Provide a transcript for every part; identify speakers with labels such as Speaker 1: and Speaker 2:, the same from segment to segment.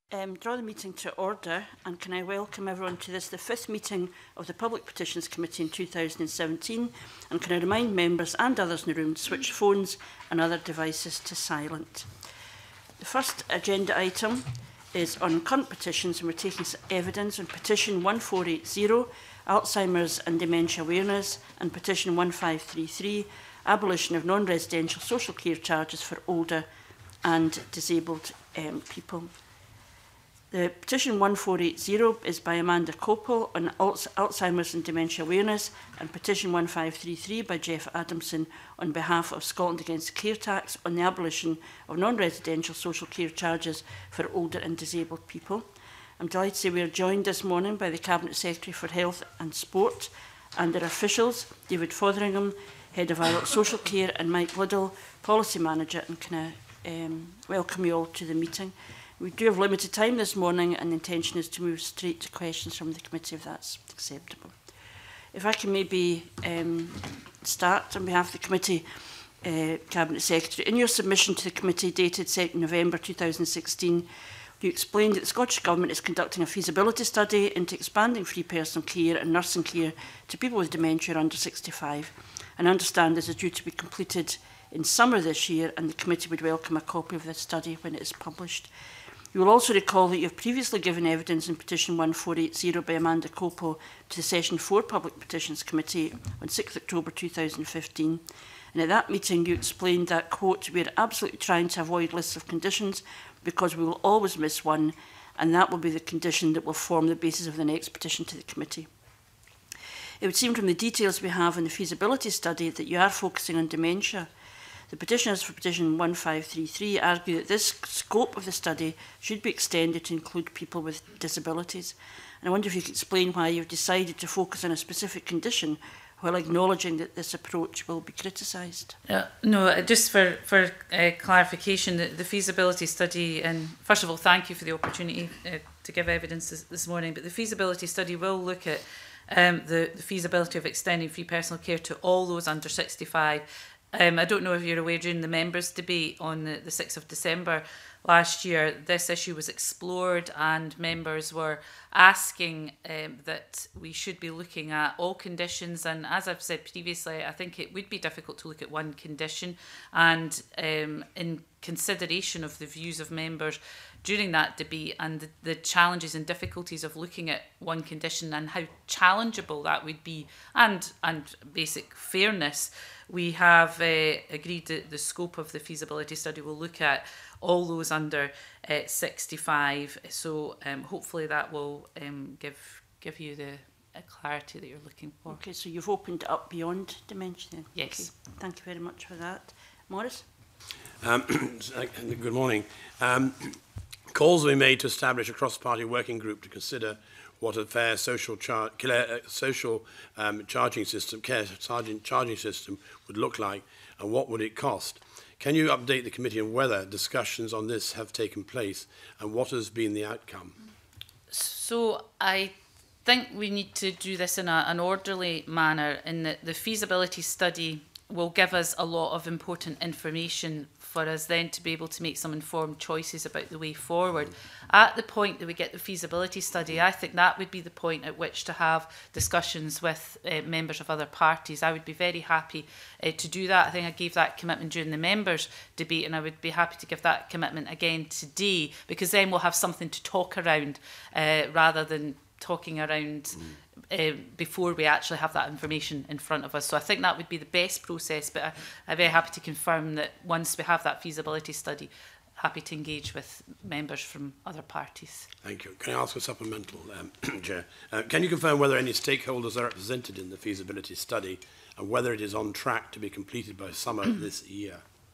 Speaker 1: Draw the meeting to order, and can I welcome everyone to this, the 5th meeting of the Public Petitions Committee in 2017, and can I remind members and others in the room to switch phones and other devices to silent. The first agenda item is on current petitions, and we're taking evidence on Petition 1480, Alzheimer's and Dementia Awareness, and Petition 1533, Abolition of Non-Residential Social Care Charges for Older and Disabled People. The petition 1480 is by Amanda Copel on Alzheimer's and Dementia Awareness, and petition 1533 by Jeff Adamson on behalf of Scotland Against the Care Tax on the abolition of non-residential social care charges for older and disabled people. I'm delighted to say we are joined this morning by the Cabinet Secretary for Health and Sport and their officials, David Fotheringham, Head of Adult Social Care, and Mike Liddle, Policy Manager, and can I welcome you all to the meeting. We do have limited time this morning, and the intention is to move straight to questions from the committee, if that's acceptable. If I can maybe start on behalf of the committee, Cabinet Secretary. In your submission to the committee dated 2nd November 2016, you explained that the Scottish Government is conducting a feasibility study into expanding free personal care and nursing care to people with dementia under 65. And I understand this is due to be completed in summer this year, and the committee would welcome a copy of this study when it is published. You will also recall that you have previously given evidence in Petition 1480 by Amanda Copel to the Session 4 Public Petitions Committee on 6 October 2015. And at that meeting you explained that, quote, "We are absolutely trying to avoid lists of conditions because we will always miss one, and that will be the condition that will form the basis of the next petition to the committee." It would seem from the details we have in the feasibility study that you are focusing on dementia. The petitioners for petition 1533 argue that this scope of the study should be extended to include people with disabilities. And I wonder if you could explain why you've decided to focus on a specific condition while acknowledging that this approach will be criticised.
Speaker 2: No, just for clarification, the feasibility study, and first of all, thank you for the opportunity to give evidence this morning, but the feasibility study will look at the feasibility of extending free personal care to all those under 65. I don't know if you're aware, during the members' debate on the 6th of December last year, this issue was explored and members were asking that we should be looking at all conditions. And as I've said previously, I think it would be difficult to look at one condition. And in consideration of the views of members during that debate and the challenges and difficulties of looking at one condition and how challengeable that would be, and basic fairness, we have agreed that the scope of the feasibility study will look at all those under 65. So hopefully that will give you the clarity that you're looking for.
Speaker 1: Okay, so you've opened it up beyond dementia then?
Speaker 2: Yes.
Speaker 1: Okay, thank you very much for that. Maurice?
Speaker 3: Good morning. Calls will be made to establish a cross-party working group to consider what a fair social charging system would look like, and what would it cost. Can you update the committee on whether discussions on this have taken place and what has been the outcome?
Speaker 2: So I think we need to do this in an orderly manner, in that the feasibility study will give us a lot of important information for us then to be able to make some informed choices about the way forward. At the point that we get the feasibility study, I think that would be the point at which to have discussions with members of other parties. I would be very happy to do that. I think I gave that commitment during the members' debate, and I would be happy to give that commitment again today, because then we'll have something to talk around rather than talking around before we actually have that information in front of us. So I think that would be the best process, but I'm very happy to confirm that once we have that feasibility study, happy to engage with members from other parties.
Speaker 3: Thank you. Can I ask a supplemental, Chair? Can you confirm whether any stakeholders are represented in the feasibility study and whether it is on track to be completed by summer this year?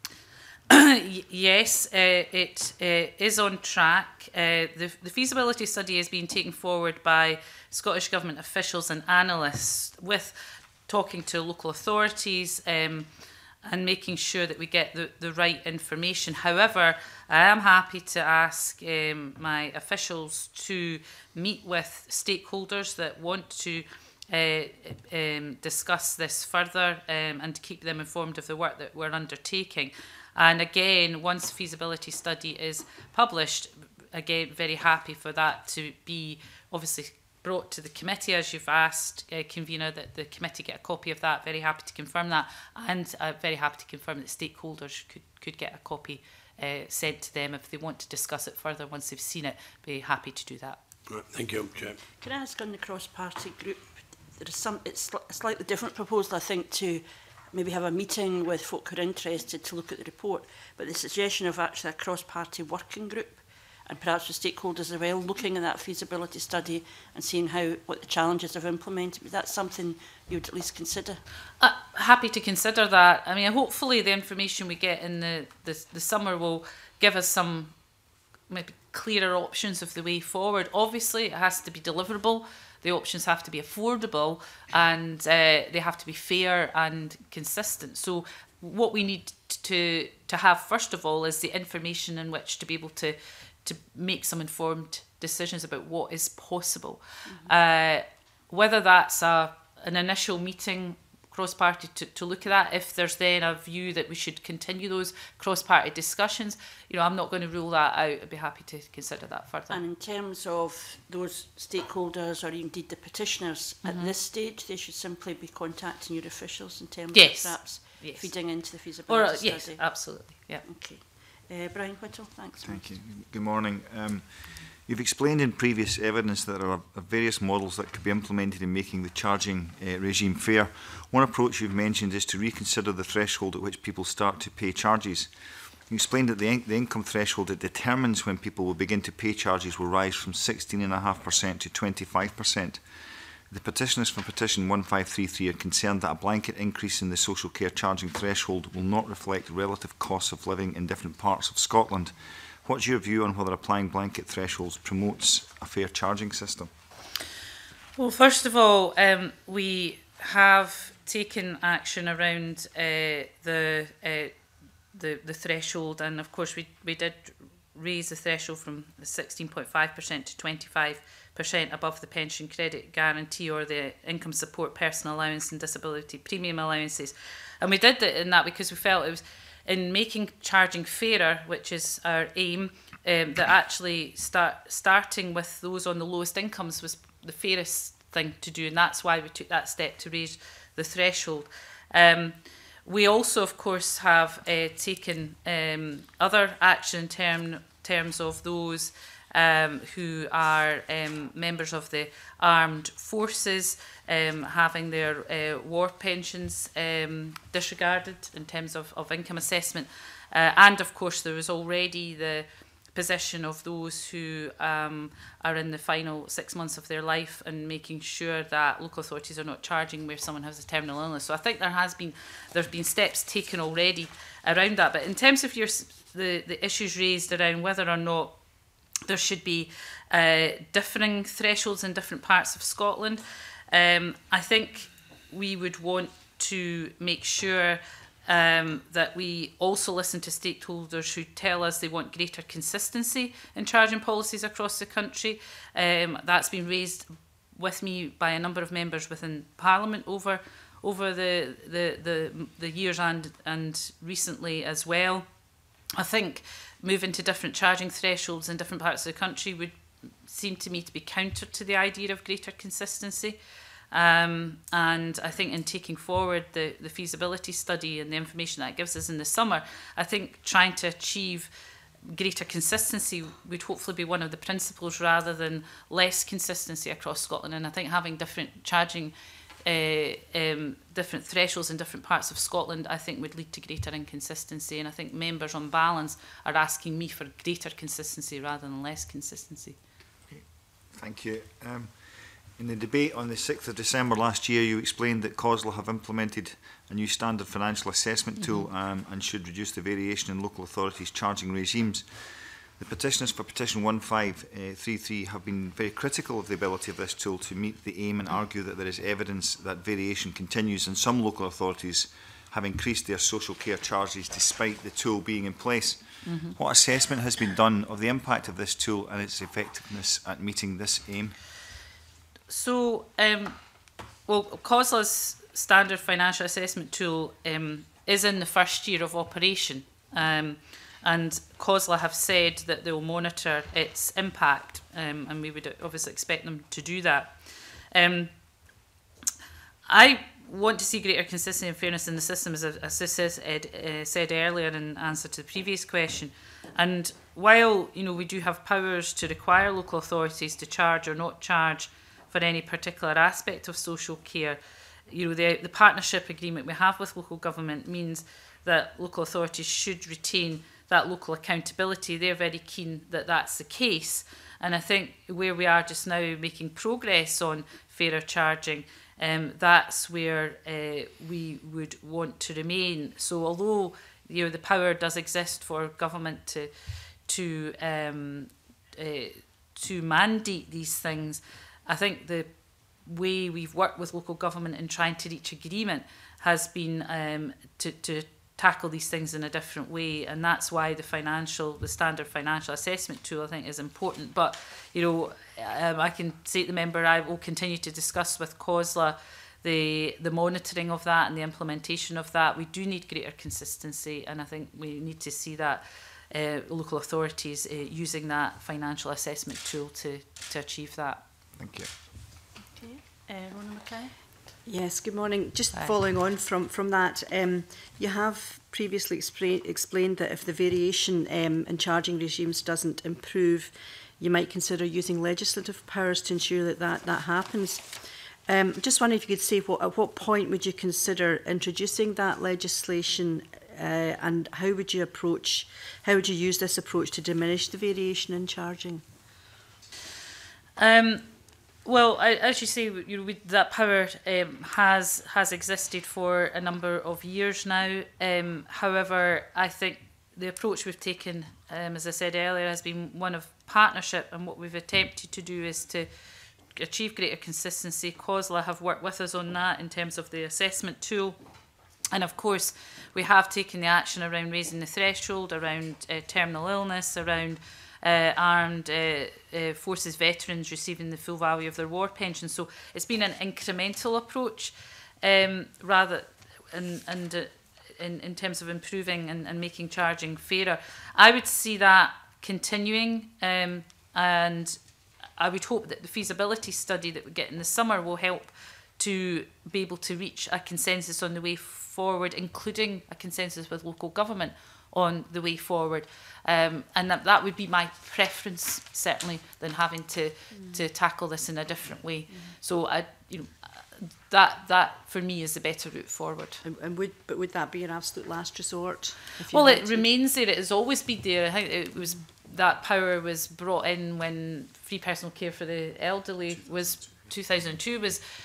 Speaker 2: Yes, it is on track. The feasibility study is being taken forward by Scottish Government officials and analysts, with talking to local authorities and making sure that we get the right information. However, I am happy to ask my officials to meet with stakeholders that want to discuss this further and to keep them informed of the work that we're undertaking. And again, once the feasibility study is published, again, very happy for that to be obviously brought to the committee, as you've asked, convener, that the committee get a copy of that. Very happy to confirm that, and very happy to confirm that stakeholders could get a copy sent to them if they want to discuss it further once they've seen it. Be happy to do that.
Speaker 3: Right, thank you, Chair.
Speaker 1: Can I ask on the cross-party group, there is it's a slightly different proposal, I think, to maybe have a meeting with folk who are interested to look at the report, but the suggestion of actually a cross-party working group, and perhaps with stakeholders as well, looking at that feasibility study and seeing what the challenges of implementing. Is that something you would at least consider?
Speaker 2: Happy to consider that. I mean, hopefully the information we get in the summer will give us some maybe clearer options of the way forward. Obviously, it has to be deliverable. The options have to be affordable, and they have to be fair and consistent. So what we need to have, first of all, is the information in which to be able to make some informed decisions about what is possible. Whether that's an initial meeting cross-party to look at that, if there's then a view that we should continue those cross-party discussions, I'm not going to rule that out. I'd be happy to consider that further.
Speaker 1: And in terms of those stakeholders, or indeed the petitioners, at this stage, they should simply be contacting your officials in terms of perhaps feeding into the feasibility study?
Speaker 2: Yes, absolutely. Yeah.
Speaker 1: Okay. Brian Whittle, thanks.
Speaker 4: Thank you. Good morning. You've explained in previous evidence that there are various models that could be implemented in making the charging regime fair. One approach you've mentioned is to reconsider the threshold at which people start to pay charges. You explained that the income threshold that determines when people will begin to pay charges will rise from 16.5% to 25%. The petitioners from Petition 1533 are concerned that a blanket increase in the social care charging threshold will not reflect relative costs of living in different parts of Scotland. What's your view on whether applying blanket thresholds promotes a fair charging system?
Speaker 2: Well, first of all, we have taken action around the threshold, and of course we did raise the threshold from 16.5% to 25% above the pension credit guarantee or the income support personal allowance and disability premium allowances. And we did that because we felt it was in making charging fairer, which is our aim, that actually starting with those on the lowest incomes was the fairest thing to do, and that's why we took that step to raise the threshold. We also, of course, have taken other action in terms of those who are members of the armed forces, having their war pensions disregarded in terms of income assessment. And of course, there is already the position of those who are in the final 6 months of their life, and making sure that local authorities are not charging where someone has a terminal illness. So I think there's been steps taken already around that. But in terms of the issues raised around whether or not there should be differing thresholds in different parts of Scotland, I think we would want to make sure that we also listen to stakeholders who tell us they want greater consistency in charging policies across the country. That's been raised with me by a number of members within Parliament over the years and recently as well. I think moving to different charging thresholds in different parts of the country would seem to me to be counter to the idea of greater consistency. And I think in taking forward the feasibility study and the information that gives us in the summer, I think trying to achieve greater consistency would hopefully be one of the principles rather than less consistency across Scotland. And I think having different charging different thresholds in different parts of Scotland, I think would lead to greater inconsistency. And I think members on balance are asking me for greater consistency rather than less consistency.
Speaker 4: Okay. Thank you. In the debate on the 6th of December last year, you explained that COSLA have implemented a new standard financial assessment tool and should reduce the variation in local authorities' charging regimes. The petitioners for Petition 1533 have been very critical of the ability of this tool to meet the aim and argue that there is evidence that variation continues, and some local authorities have increased their social care charges despite the tool being in place. What assessment has been done of the impact of this tool and its effectiveness at meeting this aim?
Speaker 2: So, COSLA's standard financial assessment tool is in the first year of operation. and COSLA have said that they will monitor its impact, and we would obviously expect them to do that. I want to see greater consistency and fairness in the system, as I said earlier in answer to the previous question. And while we do have powers to require local authorities to charge or not charge for any particular aspect of social care, the partnership agreement we have with local government means that local authorities should retain that local accountability. They're very keen that that's the case. And I think where we are just now making progress on fairer charging, that's where we would want to remain. So although the power does exist for government to mandate these things, I think the way we've worked with local government in trying to reach agreement has been to tackle these things in a different way, and that's why the standard financial assessment tool, I think, is important. But I can say to the member, I will continue to discuss with COSLA the monitoring of that and the implementation of that. We do need greater consistency, and I think we need to see that local authorities using that financial assessment tool to achieve that.
Speaker 4: Thank you.
Speaker 1: Okay, Rona Mackay.
Speaker 5: Yes, good morning. Just following on from that, you have previously explained that if the variation in charging regimes doesn't improve, you might consider using legislative powers to ensure that happens. Just wondering if you could say at what point would you consider introducing that legislation, and how would you use this approach to diminish the variation in charging?
Speaker 2: Well, as you say, that power has existed for a number of years now. However, I think the approach we've taken, as I said earlier, has been one of partnership, and what we've attempted to do is to achieve greater consistency. COSLA have worked with us on that in terms of the assessment tool. And of course, we have taken the action around raising the threshold, around terminal illness, around armed forces veterans receiving the full value of their war pension. So it's been an incremental approach, rather in terms of improving and making charging fairer. I would see that continuing, and I would hope that the feasibility study that we get in the summer will help to be able to reach a consensus on the way forward, including a consensus with local government on the way forward. And that would be my preference, certainly, than having to tackle this in a different way. So that for me is the better route forward.
Speaker 5: And would that be an absolute last resort?
Speaker 2: Well, it remains there. It has always been there. I think that power was brought in when free personal care for the elderly was 2002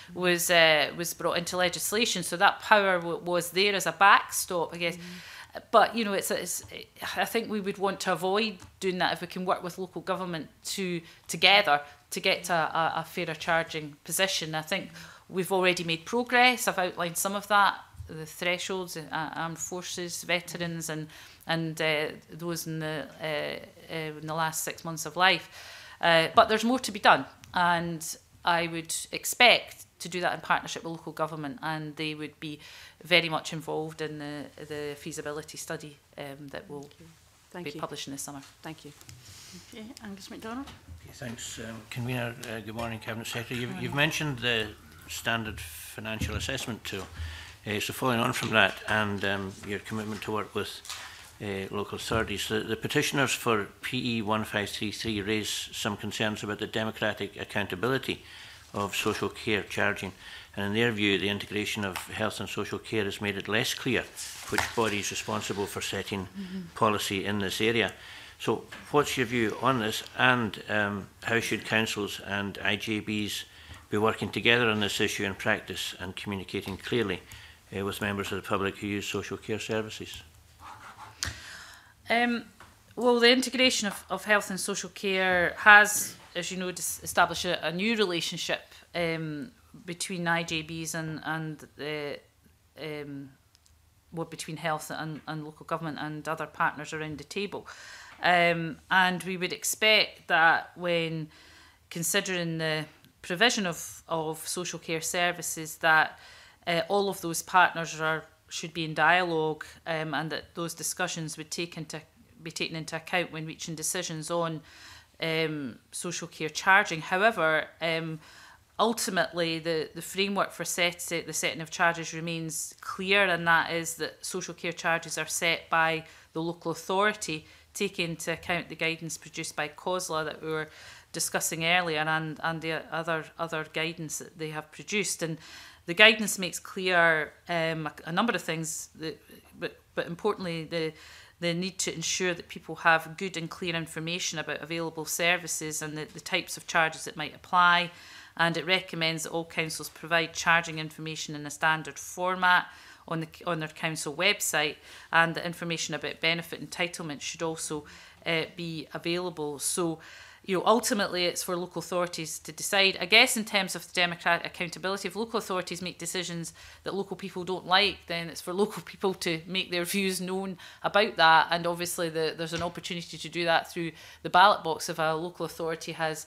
Speaker 2: was brought into legislation. So that power was there as a backstop, I guess. But I think we would want to avoid doing that if we can work with local government together to get to a fairer charging position. I think we've already made progress. I've outlined some of that, the thresholds, armed forces, veterans, and those in the last 6 months of life. But there's more to be done, and I would expect to do that in partnership with local government, and they would be very much involved in the feasibility study that will be published in the summer.
Speaker 5: Thank you.
Speaker 1: Okay, Angus MacDonald.
Speaker 6: Okay, thanks, Convener. Good morning, Cabinet Secretary. You've mentioned the standard financial assessment tool. So following on from that, and your commitment to work with local authorities, the petitioners for PE 1533 raise some concerns about the democratic accountability of social care charging, and in their view the integration of health and social care has made it less clear which body is responsible for setting policy in this area. So what's your view on this, and how should councils and IJBs be working together on this issue in practice and communicating clearly with members of the public who use social care services?
Speaker 2: Well, the integration of health and social care has, as you know, established a new relationship between IJBs and between health and local government and other partners around the table. And we would expect that when considering the provision of social care services, that all of those partners should be in dialogue, and that those discussions would take into be taken into account when reaching decisions on social care charging. However, ultimately, the framework for the setting of charges remains clear, and that is that social care charges are set by the local authority, taking into account the guidance produced by COSLA that we were discussing earlier, and the other guidance that they have produced. And the guidance makes clear a number of things, but importantly, the need to ensure that people have good and clear information about available services and the types of charges that might apply. And it recommends that all councils provide charging information in a standard format on their council website, and the information about benefit entitlement should also be available. So, ultimately it's for local authorities to decide. I guess in terms of democratic accountability, if local authorities make decisions that local people don't like, then it's for local people to make their views known about that. And obviously there's an opportunity to do that through the ballot box. If a local authority has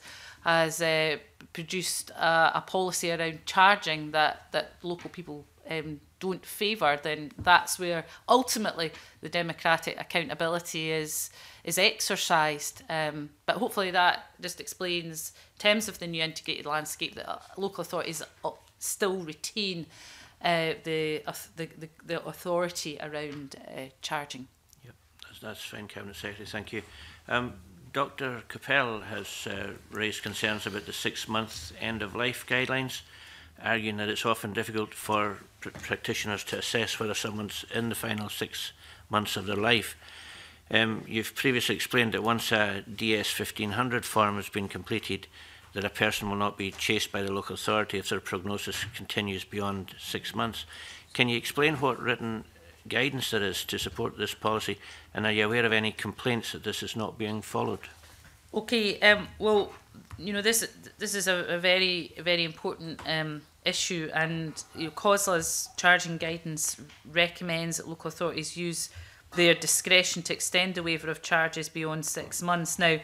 Speaker 2: produced a policy around charging that local people don't favour, then that's where ultimately the democratic accountability is exercised. But hopefully that just explains, in terms of the new integrated landscape, that local authorities still retain the authority around charging.
Speaker 6: Yep, that's fine, Cabinet Secretary. Thank you. Dr. Capel has raised concerns about the 6-month end-of-life guidelines, arguing that it's often difficult for practitioners to assess whether someone's in the final 6 months of their life. You've previously explained that once a DS 1500 form has been completed, that a person will not be chased by the local authority if their prognosis continues beyond 6 months. Can you explain what written guidance there is to support this policy, and are you aware of any complaints that this is not being followed?
Speaker 2: Okay, well, this is a very, very important issue, and COSLA's charging guidance recommends that local authorities use their discretion to extend the waiver of charges beyond 6 months. Now,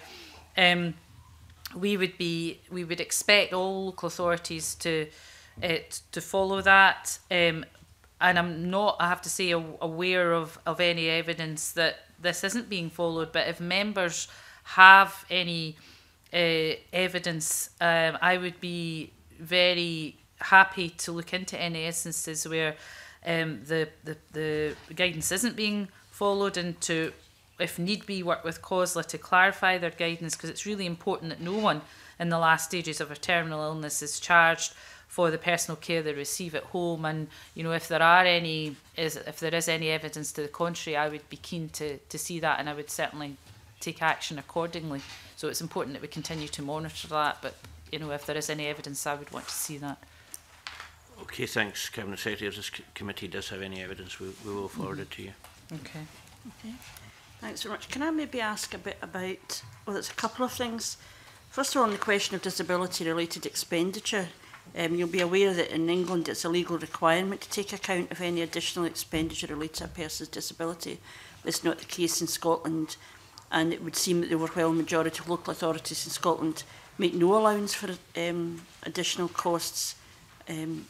Speaker 2: we would expect all local authorities to follow that. And I'm not, I have to say, aware of any evidence that this isn't being followed. But if members have any evidence, I would be very happy to look into any instances where the guidance isn't being followed, and to, if need be, work with COSLA to clarify their guidance, because it's really important that no one in the last stages of a terminal illness is charged for the personal care they receive at home. And if there is any evidence to the contrary, I would be keen to see that, and I would certainly take action accordingly. So it's important that we continue to monitor that, but if there is any evidence, I would want to see that.
Speaker 6: Okay, thanks, Cabinet Secretary. If this committee does have any evidence, we will forward it to you.
Speaker 2: Okay.
Speaker 1: Thanks very much. Can I maybe ask a bit about, well, there's a couple of things. First of all, on the question of disability-related expenditure, you'll be aware that in England it's a legal requirement to take account of any additional expenditure related to a person's disability. It's not the case in Scotland, and it would seem that the overwhelming majority of local authorities in Scotland make no allowance for additional costs, and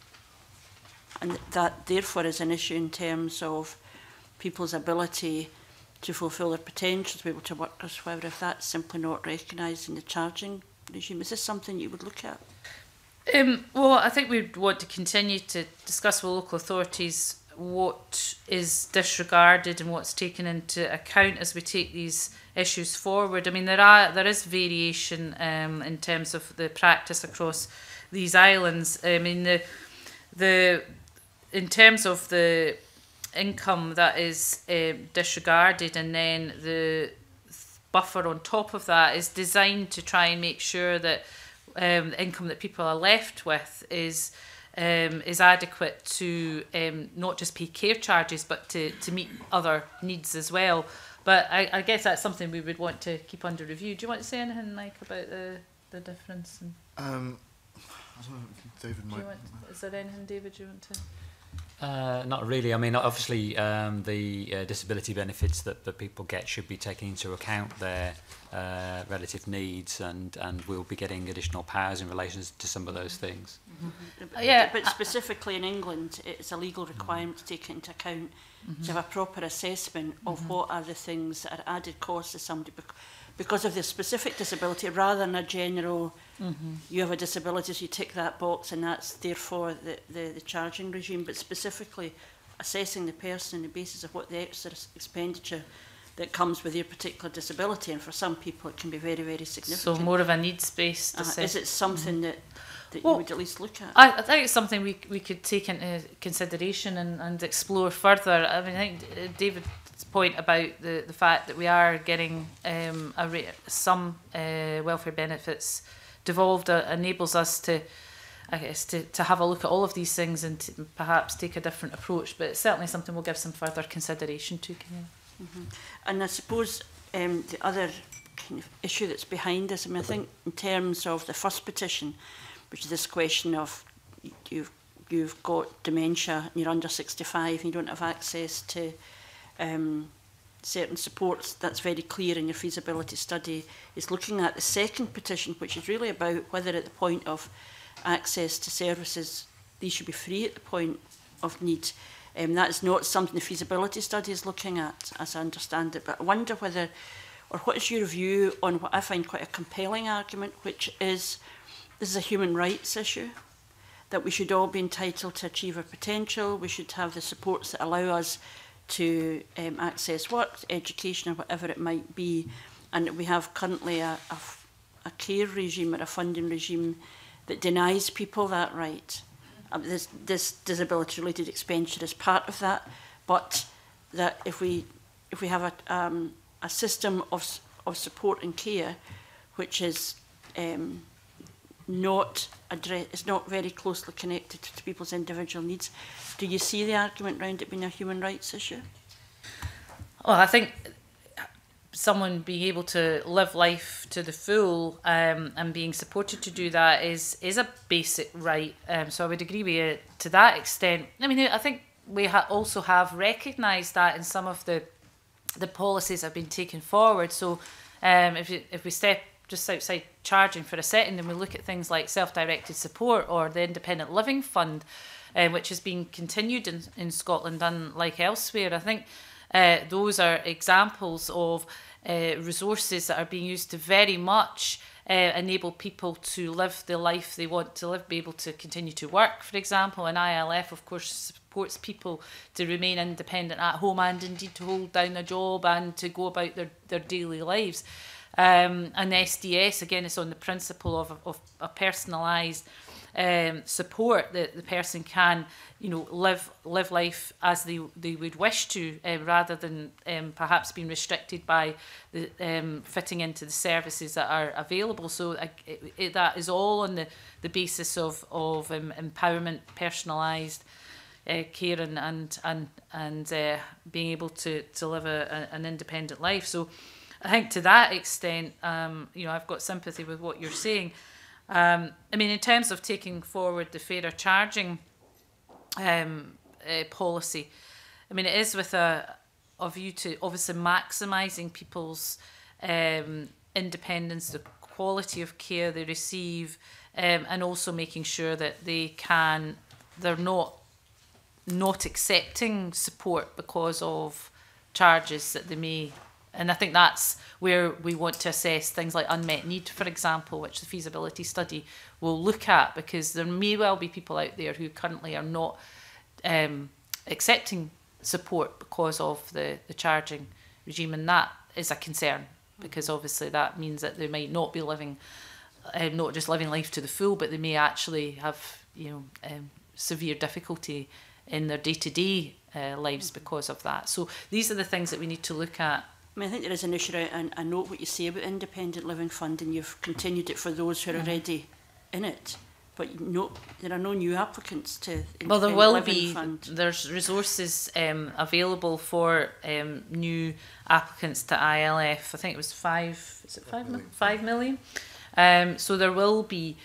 Speaker 1: that therefore is an issue in terms of people's ability to fulfil their potential, to be able to work elsewhere, if that's simply not recognised in the charging regime. Is this something you would look at?
Speaker 2: Well, I think we'd want to continue to discuss with local authorities what is disregarded and what's taken into account as we take these issues forward. I mean, there is variation in terms of the practice across these islands. I mean, in terms of the income that is disregarded, and then the buffer on top of that is designed to try and make sure that the income that people are left with is adequate to not just pay care charges, but to meet other needs as well. But I guess that's something we would want to keep under review. Do you want to say anything, Mike, about the difference?
Speaker 7: I don't know, David might.
Speaker 2: Is there anything, David, you want to?
Speaker 8: Not really. I mean, obviously, the disability benefits that people get should be taken into account. They're relative needs, and we'll be getting additional powers in relation to some of those things.
Speaker 1: But specifically in England, it's a legal requirement to take it into account to have a proper assessment of what are the things that are added costs to somebody because of their specific disability, rather than a general, you have a disability, so you tick that box and that's therefore the charging regime, but specifically assessing the person on the basis of what the extra expenditure that comes with their particular disability, and for some people it can be very, very significant.
Speaker 2: So more of a needs-based assessment.
Speaker 1: Is it something that you would at least look at?
Speaker 2: I think it's something we could take into consideration and explore further. I mean, I think David's point about the fact that we are getting some welfare benefits devolved enables us to, I guess, to have a look at all of these things and to perhaps take a different approach. But it's certainly something we'll give some further consideration to.
Speaker 1: And I suppose the other kind of issue that's behind this, I mean, I think in terms of the first petition, which is this question of you've got dementia and you're under 65 and you don't have access to certain supports, that's very clear in your feasibility study. Is looking at the second petition, which is really about whether at the point of access to services, these should be free at the point of need. That is not something the feasibility study is looking at, as I understand it. But I wonder whether, or what is your view on what I find quite a compelling argument, which is this is a human rights issue, that we should all be entitled to achieve our potential, we should have the supports that allow us to access work, education, or whatever it might be, and we have currently a care regime or a funding regime that denies people that right. This disability-related expenditure is part of that, but that if we have a system of support and care which is not very closely connected to people's individual needs, do you see the argument around it being a human rights issue?
Speaker 2: Well, I think someone being able to live life to the full and being supported to do that is a basic right. So I would agree with you to that extent. I mean, I think we also have recognised that in some of the policies that have been taken forward. So if we step just outside charging for a second and we look at things like self-directed support or the Independent Living Fund, which has been continued in Scotland, unlike elsewhere, I think those are examples of resources that are being used to very much enable people to live the life they want to live, be able to continue to work, for example. And ILF, of course, supports people to remain independent at home and indeed to hold down a job and to go about their daily lives. And SDS, again, is on the principle of a personalised support that the person can, live life as they would wish to, rather than perhaps being restricted by the fitting into the services that are available. So that is all on the basis of empowerment, personalised care and being able to live an independent life. So I think to that extent, I've got sympathy with what you're saying. I mean, in terms of taking forward the fairer charging policy, I mean, it is with a view to obviously maximising people's independence, the quality of care they receive, and also making sure that they're not accepting support because of charges that they may. And I think that's where we want to assess things like unmet need, for example, which the feasibility study will look at, because there may well be people out there who currently are not accepting support because of the charging regime, and that is a concern, because obviously that means that they might not be living, not just living life to the full, but they may actually have severe difficulty in their day-to-day lives because of that. So these are the things that we need to look at.
Speaker 1: I mean, I think there is an issue, and I note what you say about Independent Living Fund, and you've continued it for those who are already in it. But there are no new applicants to Independent Living Fund.
Speaker 2: There's resources available for new applicants to ILF. I think it was 5 million. So there will be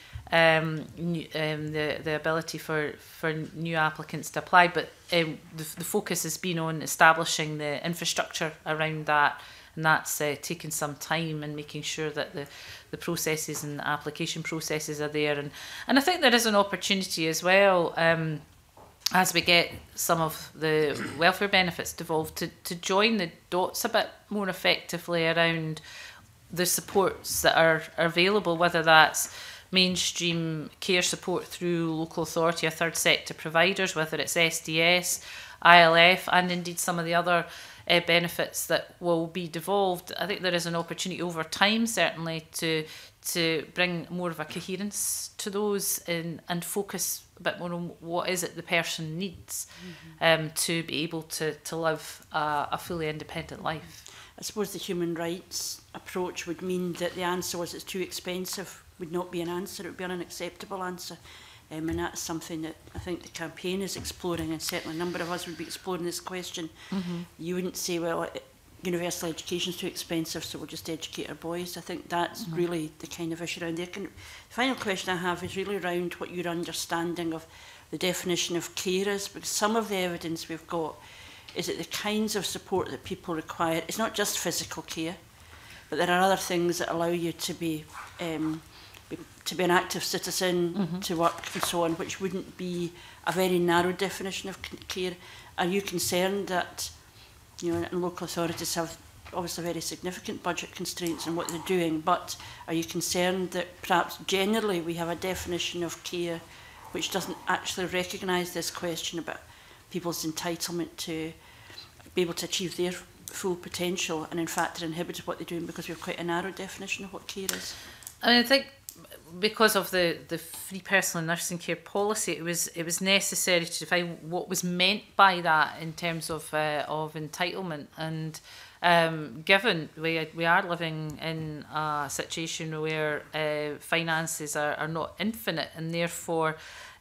Speaker 2: the ability for new applicants to apply, but the focus has been on establishing the infrastructure around that and that's taken some time and making sure that the processes and the application processes are there. And I think there is an opportunity as well, as we get some of the welfare benefits devolved, to join the dots a bit more effectively around the supports that are available, whether that's mainstream care support through local authority or third sector providers, whether it's SDS, ILF, and indeed some of the other benefits that will be devolved. I think there is an opportunity over time, certainly, to bring more of a coherence to those and focus a bit more on what is it the person needs to be able to live a fully independent life.
Speaker 1: I suppose the human rights approach would mean that the answer was it's too expensive would not be an answer, it would be an unacceptable answer. And that's something that I think the campaign is exploring, and certainly a number of us would be exploring this question. You wouldn't say, well, universal education is too expensive, so we'll just educate our boys. I think that's really the kind of issue around there. The final question I have is really around what your understanding of the definition of care is, because some of the evidence we've got is that the kinds of support that people require, it's not just physical care, but there are other things that allow you to be an active citizen, to work and so on, which wouldn't be a very narrow definition of care. Are you concerned that, and local authorities have obviously very significant budget constraints in what they're doing, but are you concerned that perhaps generally we have a definition of care which doesn't actually recognise this question about people's entitlement to be able to achieve their full potential, and in fact are inhibited what they're doing because we have quite a narrow definition of what care is?
Speaker 2: I think because of the free personal nursing care policy, it was necessary to define what was meant by that in terms of entitlement. And given we are living in a situation where finances are not infinite, and therefore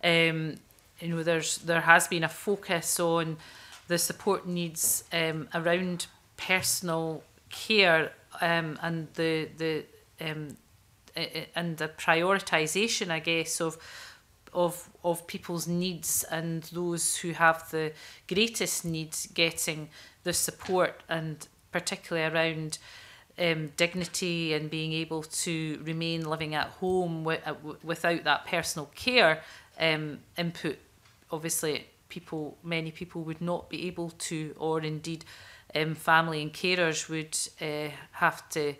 Speaker 2: there has been a focus on the support needs around personal care and the prioritisation, I guess, of people's needs and those who have the greatest needs getting the support, and particularly around dignity and being able to remain living at home without that personal care input. Obviously, many people would not be able to, or indeed family and carers would have to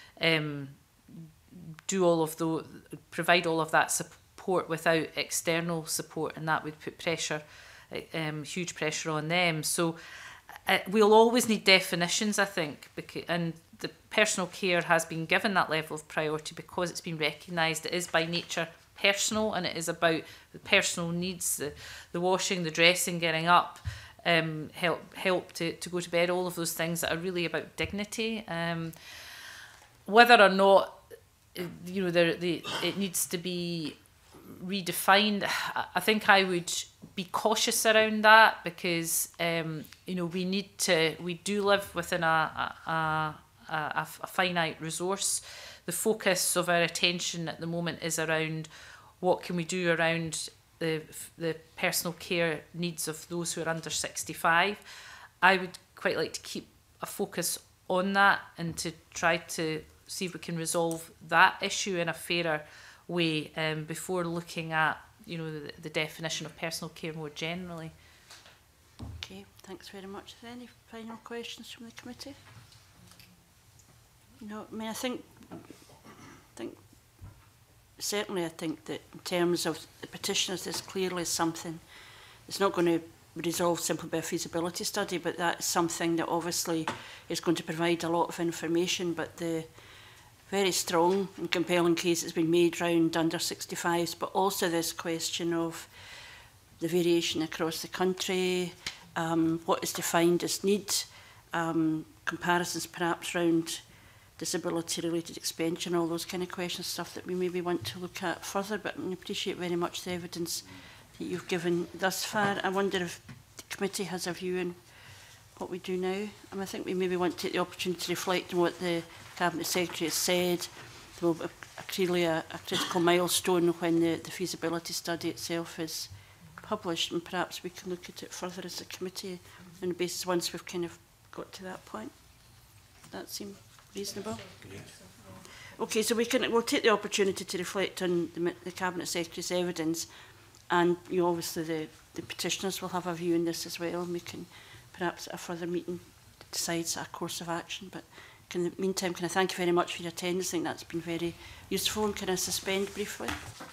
Speaker 2: provide all of that support without external support, and that would put huge pressure on them. So we'll always need definitions, I think, and the personal care has been given that level of priority because it's been recognised it is by nature personal, and it is about the personal needs, the washing, the dressing, getting up, help to go to bed, all of those things that are really about dignity. Whether or not it needs to be redefined, I think I would be cautious around that, because we do live within a finite resource. The focus of our attention at the moment is around what can we do around the personal care needs of those who are under 65. I would quite like to keep a focus on that and to try to see if we can resolve that issue in a fairer way before looking at the definition of personal care more generally.
Speaker 1: Okay, thanks very much. Are there any final questions from the committee? No, I mean, I think certainly that in terms of the petitioners, there's clearly something. It's not going to resolve simply by a feasibility study, but that's something that obviously is going to provide a lot of information. But the very strong and compelling case has been made round under 65s, but also this question of the variation across the country, what is defined as need, comparisons perhaps around disability-related expenditure and all those kind of questions, stuff that we maybe want to look at further, but I appreciate very much the evidence that you've given thus far. I wonder if the committee has a view on what we do now. And I think we maybe want to take the opportunity to reflect on what the Cabinet Secretary has said. There will be clearly a critical milestone when the feasibility study itself is published, and perhaps we can look at it further as a committee on the basis once we've kind of got to that point. that seem reasonable? Okay, so we'll take the opportunity to reflect on the Cabinet Secretary's evidence, and obviously the petitioners will have a view on this as well, and we can perhaps at a further meeting decide a course of action. But in the meantime, can I thank you very much for your attendance? I think that's been very useful, and can I suspend briefly?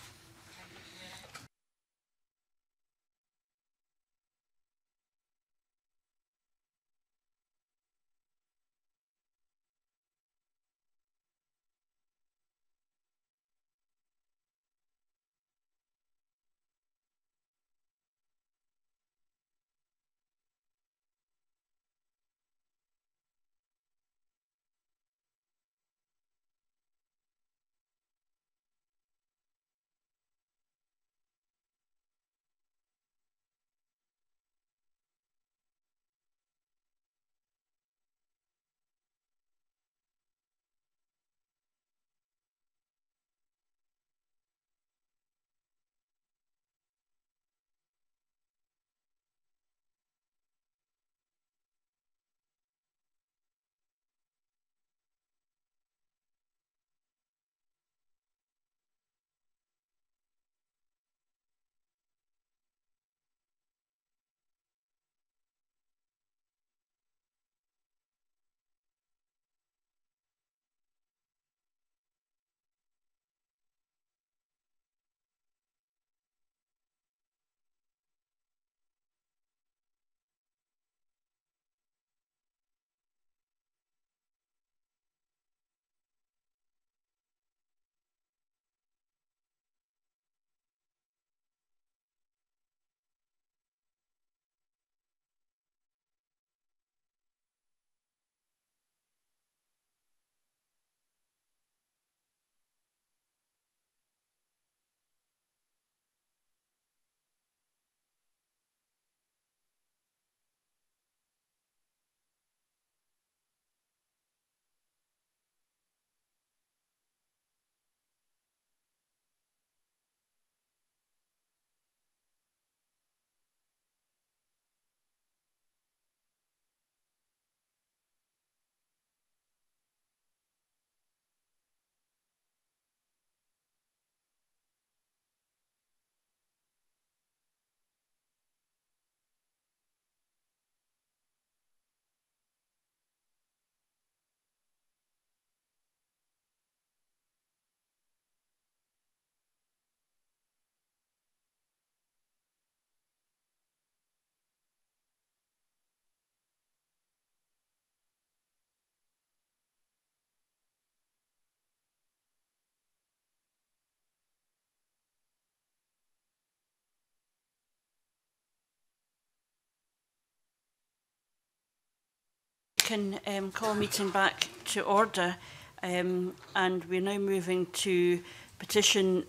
Speaker 1: Can call a meeting back to order, and we're now moving to petition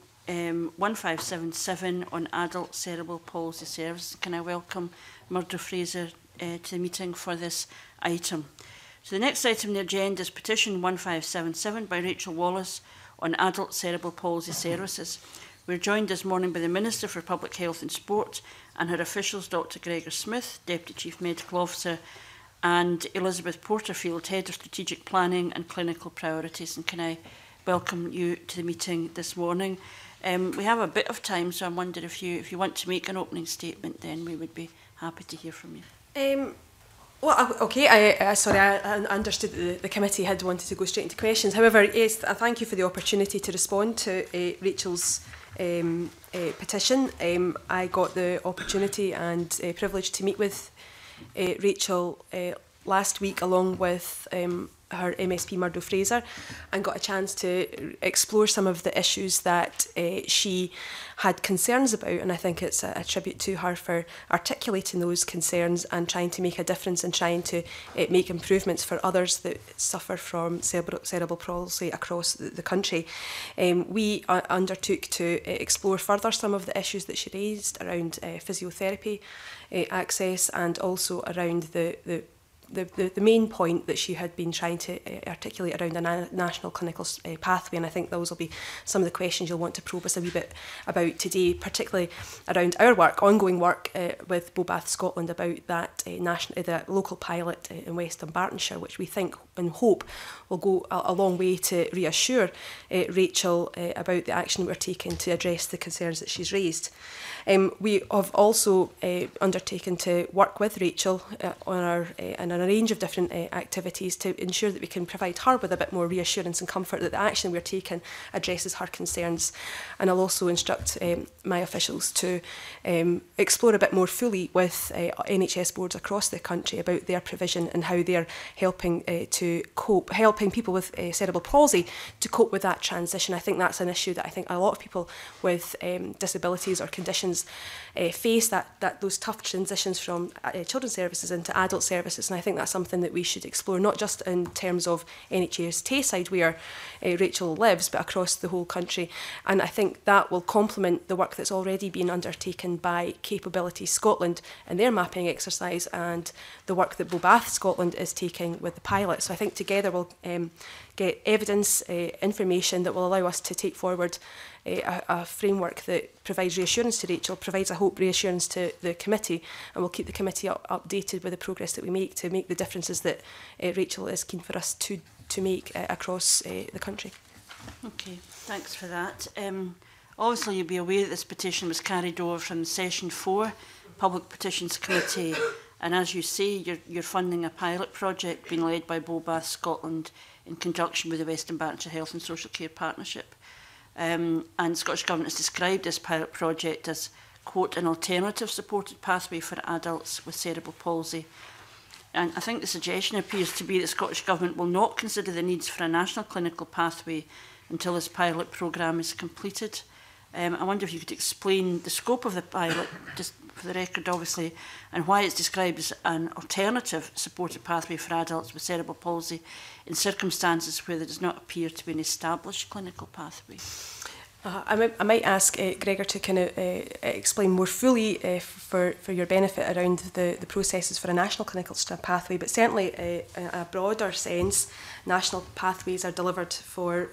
Speaker 1: 1577 on adult cerebral palsy services. Can I welcome Murdo Fraser to the meeting for this item? So the next item on the agenda is petition 1577 by Rachel Wallace on adult cerebral palsy services. We're joined this morning by the Minister for Public Health and Sport and her officials, Dr Gregor Smith, Deputy Chief Medical Officer, and Elizabeth Porterfield, Head of Strategic Planning and Clinical Priorities. And can I welcome you to the meeting this morning? We have a bit of time, so I wonder if you want to make an opening statement, then we would be happy to hear from you.
Speaker 9: Well, okay, I understood that the committee had wanted to go straight into questions. However, yes, I thank you for the opportunity to respond to Rachel's petition. I got the opportunity and privilege to meet with Rachel last week, along with her MSP Murdo Fraser, and got a chance to explore some of the issues that she had concerns about, and I think it's a tribute to her for articulating those concerns and trying to make a difference and trying to make improvements for others that suffer from cerebral palsy across the country. We undertook to explore further some of the issues that she raised around physiotherapy access, and also around the the main point that she had been trying to articulate around a national clinical pathway, and I think those will be some of the questions you'll want to probe us a wee bit about today, particularly around our ongoing work with Bobath Scotland about that the local pilot in West Dunbartonshire, which we think and hope will go a long way to reassure Rachel about the action we're taking to address the concerns that she's raised. We have also undertaken to work with Rachel on a range of different activities to ensure that we can provide her with a bit more reassurance and comfort that the action we're taking addresses her concerns. And I'll also instruct my officials to explore a bit more fully with NHS boards across the country about their provision and how they're helping to cope, helping people with cerebral palsy to cope with that transition. I think that's an issue that I think a lot of people with disabilities or conditions face, that those tough transitions from children's services into adult services, and I think that's something that we should explore, not just in terms of NHS Tayside where Rachel lives, but across the whole country. And I think that will complement the work that's already been undertaken by Capability Scotland in their mapping exercise and the work that Bobath Scotland is taking with the pilot. So I think together we'll get evidence, information that will allow us to take forward a framework that provides reassurance to Rachel, provides, I hope, reassurance to the committee, and we'll keep the committee updated with the progress that we make to make the differences that Rachel is keen for us to make across the country.
Speaker 1: Okay, thanks for that. Obviously, you'll be aware that this petition was carried over from Session 4, Public Petitions Committee, and as you say, you're funding a pilot project being led by Bobath Scotland in conjunction with the West Dunbartonshire Health and Social Care Partnership. And Scottish Government has described this pilot project as, quote, an alternative supported pathway for adults with cerebral palsy. And I think the suggestion appears to be that Scottish Government will not consider the needs for a national clinical pathway until this pilot programme is completed. I wonder if you could explain the scope of the pilot, just for the record obviously, and why it's described as an alternative supported pathway for adults with cerebral palsy in circumstances where there does not appear to be an established clinical pathway.
Speaker 9: I might ask Gregor to kind of explain more fully for your benefit around the processes for a national clinical pathway, but certainly in a broader sense, national pathways are delivered for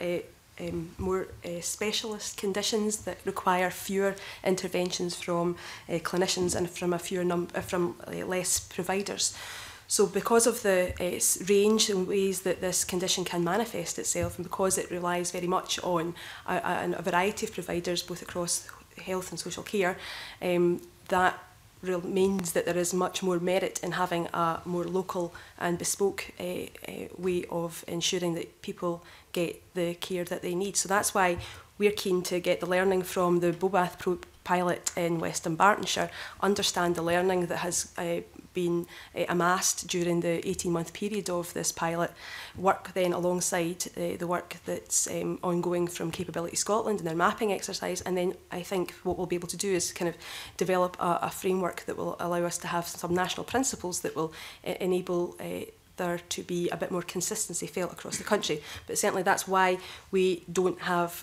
Speaker 9: more specialist conditions that require fewer interventions from clinicians and from less providers. So because of the range and ways that this condition can manifest itself, and because it relies very much on a variety of providers both across health and social care, that means that there is much more merit in having a more local and bespoke way of ensuring that people get the care that they need. So that's why we're keen to get the learning from the Bobath pilot in West Dunbartonshire, understand the learning that has been amassed during the 18-month period of this pilot, work then alongside the work that's ongoing from Capability Scotland and their mapping exercise, and then I think what we'll be able to do is kind of develop a framework that will allow us to have some national principles that will enable there to be a bit more consistency felt across the country. But certainly that's why we don't have,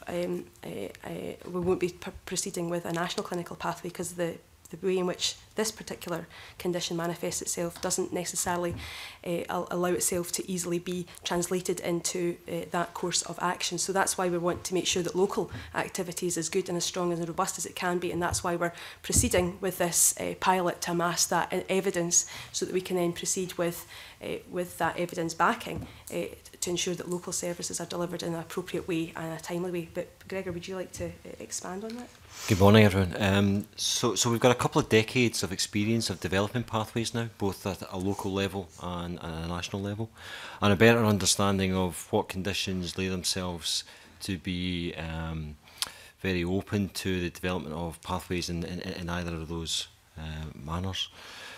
Speaker 9: we won't be proceeding with a national clinical pathway, because the way in which this particular condition manifests itself doesn't necessarily allow itself to easily be translated into that course of action. So that's why we want to make sure that local activity is as good and as strong and as robust as it can be, and that's why we're proceeding with this pilot to amass that evidence so that we can then proceed with that evidence backing to ensure that local services are delivered in an appropriate way and a timely way. But Gregor, would you like to expand on that?
Speaker 10: Good morning, everyone. So we've got a couple of decades of experience of developing pathways now, both at a local level and a national level, and a better understanding of what conditions lay themselves to be very open to the development of pathways in either of those manners.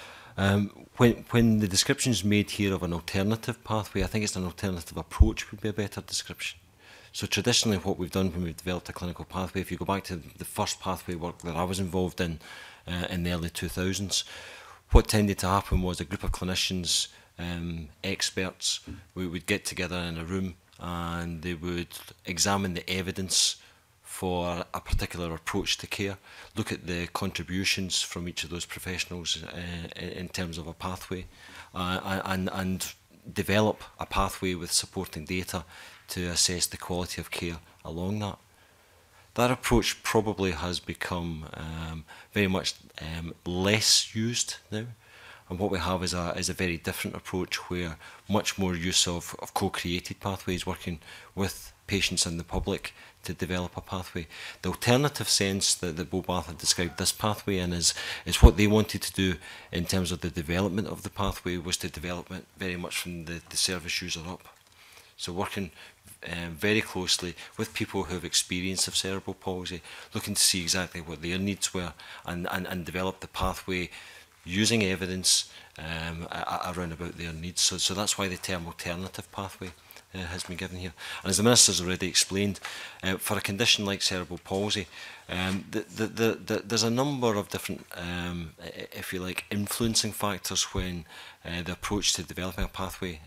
Speaker 10: When the description is made here of an alternative pathway, I think it's an alternative approach would be a better description. So traditionally what we've done when we've developed a clinical pathway, if you go back to the first pathway work that I was involved in the early 2000s, what tended to happen was a group of clinicians, experts, we would get together in a room and they would examine the evidence for a particular approach to care, look at the contributions from each of those professionals in terms of a pathway, and develop a pathway with supporting data to assess the quality of care along that. That approach probably has become very much less used now. And what we have is a very different approach, where much more use of co-created pathways, working with patients and the public to develop a pathway. The alternative sense that Bo Bath had described this pathway in is what they wanted to do in terms of the development of the pathway, was to develop it very much from the service user up. So working very closely with people who have experience of cerebral palsy, looking to see exactly what their needs were, and develop the pathway using evidence around about their needs. So that's why the term alternative pathway has been given here. And as the Minister's already explained, for a condition like cerebral palsy, there's a number of different, if you like, influencing factors when the approach to developing a pathway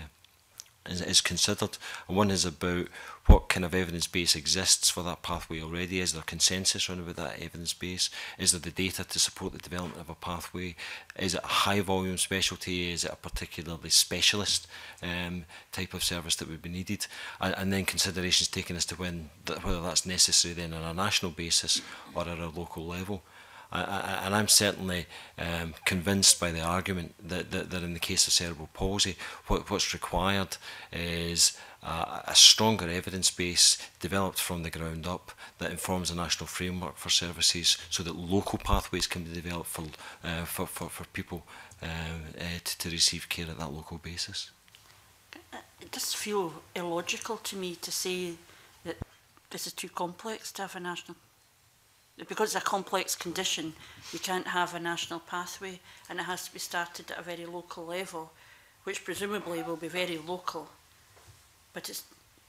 Speaker 10: is considered. And one is about what kind of evidence base exists for that pathway already. Is there consensus around about that evidence base? Is there the data to support the development of a pathway? Is it a high volume specialty? Is it a particularly specialist type of service that would be needed? And then considerations taken as to whether that's necessary then on a national basis or at a local level. And I'm certainly convinced by the argument that in the case of cerebral palsy, what's required is a stronger evidence base developed from the ground up that informs a national framework for services, so that local pathways can be developed for people to receive care at that local basis.
Speaker 1: It does feel illogical to me to say that this is too complex to have a national. Because it's a complex condition, you can't have a national pathway, and it has to be started at a very local level, which presumably will be very local. But it's,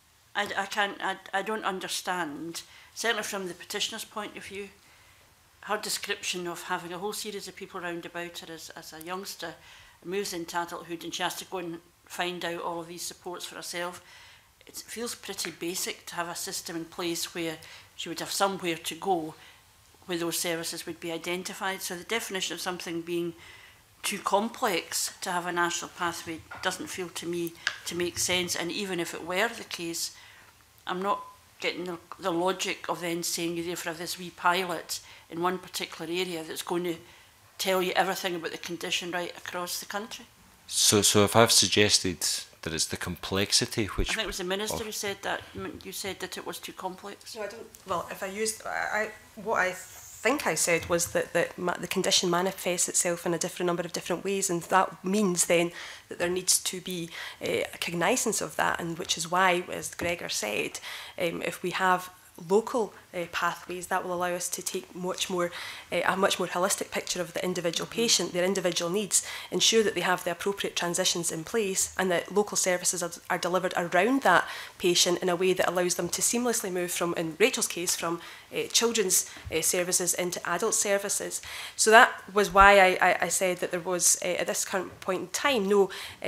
Speaker 1: I don't understand, certainly from the petitioner's point of view, her description of having a whole series of people round about her as a youngster, moves into adulthood and she has to go and find out all of these supports for herself. It feels pretty basic to have a system in place where she would have somewhere to go where those services would be identified. So the definition of something being too complex to have a national pathway doesn't feel to me to make sense. And even if it were the case, I'm not getting the logic of then saying you therefore have this wee pilot in one particular area that's going to tell you everything about the condition right across the country. So
Speaker 10: if I've suggested that it's the complexity which...
Speaker 1: I think it was the Minister who said that. You said that it was too complex.
Speaker 9: No, I don't. Well, if I used... what I think I said was that the condition manifests itself in a different number of different ways, and that means then that there needs to be a cognizance of that, and which is why, as Gregor said, if we have local pathways, that will allow us to take a much more holistic picture of the individual patient, their individual needs, ensure that they have the appropriate transitions in place, and that local services are delivered around that patient in a way that allows them to seamlessly move from, in Rachel's case, from children's services into adult services. So that was why I said that there was, at this current point in time, no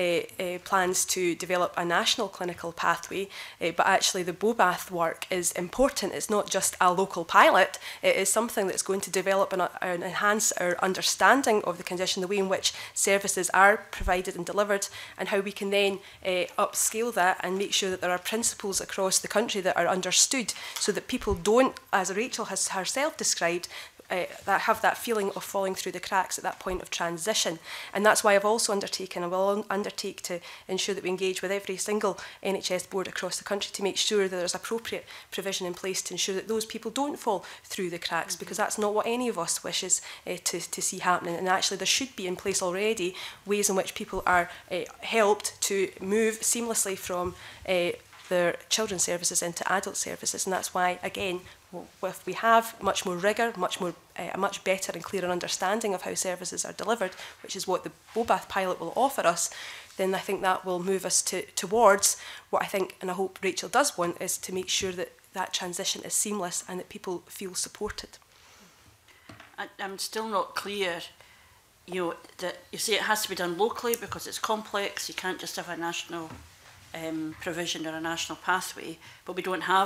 Speaker 9: plans to develop a national clinical pathway, but actually the BOBATH work is important. It's not just a local pilot, it is something that's going to develop and enhance our understanding of the condition, the way in which services are provided and delivered, and how we can then upscale that and make sure that there are principles across the country that are understood, so that people don't, as Rachel has herself described, that have that feeling of falling through the cracks at that point of transition. And that's why I've also undertaken and will undertake to ensure that we engage with every single NHS board across the country to make sure that there's appropriate provision in place to ensure that those people don't fall through the cracks, because that's not what any of us wishes to see happening. And actually there should be in place already ways in which people are helped to move seamlessly from their children's services into adult services. And that's why, again, if we have much more rigour, a much better and clearer understanding of how services are delivered, which is what the BOBATH pilot will offer us, then I think that will move us towards what I think, and I hope Rachel does want, is to make sure that that transition is seamless and that people feel supported.
Speaker 1: I'm still not clear, that you say it has to be done locally because it's complex, you can't just have a national provision or a national pathway, but we don't have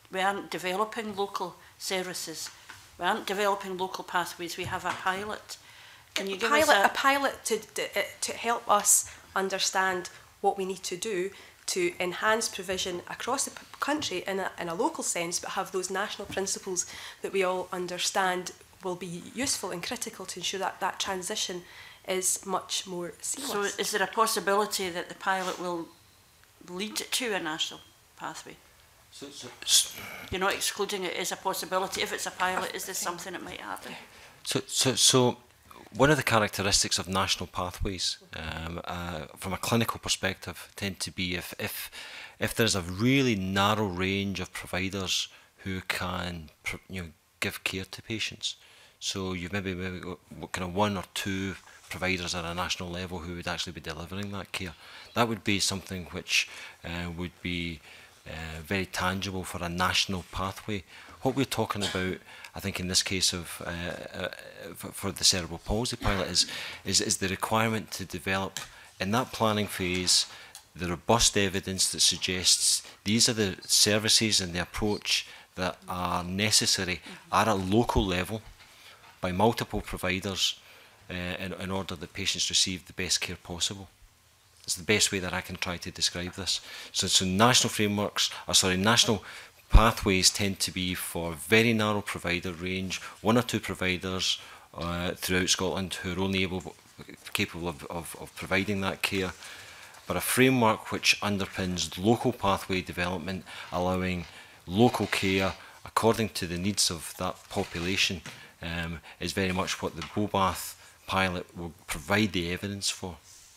Speaker 1: we aren't developing local services. We aren't developing local pathways. We have a pilot. Can you give us
Speaker 9: a pilot to help us understand what we need to do to enhance provision across the country in a local sense, but have those national principles that we all understand will be useful and critical to ensure that that transition is much more seamless.
Speaker 1: So is there a possibility that the pilot will lead to a national pathway? You're not excluding it as a possibility. If it's a pilot, is this something that might happen?
Speaker 10: So one of the characteristics of national pathways, from a clinical perspective, tend to be if there's a really narrow range of providers who can give care to patients. So you've maybe got kind of one or two providers at a national level who would actually be delivering that care. That would be something which would be very tangible for a national pathway. What we're talking about, I think in this case of for the cerebral palsy pilot, is the requirement to develop in that planning phase the robust evidence that suggests these are the services and the approach that are necessary at a local level by multiple providers in order that patients receive the best care possible. It's the best way that I can try to describe this. So national frameworks, national pathways tend to be for very narrow provider range, one or two providers throughout Scotland who are only capable of providing that care, but a framework which underpins local pathway development, allowing local care according to the needs of that population, is very much what the Bobath pilot will provide the evidence for.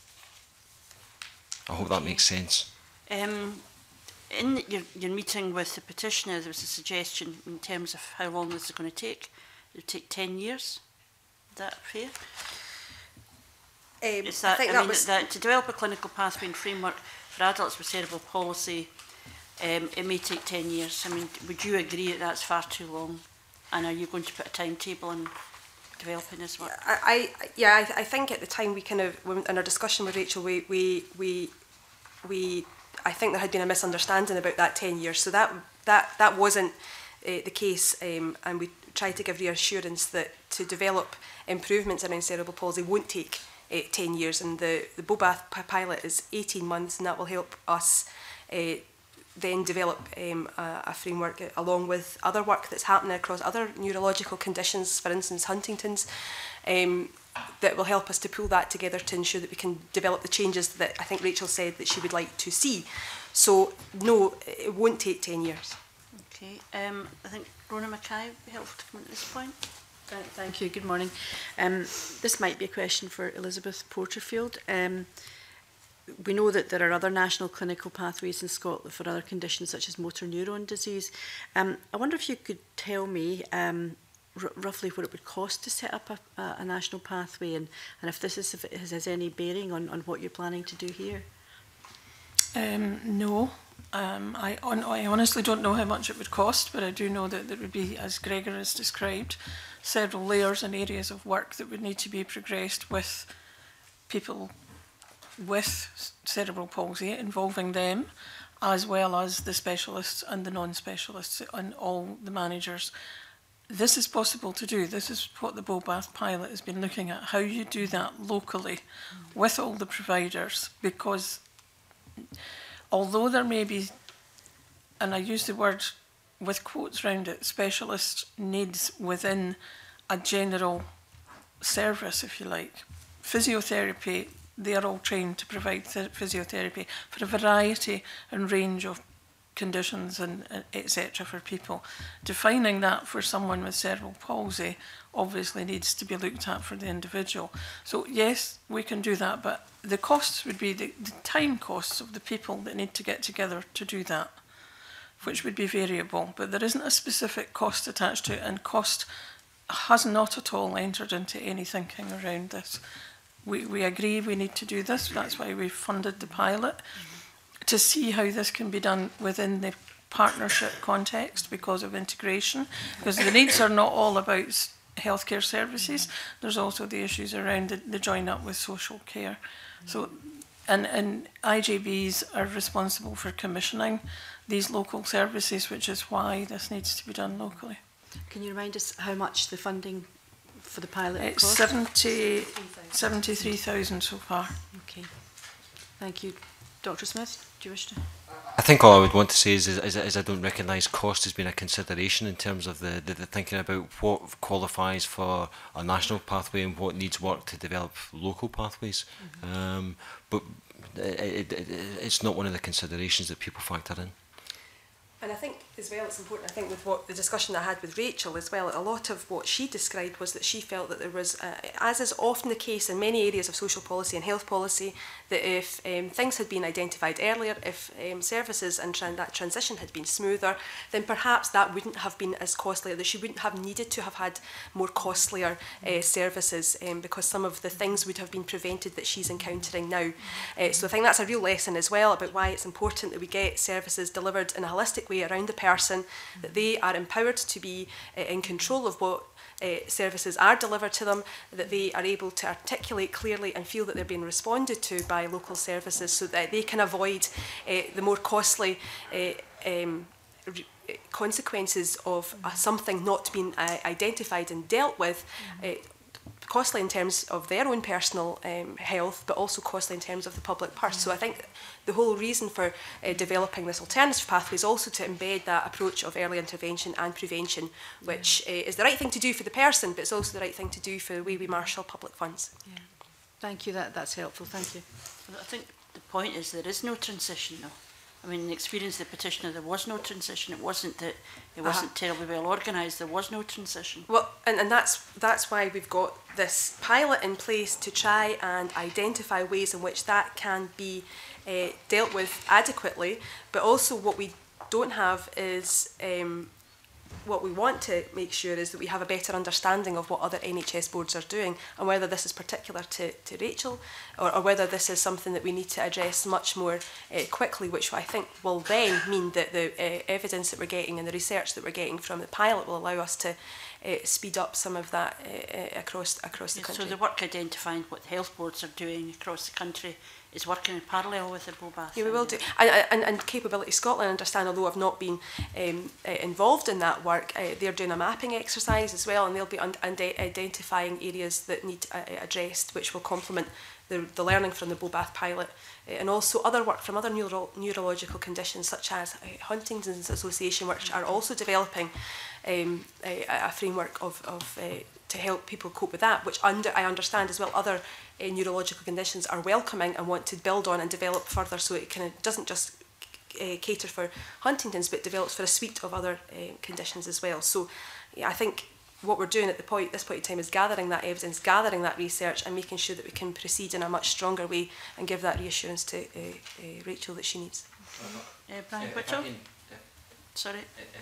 Speaker 10: I hope that makes sense.
Speaker 1: In your meeting with the petitioner, there was a suggestion in terms of how long this is going to take. It would take 10 years. Is that fair? Is that, I mean, that to develop a clinical pathway and framework for adults with cerebral palsy, it may take 10 years. I mean, would you agree that that's far too long? And are you going to put a timetable on developing this work?
Speaker 9: I think at the time we kind of, in our discussion with Rachel, I think there had been a misunderstanding about that 10 years. So that wasn't the case, and we tried to give reassurance that to develop improvements around cerebral palsy won't take 10 years, and the Bobath pilot is 18 months, and that will help us then develop a framework along with other work that's happening across other neurological conditions, for instance Huntington's, that will help us to pull that together to ensure that we can develop the changes that I think Rachel said that she would like to see. So no, it won't take 10 years.
Speaker 1: Okay, I think Rona Mackay would be helpful to come at this point.
Speaker 5: Thank you, good morning. This might be a question for Elizabeth Porterfield. We know that there are other national clinical pathways in Scotland for other conditions such as motor neuron disease. I wonder if you could tell me roughly what it would cost to set up a national pathway, and if this has any bearing on what you're planning to do here.
Speaker 11: No, I honestly don't know how much it would cost, but I do know that there would be, as Gregor has described, several layers and areas of work that would need to be progressed with people with cerebral palsy, involving them, as well as the specialists and the non-specialists and all the managers. This is possible to do. This is what the Bobath pilot has been looking at, how you do that locally with all the providers, because although there may be, and I use the word with quotes around it, specialist needs within a general service, if you like. Physiotherapy, they are all trained to provide physiotherapy for a variety and range of conditions and etc. for people. Defining that for someone with cerebral palsy obviously needs to be looked at for the individual. So yes, we can do that, but the costs would be the time costs of the people that need to get together to do that, which would be variable, but there isn't a specific cost attached to it, and cost has not at all entered into any thinking around this. We agree we need to do this, that's why we funded the pilot, to see how this can be done within the partnership context because of integration, because the needs are not all about healthcare services, there's also the issues around the join up with social care. So, and IJBs are responsible for commissioning these local services, which is why this needs to be done locally.
Speaker 5: Can you remind us how much the funding for the pilot
Speaker 11: It's
Speaker 5: cost?
Speaker 11: 73,000 so far.
Speaker 5: Okay, thank you. Dr. Smith, do you wish to?
Speaker 10: I think all I would want to say is I don't recognise cost as being a consideration in terms of the thinking about what qualifies for a national pathway and what needs work to develop local pathways. But it's not one of the considerations that people factor in.
Speaker 9: And I think as well it's important, I think with what the discussion I had with Rachel as well, a lot of what she described was that she felt that there was, as is often the case in many areas of social policy and health policy, that if things had been identified earlier, if services and that transition had been smoother, then perhaps that wouldn't have been as costly, that she wouldn't have needed to have had more costlier services because some of the things would have been prevented that she's encountering now. So I think that's a real lesson as well about why it's important that we get services delivered in a holistic way around the person, that they are empowered to be in control of what services are delivered to them, that they are able to articulate clearly and feel that they're being responded to by local services so that they can avoid the more costly consequences of something not being identified and dealt with, costly in terms of their own personal health, but also costly in terms of the public purse. So I think the whole reason for developing this alternative pathway is also to embed that approach of early intervention and prevention, which is the right thing to do for the person, but it's also the right thing to do for the way we marshal public funds.
Speaker 5: Yeah. Thank you, that's helpful, thank you.
Speaker 1: I think the point is there is no transition though. I mean, in the experience of the petitioner, there was no transition. It wasn't that it wasn't terribly well organised. There was no transition.
Speaker 9: Well, and that's why we've got this pilot in place to try and identify ways in which that can be dealt with adequately. But also what we don't have is what we want to make sure is that we have a better understanding of what other NHS boards are doing and whether this is particular to Rachel or whether this is something that we need to address much more quickly, which I think will then mean that the evidence that we're getting and the research that we're getting from the pilot will allow us to speed up some of that across the country.
Speaker 1: So the work identifying what health boards are doing across the country is working in parallel with the BOBAth.
Speaker 9: Yeah, we will do. And Capability Scotland, I understand, although I've not been involved in that work, they're doing a mapping exercise as well, and they'll be identifying areas that need addressed, which will complement the learning from the BOBAth pilot, and also other work from other neurological conditions such as Huntington's Association, which are also developing a framework to help people cope with that, which I understand as well other neurological conditions are welcoming and want to build on and develop further, so it kind of doesn't just cater for Huntington's but develops for a suite of other conditions as well. So yeah, I think what we're doing at this point in time is gathering that evidence, gathering that research and making sure that we can proceed in a much stronger way and give that reassurance to Rachel that she needs.
Speaker 1: Brian Whittle? Sorry.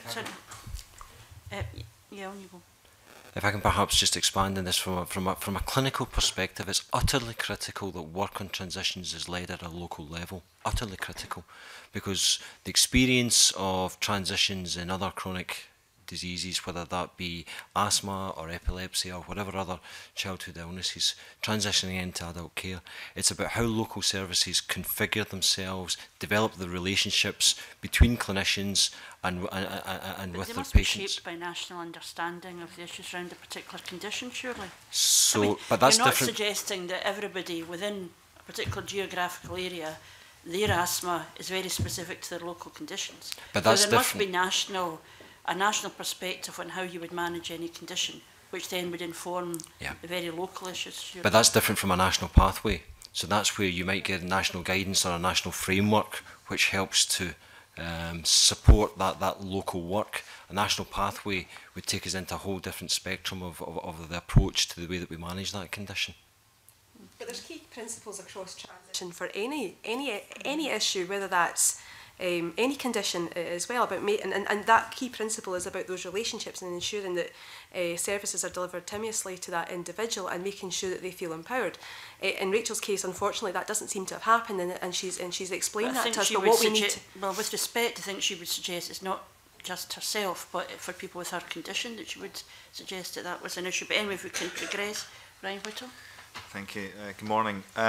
Speaker 1: Yeah, on you go.
Speaker 10: If I can perhaps just expand on this from a clinical perspective, it's utterly critical that work on transitions is led at a local level. Utterly critical, because the experience of transitions in other chronic diseases, whether that be asthma or epilepsy or whatever other childhood illnesses, transitioning into adult care, it's about how local services configure themselves, develop the relationships between clinicians and with their patients. They must be
Speaker 1: shaped by national understanding of the issues around a particular condition, surely.
Speaker 10: So,
Speaker 1: I mean,
Speaker 10: but that's
Speaker 1: you're not
Speaker 10: different.
Speaker 1: Suggesting that everybody within a particular geographical area, their asthma is very specific to their local conditions.
Speaker 10: But that's
Speaker 1: so there
Speaker 10: different.
Speaker 1: must be a national perspective on how you would manage any condition, which then would inform the very local issues. Surely.
Speaker 10: But that's different from a national pathway. So that's where you might get national guidance or a national framework which helps to support that local work. A national pathway would take us into a whole different spectrum of the approach to the way that we manage that condition.
Speaker 9: But there's key principles across transition for any issue, whether that's any condition as well, about and that key principle is about those relationships and ensuring that services are delivered timeously to that individual and making sure that they feel empowered. In Rachel's case, unfortunately, that doesn't seem to have happened, and she's explained that to us. But what we need to,
Speaker 1: well, with respect, I think she would suggest it's not just herself, but for people with her condition, that she would suggest that was an issue. But anyway, if we can progress, Brian Whittle.
Speaker 4: Thank you. Good morning.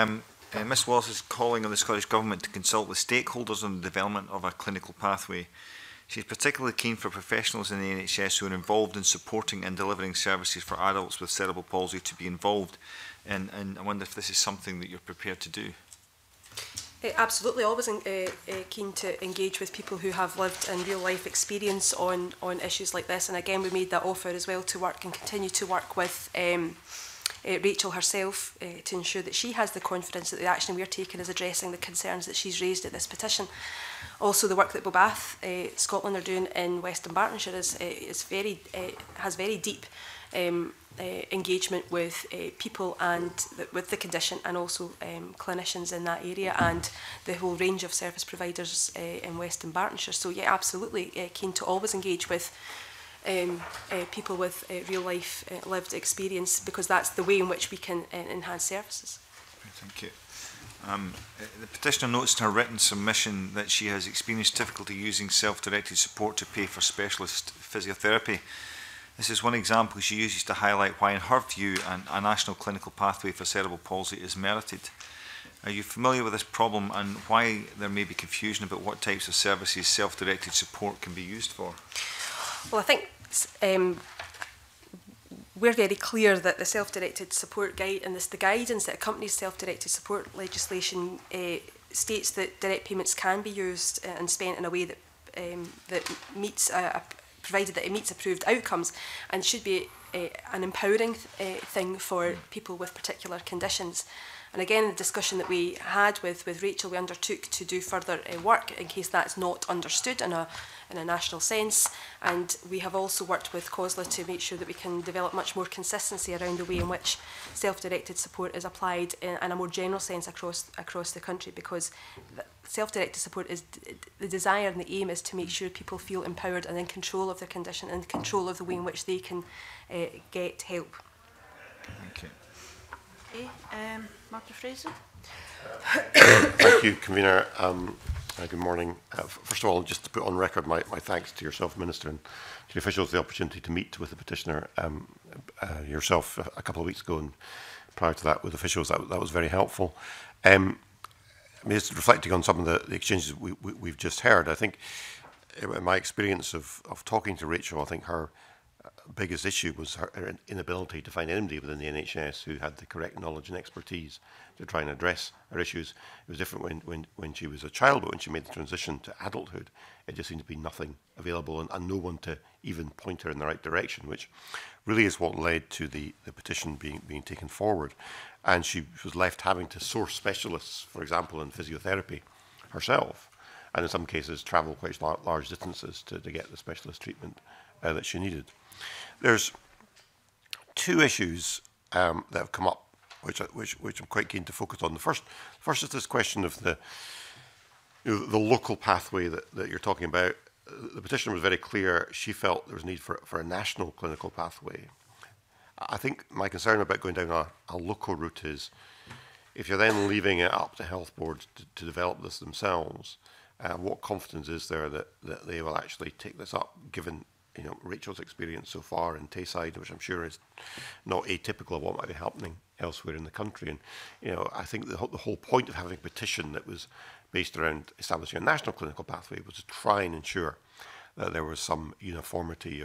Speaker 4: Ms Wallace is calling on the Scottish Government to consult with stakeholders on the development of a clinical pathway. She is particularly keen for professionals in the NHS who are involved in supporting and delivering services for adults with cerebral palsy to be involved, and I wonder if this is something that you're prepared to do.
Speaker 9: Absolutely, always keen to engage with people who have lived in real life experience on issues like this, and again we made that offer as well to work and continue to work with Rachel herself to ensure that she has the confidence that the action we're taking is addressing the concerns that she's raised at this petition. Also, the work that Bobath Scotland are doing in Western Bartonshire has very deep engagement with people and with the condition, and also clinicians in that area, and the whole range of service providers in Western Bartonshire. So yeah, absolutely keen to always engage with people with real life lived experience, because that's the way in which we can enhance services.
Speaker 4: Thank you. The petitioner notes in her written submission that she has experienced difficulty using self-directed support to pay for specialist physiotherapy. This is one example she uses to highlight why, in her view, a national clinical pathway for cerebral palsy is merited. Are you familiar with this problem, and why there may be confusion about what types of services self-directed support can be used for?
Speaker 9: Well, I think we're very clear that the self-directed support guide and the guidance that accompanies self-directed support legislation states that direct payments can be used and spent in a way that that meets provided that it meets approved outcomes, and should be an empowering thing for people with particular conditions. And again, in the discussion that we had with Rachel, we undertook to do further work in case that's not understood in a national sense. And we have also worked with COSLA to make sure that we can develop much more consistency around the way in which self-directed support is applied in a more general sense across the country, because self-directed support is the desire and the aim is to make sure people feel empowered and in control of their condition and control of the way in which they can get help.
Speaker 4: Thank you.
Speaker 1: Okay, Martin Fraser.
Speaker 12: Thank you, Convener. Good morning. First of all, just to put on record my thanks to yourself, Minister, and to the officials for the opportunity to meet with the petitioner yourself a couple of weeks ago, and prior to that with officials. That was very helpful. Just reflecting on some of the exchanges we've just heard, I think in my experience of talking to Rachel, I think her biggest issue was her inability to find anybody within the NHS who had the correct knowledge and expertise to try and address her issues. It was different when she was a child, but when she made the transition to adulthood, it just seemed to be nothing available and no one to even point her in the right direction, which really is what led to the petition being taken forward. And she was left having to source specialists, for example, in physiotherapy herself, and in some cases travel quite large distances to get the specialist treatment that she needed. There's two issues that have come up, which I'm quite keen to focus on. The first is this question of the local pathway that you're talking about. The petitioner was very clear. She felt there was a need for a national clinical pathway. I think my concern about going down a local route is if you're then leaving it up to health boards to develop this themselves, what confidence is there that they will actually take this up, given Rachel's experience so far in Tayside, which I'm sure is not atypical of what might be happening elsewhere in the country. And I think the whole point of having a petition that was based around establishing a national clinical pathway was to try and ensure that there was some uniformity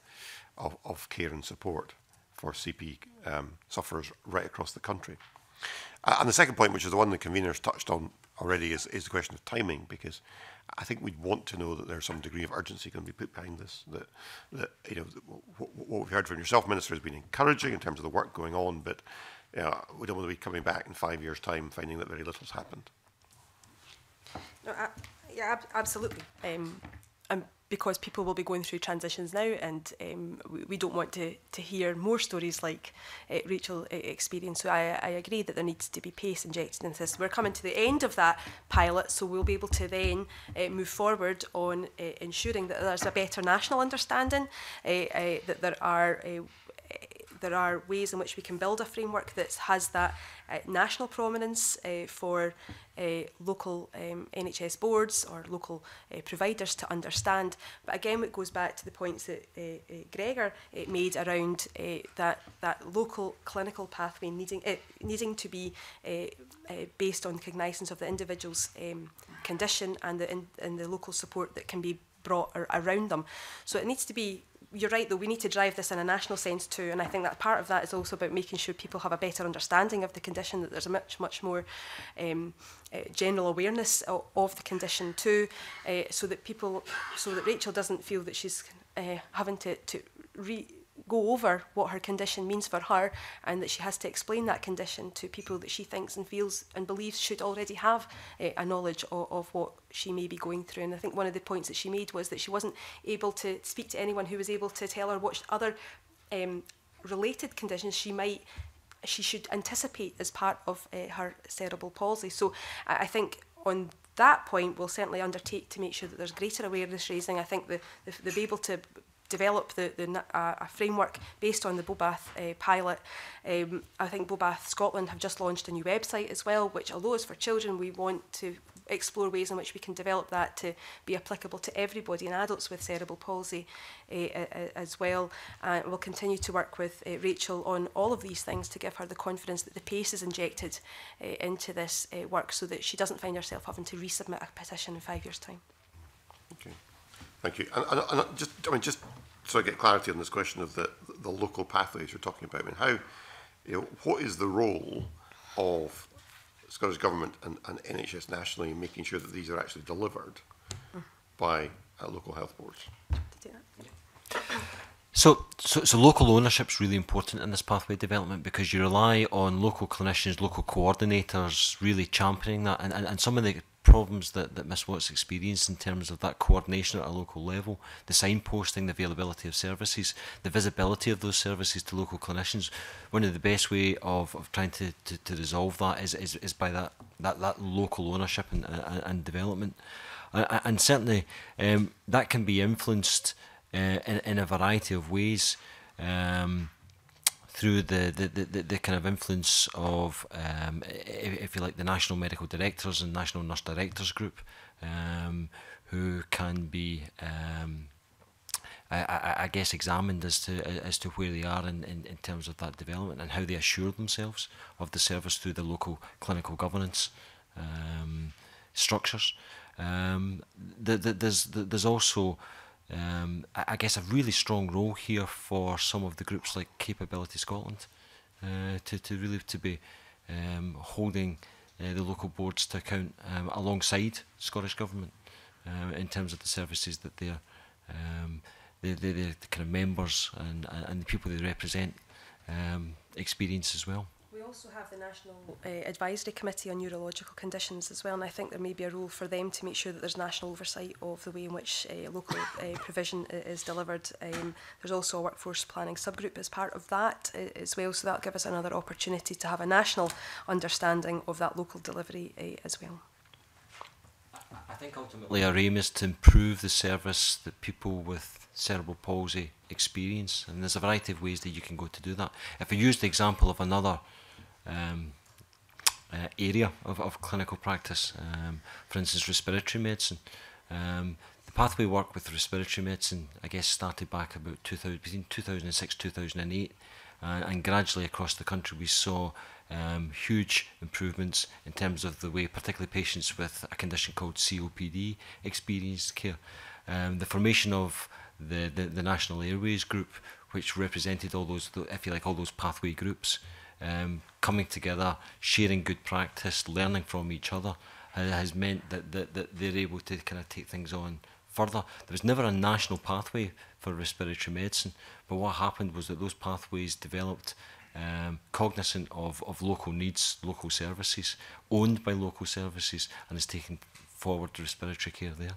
Speaker 12: of care and support for CP sufferers right across the country. And the second point, which is the one the conveners touched on already, is the question of timing, because I think we'd want to know that there's some degree of urgency going to be put behind this. That what we've heard from yourself, Minister, has been encouraging in terms of the work going on, but we don't want to be coming back in 5 years' time finding that very little's happened.
Speaker 9: No, yeah, absolutely. And because people will be going through transitions now, and we don't want to hear more stories like Rachel experienced. So I agree that there needs to be pace injected into this. We're coming to the end of that pilot, so we'll be able to then move forward on ensuring that there's a better national understanding, that there are there are ways in which we can build a framework that has that national prominence for local NHS boards or local providers to understand. But again, it goes back to the points that Gregor made around that local clinical pathway needing to be based on cognizance of the individual's condition and the local support that can be brought around them. So it needs to be, you're right though, we need to drive this in a national sense too, and I think that part of that is also about making sure people have a better understanding of the condition, that there's a much more general awareness of the condition too, so that Rachel doesn't feel that she's having to go over what her condition means for her, and that she has to explain that condition to people that she thinks and feels and believes should already have a knowledge of what she may be going through. And I think one of the points that she made was that she wasn't able to speak to anyone who was able to tell her what other related conditions she should anticipate as part of her cerebral palsy. So I think on that point we'll certainly undertake to make sure that there's greater awareness raising. I think they'll be able to develop a framework based on the Bobath pilot. I think Bobath Scotland have just launched a new website as well, which although it's for children, we want to explore ways in which we can develop that to be applicable to everybody and adults with cerebral palsy as well. We'll continue to work with Rachel on all of these things to give her the confidence that the pace is injected into this work, so that she doesn't find herself having to resubmit a petition in 5 years' time.
Speaker 12: Okay. Thank you. And just so I get clarity on this question of the local pathways you're talking about, I mean, how, what is the role of Scottish Government and NHS nationally in making sure that these are actually delivered by local health boards?
Speaker 10: So local ownership is really important in this pathway development, because you rely on local clinicians, local coordinators really championing that, and some of the problems that Miss Watts experienced in terms of that coordination at a local level, the signposting, the availability of services, the visibility of those services to local clinicians. One of the best way of trying to resolve that is by that local ownership and development, and certainly that can be influenced in a variety of ways, through the kind of influence of, if you like, the National Medical Directors and National Nurse Directors Group, who can be, I guess, examined as to where they are in terms of that development and how they assure themselves of the service through the local clinical governance structures. There's also, I guess, a really strong role here for some of the groups like Capability Scotland to be holding the local boards to account alongside Scottish Government in terms of the services that the kind of members and the people they represent experience as well.
Speaker 9: We also have the National Advisory Committee on Neurological Conditions as well, and I think there may be a role for them to make sure that there's national oversight of the way in which local provision is delivered. There's also a workforce planning subgroup as part of that as well, so that'll give us another opportunity to have a national understanding of that local delivery as well.
Speaker 10: I think ultimately our aim is to improve the service that people with cerebral palsy experience, and there's a variety of ways that you can go to do that. If I use the example of another area of clinical practice, for instance respiratory medicine, the pathway work with respiratory medicine I guess started back about between 2006-2008, and gradually across the country we saw huge improvements in terms of the way particularly patients with a condition called COPD experienced care. The formation of the National Airways Group, which represented all those, if you like, all those pathway groups, coming together, sharing good practice, learning from each other, has meant that they're able to kind of take things on further. There was never a national pathway for respiratory medicine, but what happened was that those pathways developed cognizant of local needs, local services, owned by local services, and has taken forward respiratory care there.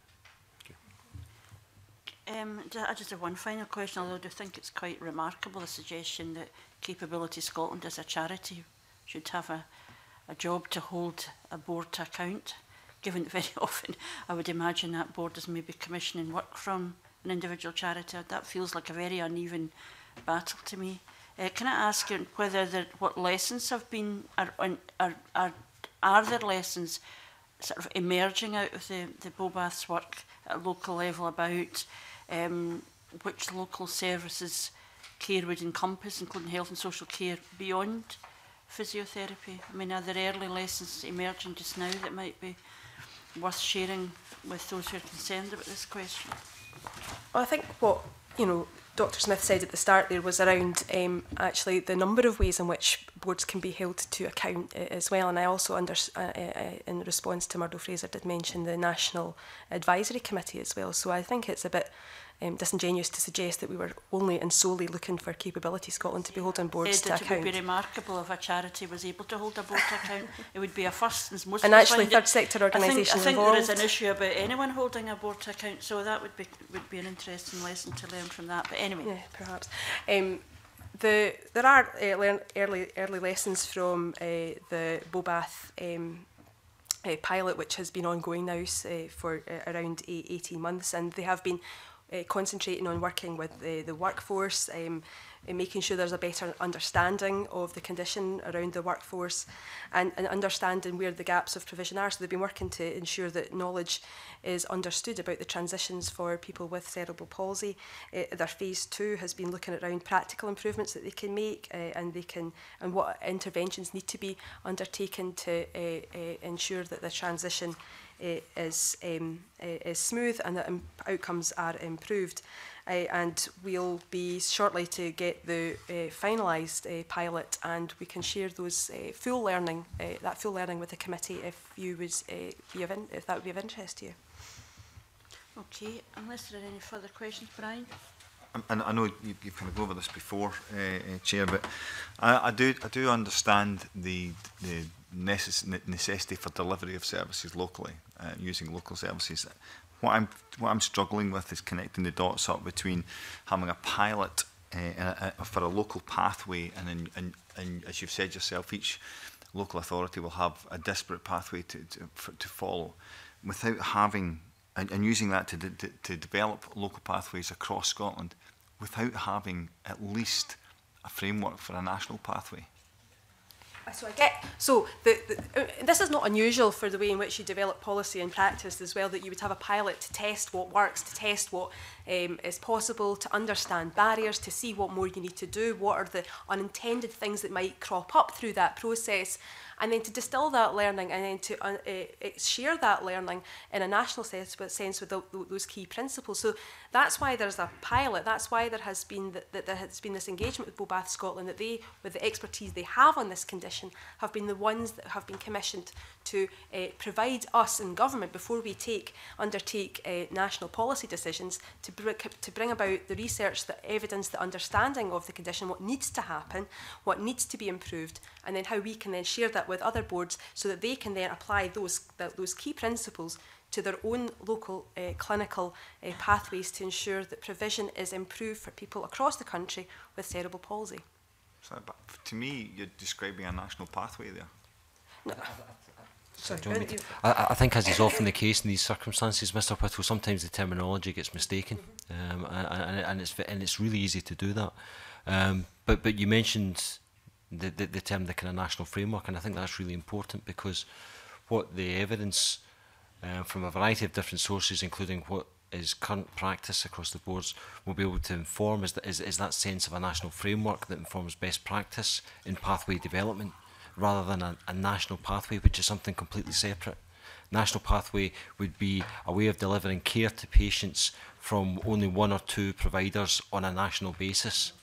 Speaker 1: I just have one final question, although I do think it's quite remarkable, the suggestion that Capability Scotland as a charity should have a job to hold a board to account, given that very often I would imagine that board is maybe commissioning work from an individual charity. That feels like a very uneven battle to me. Can I ask you whether what lessons have been, are there lessons sort of emerging out of the Bobath's work at a local level about which local services care would encompass, including health and social care, beyond physiotherapy? I mean, are there early lessons emerging just now that might be worth sharing with those who are concerned about this question?
Speaker 9: Well, I think what, you know, Dr. Smith said at the start there was around actually the number of ways in which boards can be held to account as well. And I also, in response to Murdo Fraser, did mention the National Advisory Committee as well. So I think it's a bit disingenuous to suggest that we were only and solely looking for Capability Scotland to be holding boards to account.
Speaker 1: It would be remarkable if a charity was able to hold a board to account. It would be a first. Most
Speaker 9: and actually third sector organisations
Speaker 1: I think
Speaker 9: involved.
Speaker 1: there is an issue about anyone holding a board to account, so that would be an interesting lesson to learn from that. But anyway.
Speaker 9: Yeah, perhaps. There are early lessons from the Bobath pilot, which has been ongoing now for around 18 months, and they have been concentrating on working with the workforce, making sure there's a better understanding of the condition around the workforce and understanding where the gaps of provision are. So they've been working to ensure that knowledge is understood about the transitions for people with cerebral palsy. Their phase 2 has been looking at around practical improvements that they can make and what interventions need to be undertaken to ensure that the transition is smooth and that outcomes are improved. And we'll be shortly to get the finalised pilot, and we can share those full learning with the committee if you would if that would be of interest to you.
Speaker 1: Okay, unless there are any further questions, Brian.
Speaker 4: I know you've kind of gone over this before, Chair, but I do understand the necessity for delivery of services locally, using local services. What I'm struggling with is connecting the dots up between having a pilot for a local pathway, and as you've said yourself, each local authority will have a disparate pathway to follow, without having and using that to develop local pathways across Scotland, without having at least a framework for a national pathway.
Speaker 9: So this is not unusual for the way in which you develop policy and practice as well, that you would have a pilot to test what works, to test what is possible, to understand barriers, to see what more you need to do, what are the unintended things that might crop up through that process, and then to distill that learning and then to share that learning in a national sense with those key principles. So that's why there's a pilot. That's why there has been this engagement with Bobath Scotland, that they, with the expertise they have on this condition, have been the ones that have been commissioned to provide us in government, before we undertake national policy decisions, to bring about the research, the evidence, the understanding of the condition, what needs to happen, what needs to be improved, and then how we can then share that with other boards so that they can then apply those key principles to their own local clinical pathways to ensure that provision is improved for people across the country with cerebral palsy.
Speaker 4: So, but to me, you're describing a national pathway there.
Speaker 9: No.
Speaker 10: I think, as is often the case in these circumstances, Mr. Whittle, sometimes the terminology gets mistaken, and it's really easy to do that. But you mentioned the term, the kind of national framework, and I think that's really important, because what the evidence from a variety of different sources, including what is current practice across the boards, will be able to inform is that sense of a national framework that informs best practice in pathway development, rather than a national pathway, which is something completely separate. National pathway would be a way of delivering care to patients from only one or two providers on a national basis.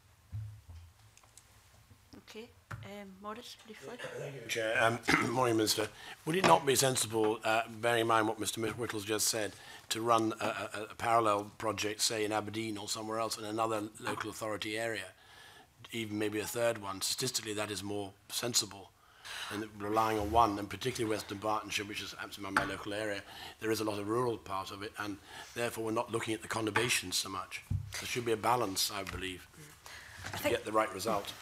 Speaker 1: Okay, Maurice, briefly.
Speaker 3: Thank you, Chair. Morning, Minister. Would it not be sensible, bearing in mind what Mr. Whittle's just said, to run a parallel project, say in Aberdeen or somewhere else in another local authority area, even maybe a third one? Statistically, that is more sensible than relying on one, and particularly Western Bartonshire, which is absolutely my local area. There is a lot of rural part of it, and therefore we're not looking at the conurbations so much. There should be a balance, I believe, to get the right result.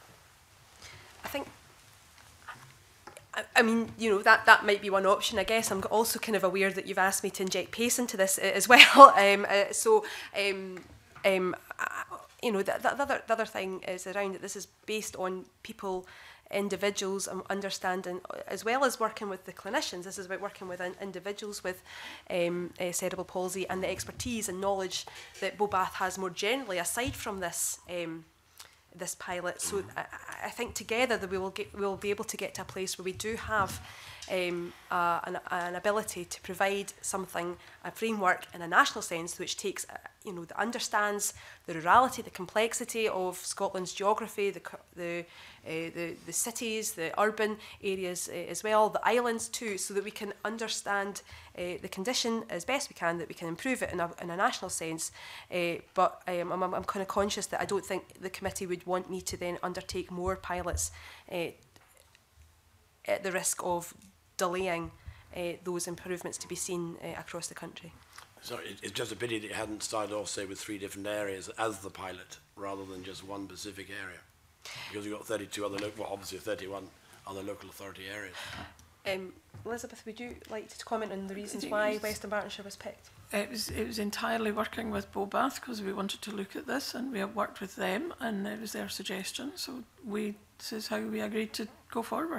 Speaker 9: I mean, you know, that might be one option. I guess I'm also kind of aware that you've asked me to inject pace into this as well. you know, the other thing is around that this is based on people, individuals, understanding, as well as working with the clinicians. This is about working with individuals with cerebral palsy, and the expertise and knowledge that Bobath has more generally, aside from this this pilot. So I think together that we will be able to get to a place where we do have an ability to provide something, a framework in a national sense, which takes, you know, that understands the rurality, the complexity of Scotland's geography, the cities, the urban areas as well, the islands too, so that we can understand the condition as best we can, that we can improve it in a national sense. But I'm kind of conscious that I don't think the committee would want me to then undertake more pilots at the risk of delaying those improvements to be seen across the country.
Speaker 3: So it's just a pity that you hadn't started off, say, with 3 different areas as the pilot, rather than just one specific area. Because you've got 32 other, well, obviously 31 other local authority areas.
Speaker 9: Elizabeth, would you like to comment on the reasons why Western Bartonshire was picked?
Speaker 11: It was entirely working with Bobath, because we wanted to look at this, and we have worked with them, and it was their suggestion. So this is how we agreed to go forward.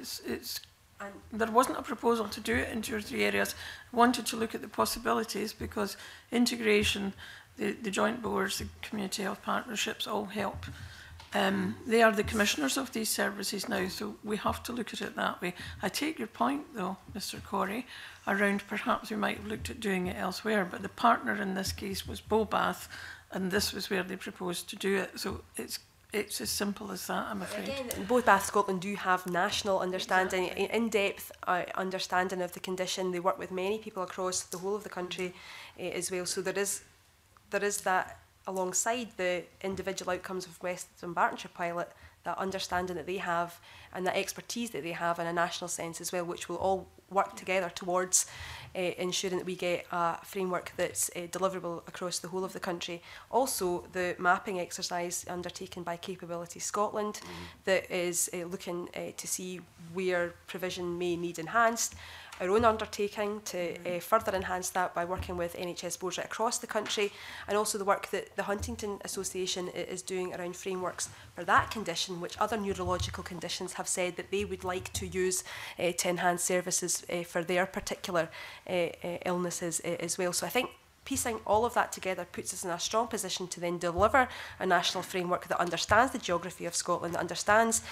Speaker 11: There wasn't a proposal to do it in 2 or 3 areas. I wanted to look at the possibilities, because integration, the joint boards, the community health partnerships all help. They are the commissioners of these services now, so we have to look at it that way. I take your point, though, Mr. Corey, around perhaps we might have looked at doing it elsewhere, but the partner in this case was Bobath, and this was where they proposed to do it. So it's as simple as that, I'm afraid.
Speaker 9: Again, both Bath Scotland do have national understanding, in-depth understanding of the condition. They work with many people across the whole of the country as well. So there is that, alongside the individual outcomes of Western Bartonshire pilot, that understanding that they have and that expertise that they have in a national sense as well, which will all work together towards ensuring that we get a framework that's deliverable across the whole of the country. Also, the mapping exercise undertaken by Capability Scotland that is looking to see where provision may need enhanced. Our own undertaking to further enhance that by working with NHS boards right across the country, and also the work that the Huntington Association is doing around frameworks for that condition, which other neurological conditions have said that they would like to use to enhance services for their particular illnesses as well. So I think piecing all of that together puts us in a strong position to then deliver a national framework that understands the geography of Scotland, that understands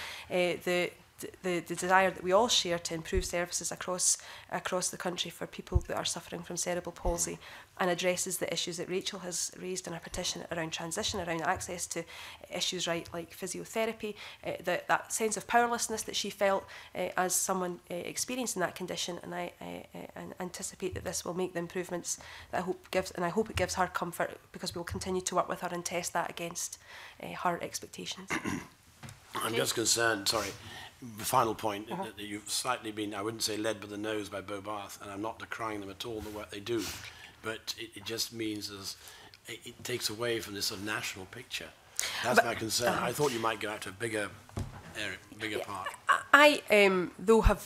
Speaker 9: the desire that we all share to improve services across the country for people that are suffering from cerebral palsy, and addresses the issues that Rachel has raised in her petition around transition, around access to issues like physiotherapy, that sense of powerlessness that she felt as someone experiencing that condition. And I anticipate that this will make the improvements that I hope it gives her comfort, because we will continue to work with her and test that against her expectations.
Speaker 3: I'm just concerned, sorry, the final point, that you've slightly been, I wouldn't say led by the nose by Bobath, and I'm not decrying them at all, the work they do, but it just means it takes away from this sort of national picture. That's my concern. I thought you might go out to a bigger area, bigger part.
Speaker 9: I, though, have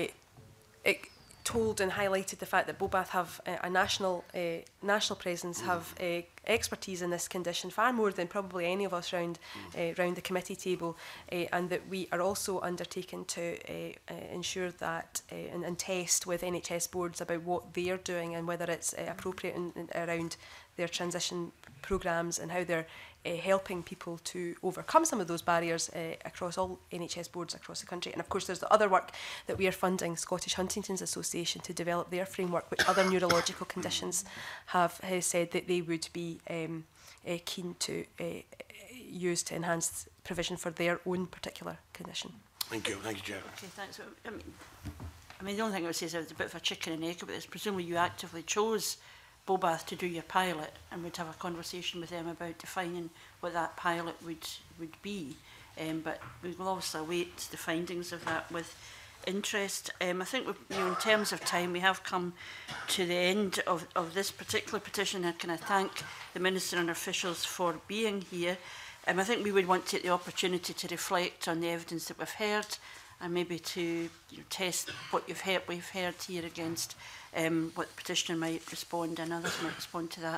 Speaker 9: told and highlighted the fact that Bobath have a national presence, have expertise in this condition, far more than probably any of us round the committee table, and that we are also undertaking to ensure that and test with NHS boards about what they are doing and whether it's appropriate around their transition programmes and how they're helping people to overcome some of those barriers across all NHS boards across the country. And of course there's the other work that we are funding Scottish Huntington's Association to develop their framework, which other neurological conditions have said that they would be keen to use to enhance provision for their own particular condition.
Speaker 3: Thank you, Chair.
Speaker 1: Okay, thanks. I mean, the only thing I would say is it's a bit of a chicken and egg about this. Presumably you actively chose Bobath to do your pilot, and we'd have a conversation with them about defining what that pilot would be. But we will obviously await the findings of that with interest. I think in terms of time, we have come to the end of this particular petition, and can I thank the Minister and officials for being here. I think we would want to take the opportunity to reflect on the evidence that we've heard, and maybe to test what we've heard here against what the petitioner might respond and others might respond to that.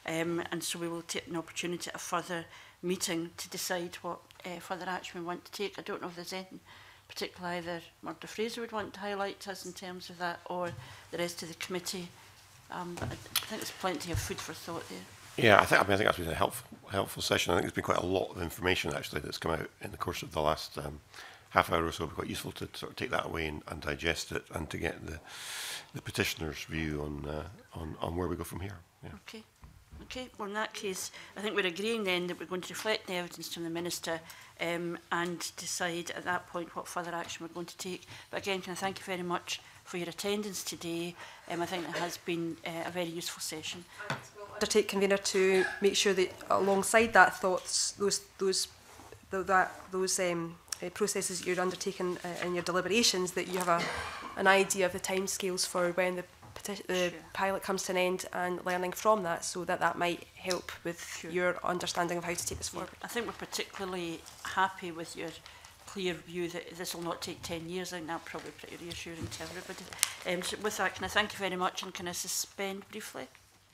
Speaker 1: and so we will take an opportunity at a further meeting to decide what further action we want to take. I don't know if there's anything particular either Murdo Fraser would want to highlight to us in terms of that, or the rest of the committee. But I think there's plenty of food for thought there.
Speaker 12: Yeah, I think that's been a helpful session. I think there's been quite a lot of information actually that's come out in the course of the last half hour or so. It'll be quite useful to sort of take that away and digest it, and to get the petitioner's view on where we go from here. Yeah.
Speaker 1: Okay. Okay, well in that case, I think we're agreeing then that we're going to reflect the evidence from the Minister and decide at that point what further action we're going to take. But again, can I thank you very much for your attendance today. I think it has been a very useful session.
Speaker 9: Undertake, convener, to make sure that alongside that thoughts, those processes you're undertaking in your deliberations, that you have an idea of the timescales for when the pilot comes to an end, and learning from that, so that might help with your understanding of how to take this forward.
Speaker 1: I think we're particularly happy with your clear view that this will not take 10 years. I think that's probably pretty reassuring to everybody. So with that, can I thank you very much, and can I suspend briefly?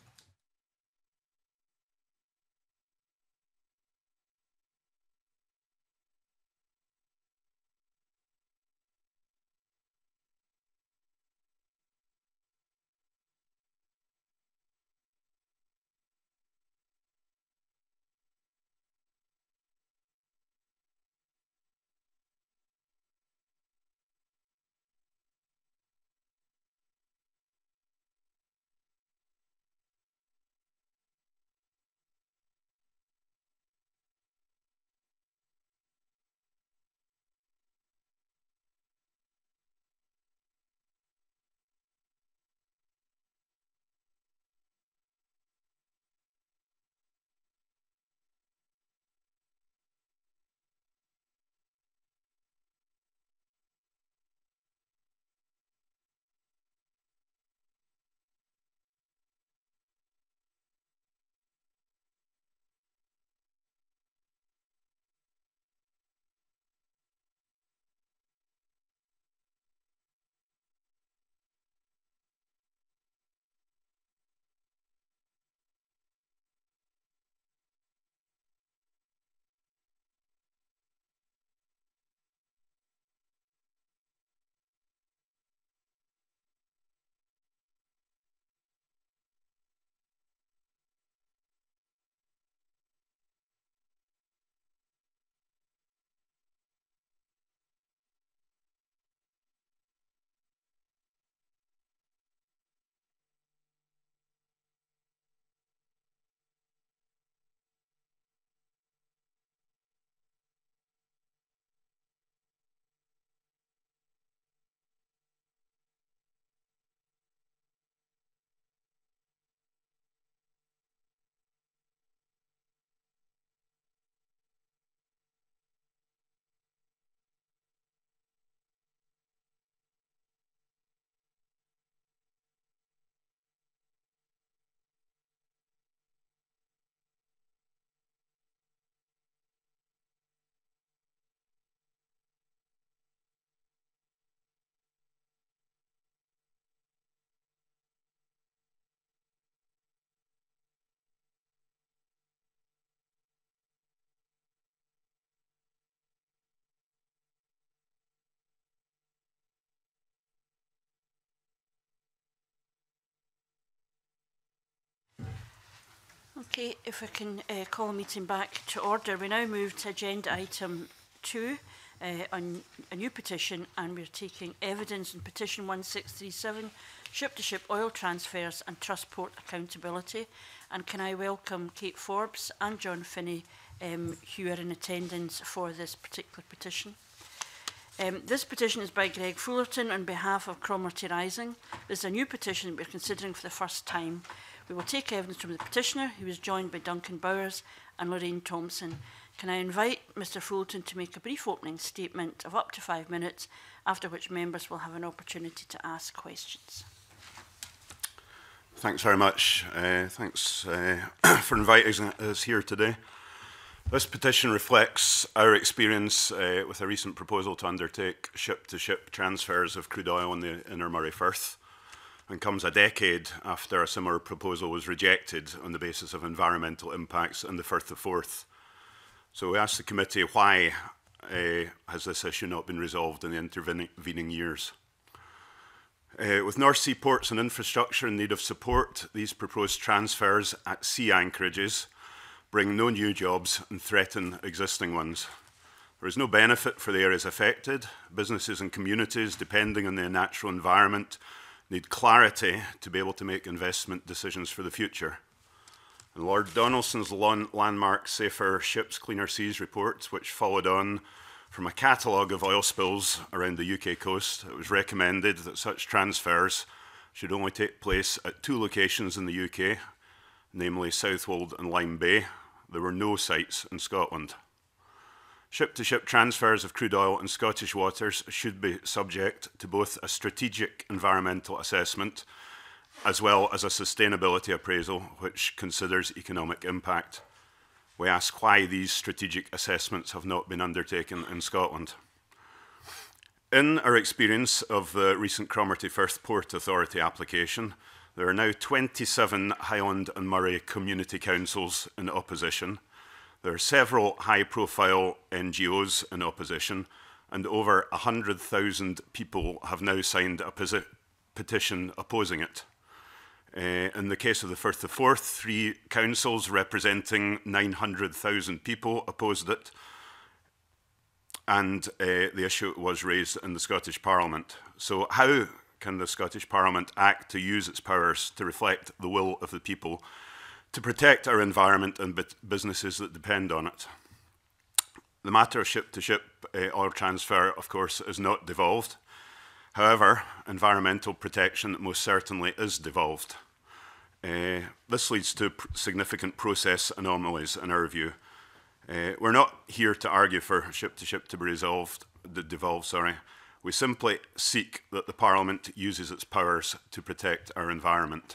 Speaker 1: Okay, if I can call a meeting back to order. We now move to agenda item 2 on a new petition, and we're taking evidence in petition 1637, ship-to-ship oil transfers and trust port accountability. And can I welcome Kate Forbes and John Finney, who are in attendance for this particular petition. This petition is by Greg Fullarton on behalf of Cromarty Rising. This is a new petition that we're considering for the first time. We will take evidence from the petitioner, who is joined by Duncan Bowers and Loreine Thomson. Can I invite Mr Fullarton to make a brief opening statement of up to 5 minutes, after which members will have an opportunity to ask questions.
Speaker 13: Thanks very much. Thanks for inviting us here today. This petition reflects our experience with a recent proposal to undertake ship-to-ship transfers of crude oil in the Inner Murray Firth. and comes a decade after a similar proposal was rejected on the basis of environmental impacts in the Firth of Forth. So we asked the committee, why has this issue not been resolved in the intervening years? With North Sea ports and infrastructure in need of support, these proposed transfers at sea anchorages bring no new jobs and threaten existing ones. There is no benefit for the areas affected. Businesses and communities, depending on their natural environment, need clarity to be able to make investment decisions for the future. And Lord Donaldson's landmark Safer Ships, Cleaner Seas report, which followed on from a catalogue of oil spills around the UK coast, it was recommended that such transfers should only take place at 2 locations in the UK, namely Southwold and Lyme Bay. There were no sites in Scotland. Ship-to-ship transfers of crude oil in Scottish waters should be subject to both a strategic environmental assessment as well as a sustainability appraisal which considers economic impact. We ask why these strategic assessments have not been undertaken in Scotland. In our experience of the recent Cromarty Firth Port Authority application, there are now 27 Highland and Moray community councils in opposition. There are several high-profile NGOs in opposition, and over 100,000 people have now signed a petition opposing it. In the case of the Firth of Forth, 3 councils representing 900,000 people opposed it, and the issue was raised in the Scottish Parliament. So how can the Scottish Parliament act to use its powers to reflect the will of the people to protect our environment and businesses that depend on it? The matter of ship-to-ship oil transfer, of course, is not devolved. However, environmental protection most certainly is devolved. This leads to significant process anomalies in our view. We're not here to argue for ship-to-ship to be devolved. We simply seek that the Parliament uses its powers to protect our environment.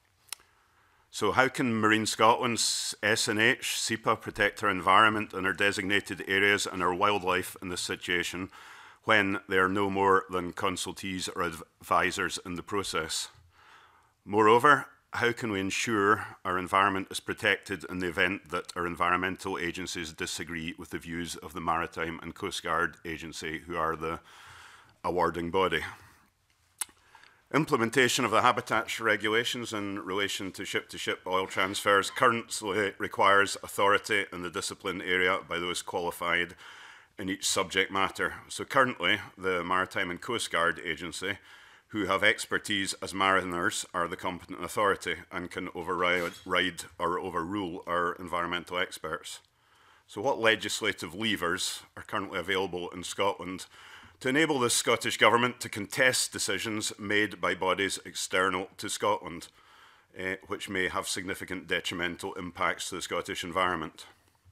Speaker 13: So how can Marine Scotland's SNH, SEPA protect our environment and our designated areas and our wildlife in this situation when they are no more than consultees or advisors in the process? Moreover, how can we ensure our environment is protected in the event that our environmental agencies disagree with the views of the Maritime and Coast Guard Agency, who are the awarding body? Implementation of the habitats regulations in relation to ship-to-ship oil transfers currently requires authority in the discipline area by those qualified in each subject matter. So currently, the Maritime and Coast Guard Agency, who have expertise as mariners, are the competent authority and can override or overrule our environmental experts. So what legislative levers are currently available in Scotland to enable the Scottish Government to contest decisions made by bodies external to Scotland, which may have significant detrimental impacts to the Scottish environment?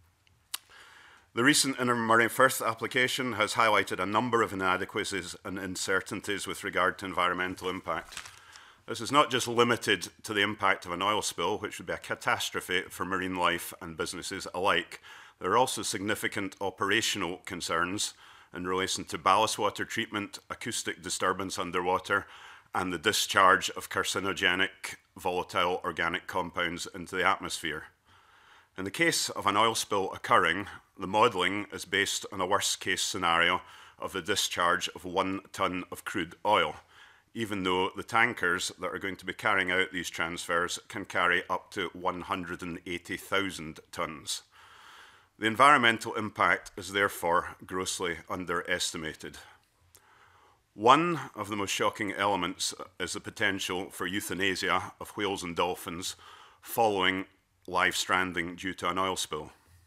Speaker 13: The recent Inner Firth application has highlighted a number of inadequacies and uncertainties with regard to environmental impact. This is not just limited to the impact of an oil spill, which would be a catastrophe for marine life and businesses alike. There are also significant operational concerns in relation to ballast water treatment, acoustic disturbance underwater, and the discharge of carcinogenic volatile organic compounds into the atmosphere. In the case of an oil spill occurring, the modelling is based on a worst-case scenario of the discharge of 1 tonne of crude oil, even though the tankers that are going to be carrying out these transfers can carry up to 180,000 tonnes. The environmental impact is therefore grossly underestimated. One of the most shocking elements is the potential for euthanasia of whales and dolphins following live stranding due to an oil spill.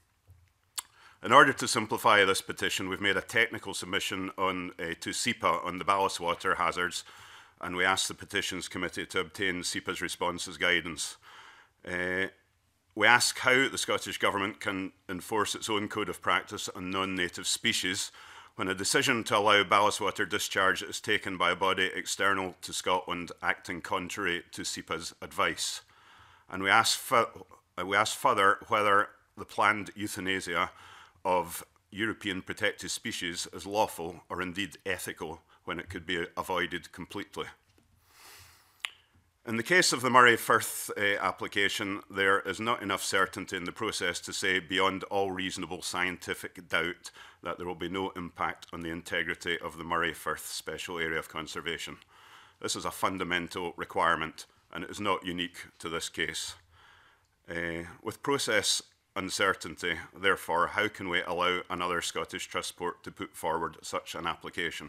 Speaker 13: In order to simplify this petition, we've made a technical submission to SEPA on the ballast water hazards, and we asked the Petitions Committee to obtain SEPA's response as guidance. We ask how the Scottish Government can enforce its own code of practice on non-native species when a decision to allow ballast water discharge is taken by a body external to Scotland acting contrary to SEPA's advice. And we ask further whether the planned euthanasia of European protected species is lawful or indeed ethical when it could be avoided completely. In the case of the Murray Firth application, there is not enough certainty in the process to say beyond all reasonable scientific doubt that there will be no impact on the integrity of the Murray Firth Special Area of Conservation. This is a fundamental requirement, and it is not unique to this case. With process uncertainty, therefore, how can we allow another Scottish Trust port to put forward such an application?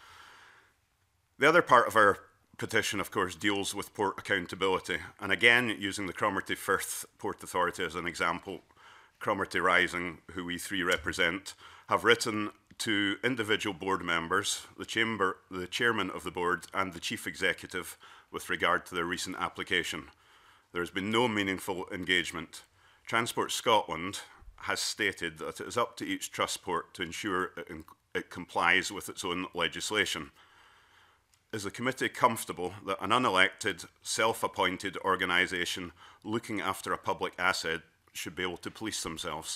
Speaker 13: The other part of our petition, of course, deals with port accountability. And again, using the Cromarty Firth Port Authority as an example, Cromarty Rising, who we three represent, have written to individual board members, the chairman of the board and the chief executive with regard to their recent application. There has been no meaningful engagement. Transport Scotland has stated that it is up to each trust port to ensure it complies with its own legislation. Is the committee comfortable that an unelected, self-appointed organisation looking after a public asset should be able to police themselves?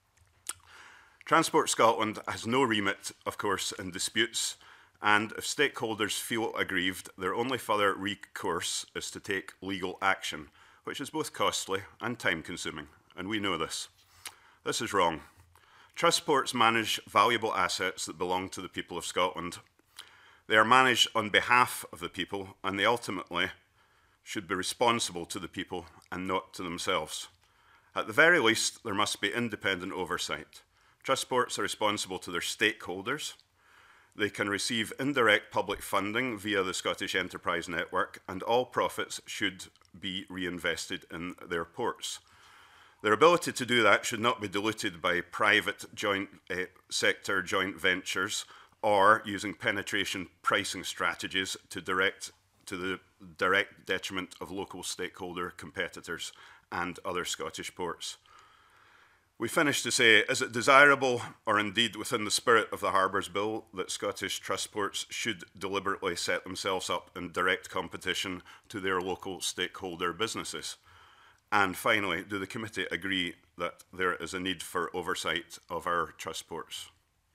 Speaker 13: Transport Scotland has no remit, of course, in disputes, and if stakeholders feel aggrieved, their only further recourse is to take legal action, which is both costly and time-consuming, and we know this. This is wrong. Trust ports manage valuable assets that belong to the people of Scotland. They are managed on behalf of the people, and they ultimately should be responsible to the people and not to themselves. At the very least, there must be independent oversight. Trust ports are responsible to their stakeholders. They can receive indirect public funding via the Scottish Enterprise Network, and all profits should be reinvested in their ports. Their ability to do that should not be diluted by private sector joint ventures or using penetration pricing strategies to the direct detriment of local stakeholder competitors and other Scottish ports. We finish to say, is it desirable or indeed within the spirit of the Harbours Bill that Scottish trust ports should deliberately set themselves up in direct competition to their local stakeholder businesses? And finally, do the committee agree that there is a need for oversight of our trust ports?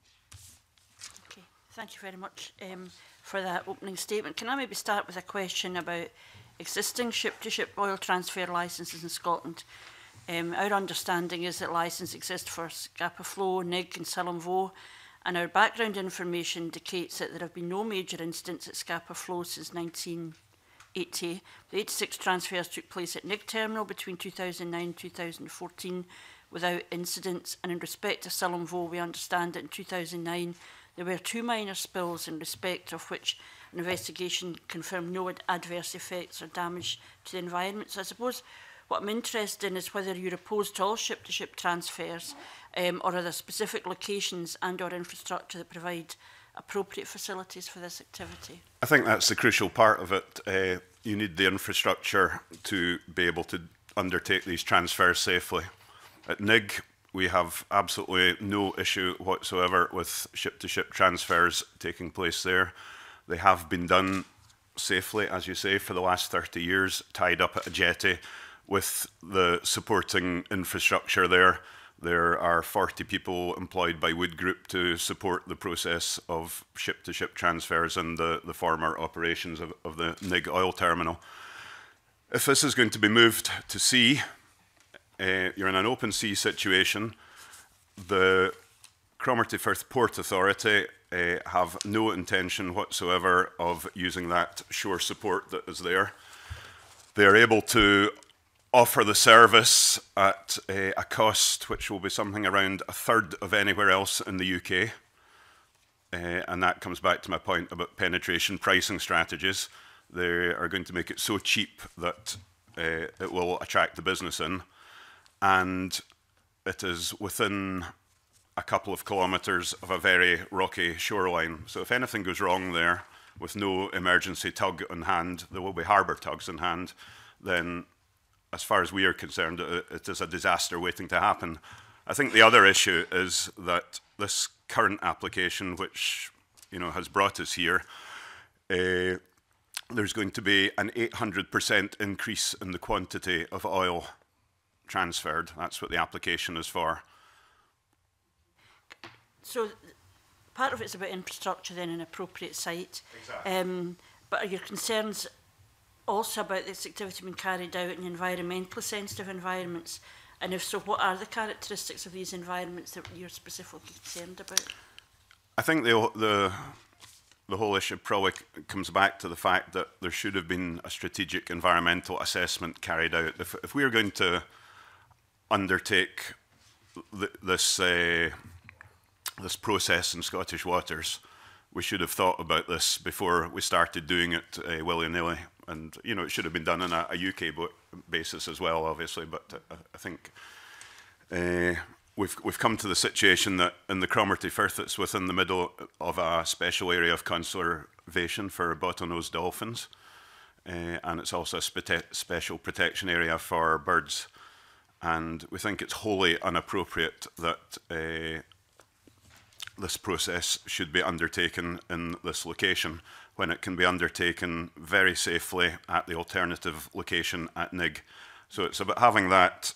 Speaker 1: Okay, thank you very much for that opening statement. Can I maybe start with a question about existing ship-to-ship oil transfer licences in Scotland? Our understanding is that licences exist for Scapa Flow, Nig and Sillinvoe, and our background information indicates that there have been no major incidents at Scapa Flow since 1980. The 86 transfers took place at Nig Terminal between 2009 and 2014 without incidents, and in respect to Sillinvoe, we understand that in 2009 there were 2 minor spills in respect of which an investigation confirmed no adverse effects or damage to the environment. So I suppose what I'm interested in is whether you're opposed to all ship-to-ship transfers or are there specific locations and or infrastructure that provide appropriate facilities for this activity?
Speaker 13: I think that's the crucial part of it. You need the infrastructure to be able to undertake these transfers safely. At Nig, we have absolutely no issue whatsoever with ship-to-ship transfers taking place there. They have been done safely, as you say, for the last 30 years, tied up at a jetty with the supporting infrastructure there. There are 40 people employed by Wood Group to support the process of ship-to-ship transfers and the former operations of the Nig oil terminal. If this is going to be moved to sea, you're in an open sea situation. The Cromarty Firth Port Authority have no intention whatsoever of using that shore support that is there. They are able to offer the service at a cost which will be something around 1/3 of anywhere else in the UK. And that comes back to my point about penetration pricing strategies. They are going to make it so cheap that it will attract the business in. And it is within a couple of kilometres of a very rocky shoreline. So if anything goes wrong there, with no emergency tug on hand, there will be harbour tugs in hand, then as far as we are concerned, it is a disaster waiting to happen. I think the other issue is that this current application, which has brought us here, there's going to be an 800% increase in the quantity of oil transferred. That's what the application is for.
Speaker 1: So part of it's about infrastructure then, an appropriate site.
Speaker 13: Exactly.
Speaker 1: But are your concerns also about this activity being carried out in environmentally sensitive environments? And if so, what are the characteristics of these environments that you're specifically concerned about?
Speaker 13: I think the whole issue probably comes back to the fact that there should have been a strategic environmental assessment carried out. If we are going to undertake this process in Scottish waters, we should have thought about this before we started doing it willy-nilly. And, you know, it should have been done on a UK basis as well, obviously. But I think we've come to the situation that in the Cromarty Firth, it's within the middle of a special area of conservation for bottlenose dolphins. And it's also a special protection area for birds. And we think it's wholly inappropriate that this process should be undertaken in this location when it can be undertaken very safely at the alternative location at Nig. So it's about having that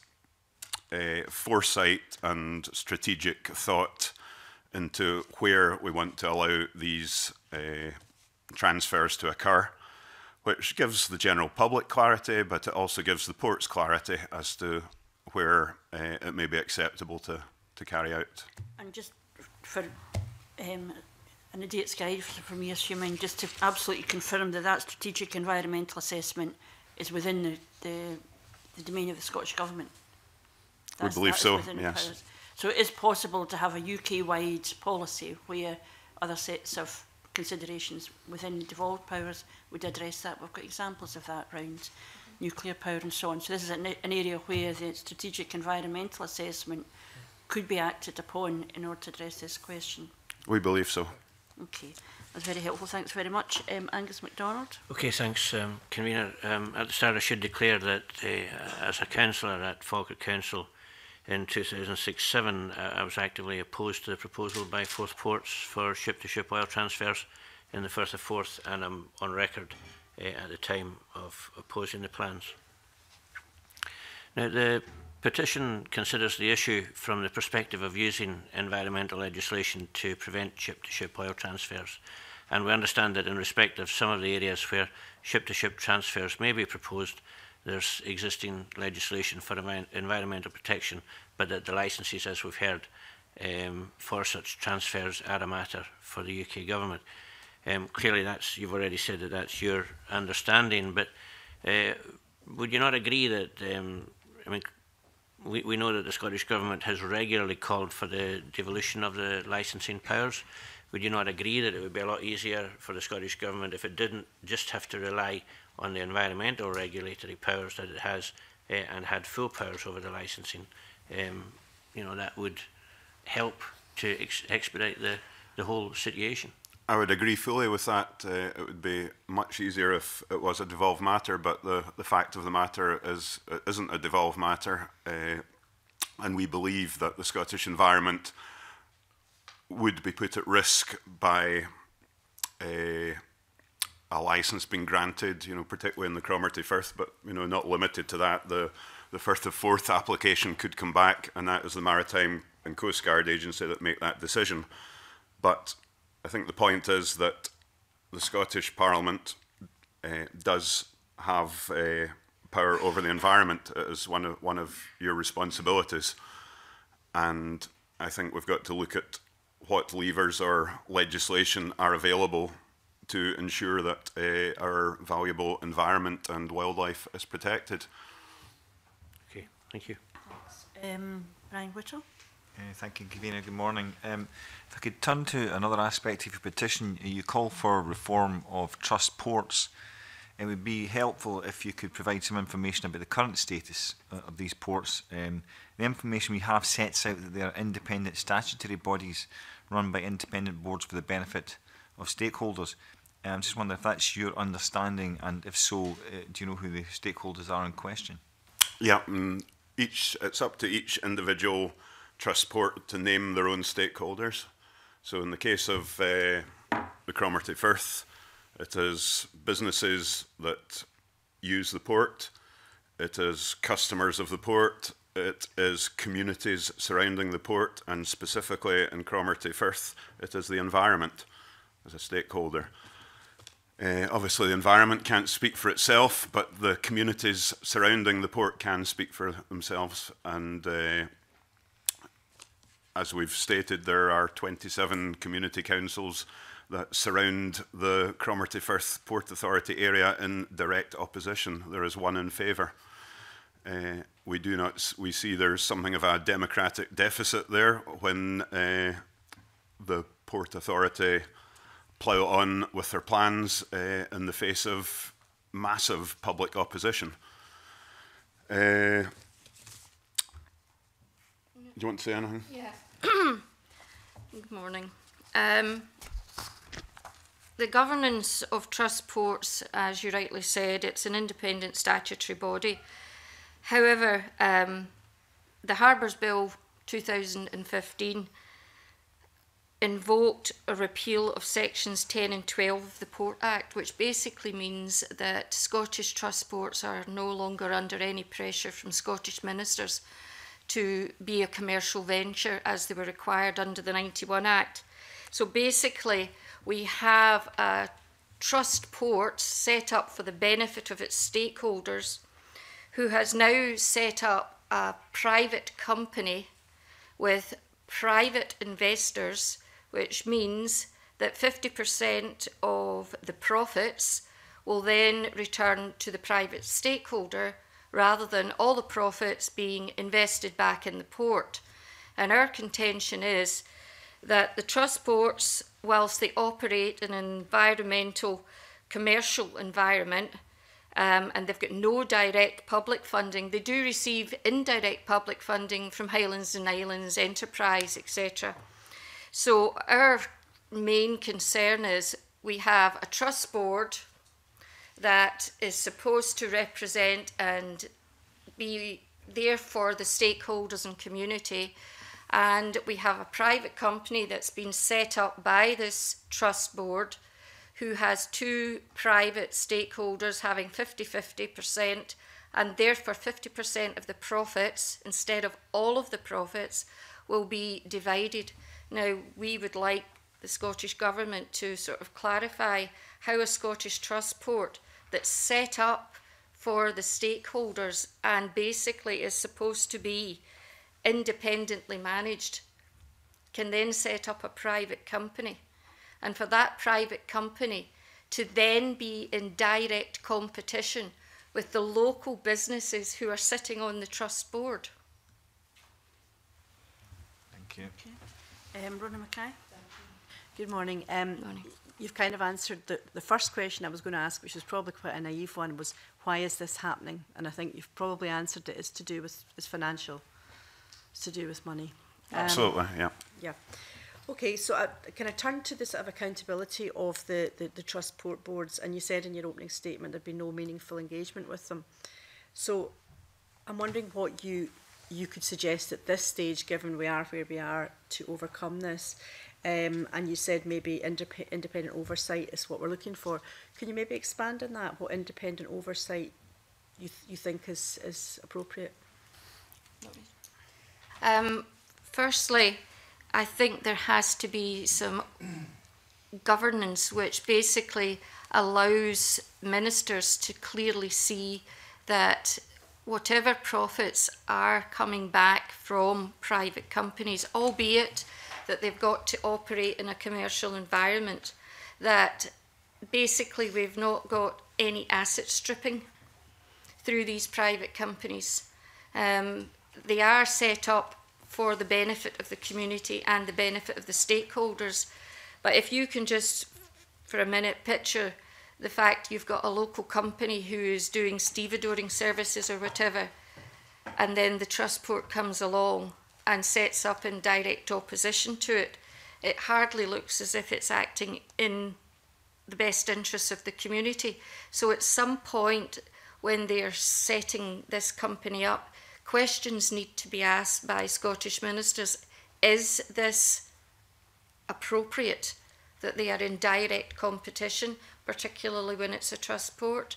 Speaker 13: foresight and strategic thought into where we want to allow these transfers to occur, which gives the general public clarity, but it also gives the ports clarity as to where it may be acceptable to carry out.
Speaker 1: And just for an idiot's guide for me, assuming, just to absolutely confirm that that strategic environmental assessment is within the domain of the Scottish Government.
Speaker 13: We believe so, yes.
Speaker 1: So it is possible to have a UK-wide policy where other sets of considerations within devolved powers would address that. We've got examples of that around nuclear power and so on. So this is an area where the strategic environmental assessment could be acted upon in order to address this question.
Speaker 13: We believe so.
Speaker 1: Okay, that's very helpful. Thanks very much. Angus MacDonald.
Speaker 6: Okay, thanks, Convener. At the start, I should declare that as a councillor at Falkirk Council in 2006-07, I was actively opposed to the proposal by Forth Ports for ship-to-ship oil transfers in the Firth of Forth, and I'm on record at the time of opposing the plans. Now, the petition considers the issue from the perspective of using environmental legislation to prevent ship-to-ship oil transfers. And we understand that in respect of some of the areas where ship-to-ship transfers may be proposed, there's existing legislation for environmental protection, but that the licences, as we've heard, for such transfers are a matter for the UK government. Clearly, you've already said that that's your understanding, but would you not agree that, I mean, we know that the Scottish Government has regularly called for the devolution of the licensing powers. Would you not agree that it would be a lot easier for the Scottish Government if it didn't just have to rely on the environmental regulatory powers that it has and had full powers over the licensing? You know, that would help to expedite the whole situation.
Speaker 13: I would agree fully with that. It would be much easier if it was a devolved matter, but the fact of the matter is it isn't a devolved matter, and we believe that the Scottish environment would be put at risk by a licence being granted, you know, particularly in the Cromarty Firth, but, you know, not limited to that. The Firth of Forth application could come back, and that is the Maritime and Coast Guard Agency that make that decision. But I think the point is that the Scottish Parliament does have power over the environment as one of your responsibilities, and I think we've got to look at what levers or legislation are available to ensure that our valuable environment and wildlife is protected.
Speaker 6: Okay, thank you.
Speaker 1: Brian Whittle.
Speaker 4: Thank you, Convener. Good morning. If I could turn to another aspect of your petition, you call for reform of trust ports. It would be helpful if you could provide some information about the current status of these ports. The information we have sets out that they are independent statutory bodies run by independent boards for the benefit of stakeholders. I'm just wondering if that's your understanding, and if so, do you know who the stakeholders are in question?
Speaker 13: Yeah, it's up to each individual trust port to name their own stakeholders. So in the case of the Cromarty Firth, it is businesses that use the port, it is customers of the port, it is communities surrounding the port, and specifically in Cromarty Firth, it is the environment as a stakeholder. Obviously, the environment can't speak for itself, but the communities surrounding the port can speak for themselves. And as we've stated, there are 27 community councils that surround the Cromarty Firth Port Authority area in direct opposition. There is one in favour. We see there's something of a democratic deficit there when the Port Authority plough on with their plans in the face of massive public opposition. Do you want to say anything?
Speaker 14: Yeah. Good morning. The governance of trust ports, as you rightly said, it's an independent statutory body. However, the Harbours Bill 2015 invoked a repeal of sections 10 and 12 of the Port Act, which basically means that Scottish trust ports are no longer under any pressure from Scottish ministers to be a commercial venture as they were required under the 91 Act. So basically, we have a trust port set up for the benefit of its stakeholders, who has now set up a private company with private investors, which means that 50% of the profits will then return to the private stakeholder rather than all the profits being invested back in the port. And our contention is that the trust ports, whilst they operate in an environmental, commercial environment, and they've got no direct public funding, they do receive indirect public funding from Highlands and Islands, Enterprise, etc. So our main concern is we have a trust board that is supposed to represent and be there for the stakeholders and community, and we have a private company that's been set up by this trust board who has two private stakeholders having 50-50%, and therefore 50% of the profits, instead of all of the profits, will be divided. Now, we would like the Scottish Government to sort of clarify how a Scottish trust port that's set up for the stakeholders and basically is supposed to be independently managed can then set up a private company, and for that private company to then be in direct competition with the local businesses who are sitting on the trust board.
Speaker 4: Thank you.
Speaker 1: Okay. Rona Mackay.
Speaker 5: Good morning.
Speaker 14: Morning.
Speaker 5: You've kind of answered the first question I was going to ask, which is probably quite a naive one, was why is this happening? And I think you've probably answered it. It's to do with financial. It's to do with money.
Speaker 13: Absolutely, yeah.
Speaker 5: Yeah. Okay, so can I turn to this sort of accountability of the trust port boards? And you said in your opening statement there'd be no meaningful engagement with them. So I'm wondering what you could suggest at this stage, given we are where we are, to overcome this. And you said maybe independent oversight is what we're looking for. Can you maybe expand on that? What independent oversight you think is appropriate?
Speaker 14: Firstly, I think there has to be some governance which basically allows ministers to clearly see that whatever profits are coming back from private companies, albeit that they've got to operate in a commercial environment, that basically we've not got any asset stripping through these private companies. They are set up for the benefit of the community and the benefit of the stakeholders. But if you can just, for a minute, picture the fact you've got a local company who is doing stevedoring services or whatever, and then the trust port comes along and sets up in direct opposition to it, it hardly looks as if it's acting in the best interests of the community. So at some point when they're setting this company up, questions need to be asked by Scottish ministers. Is this appropriate that they are in direct competition, particularly when it's a trust port?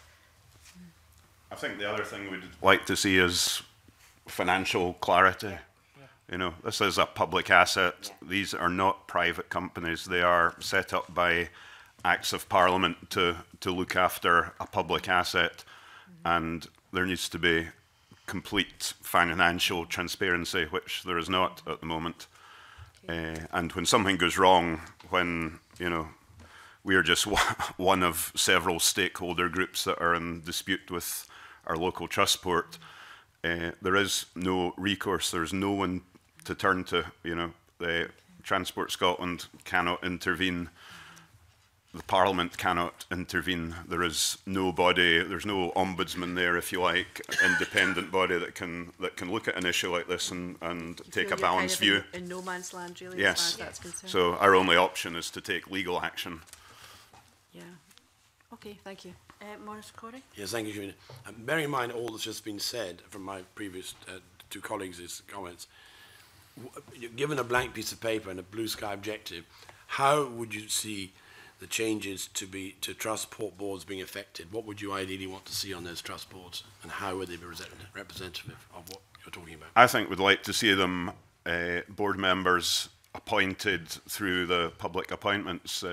Speaker 13: I think the other thing we'd like to see is financial clarity. You know, this is a public asset. These are not private companies. They are set up by acts of Parliament to look after a public asset, and there needs to be complete financial transparency, which there is not at the moment. And when something goes wrong, when, you know, we are just one of several stakeholder groups that are in dispute with our local trust port, there is no recourse, there's no one to turn to. You know, the Transport Scotland cannot intervene, the Parliament cannot intervene, there is nobody, there's no ombudsman there, if you like, independent body that can look at an issue like this and take a balanced view.
Speaker 5: In no man's land, really,
Speaker 13: yes.
Speaker 5: as far as that's concerned.
Speaker 13: So our only option is to take legal action.
Speaker 5: Yeah. Okay, thank you.
Speaker 1: Maurice Corey?
Speaker 3: Yes, thank you, Julian. Bearing in mind all that's just been said from my previous two colleagues' comments, given a blank piece of paper and a blue sky objective, how would you see the changes to trust port boards being affected? What would you ideally want to see on those trust boards, and how would they be representative of what you're talking about?
Speaker 13: I think we'd like to see them board members appointed through the public appointments,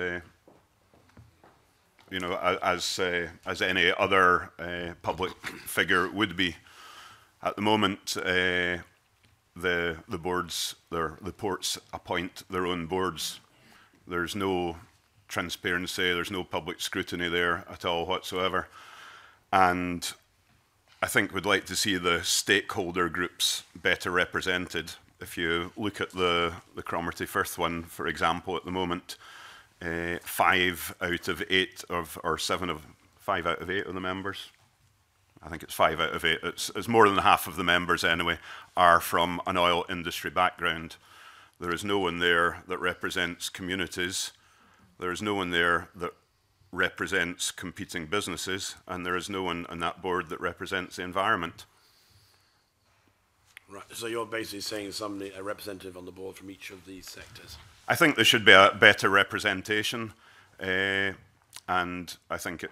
Speaker 13: you know, as any other public figure would be. At the moment, the boards, the ports appoint their own boards. There's no transparency, there's no public scrutiny there at all whatsoever. And I think we'd like to see the stakeholder groups better represented. If you look at the Cromarty Firth one, for example, at the moment, 5 out of 8 or 5 out of 8 of the members, I think it's 5 out of 8, it's more than half of the members anyway, are from an oil industry background. There is no one there that represents communities, there is no one there that represents competing businesses, and there is no one on that board that represents the environment.
Speaker 3: Right, so you're basically saying somebody, a representative on the board from each of these sectors?
Speaker 13: I think there should be a better representation, and I think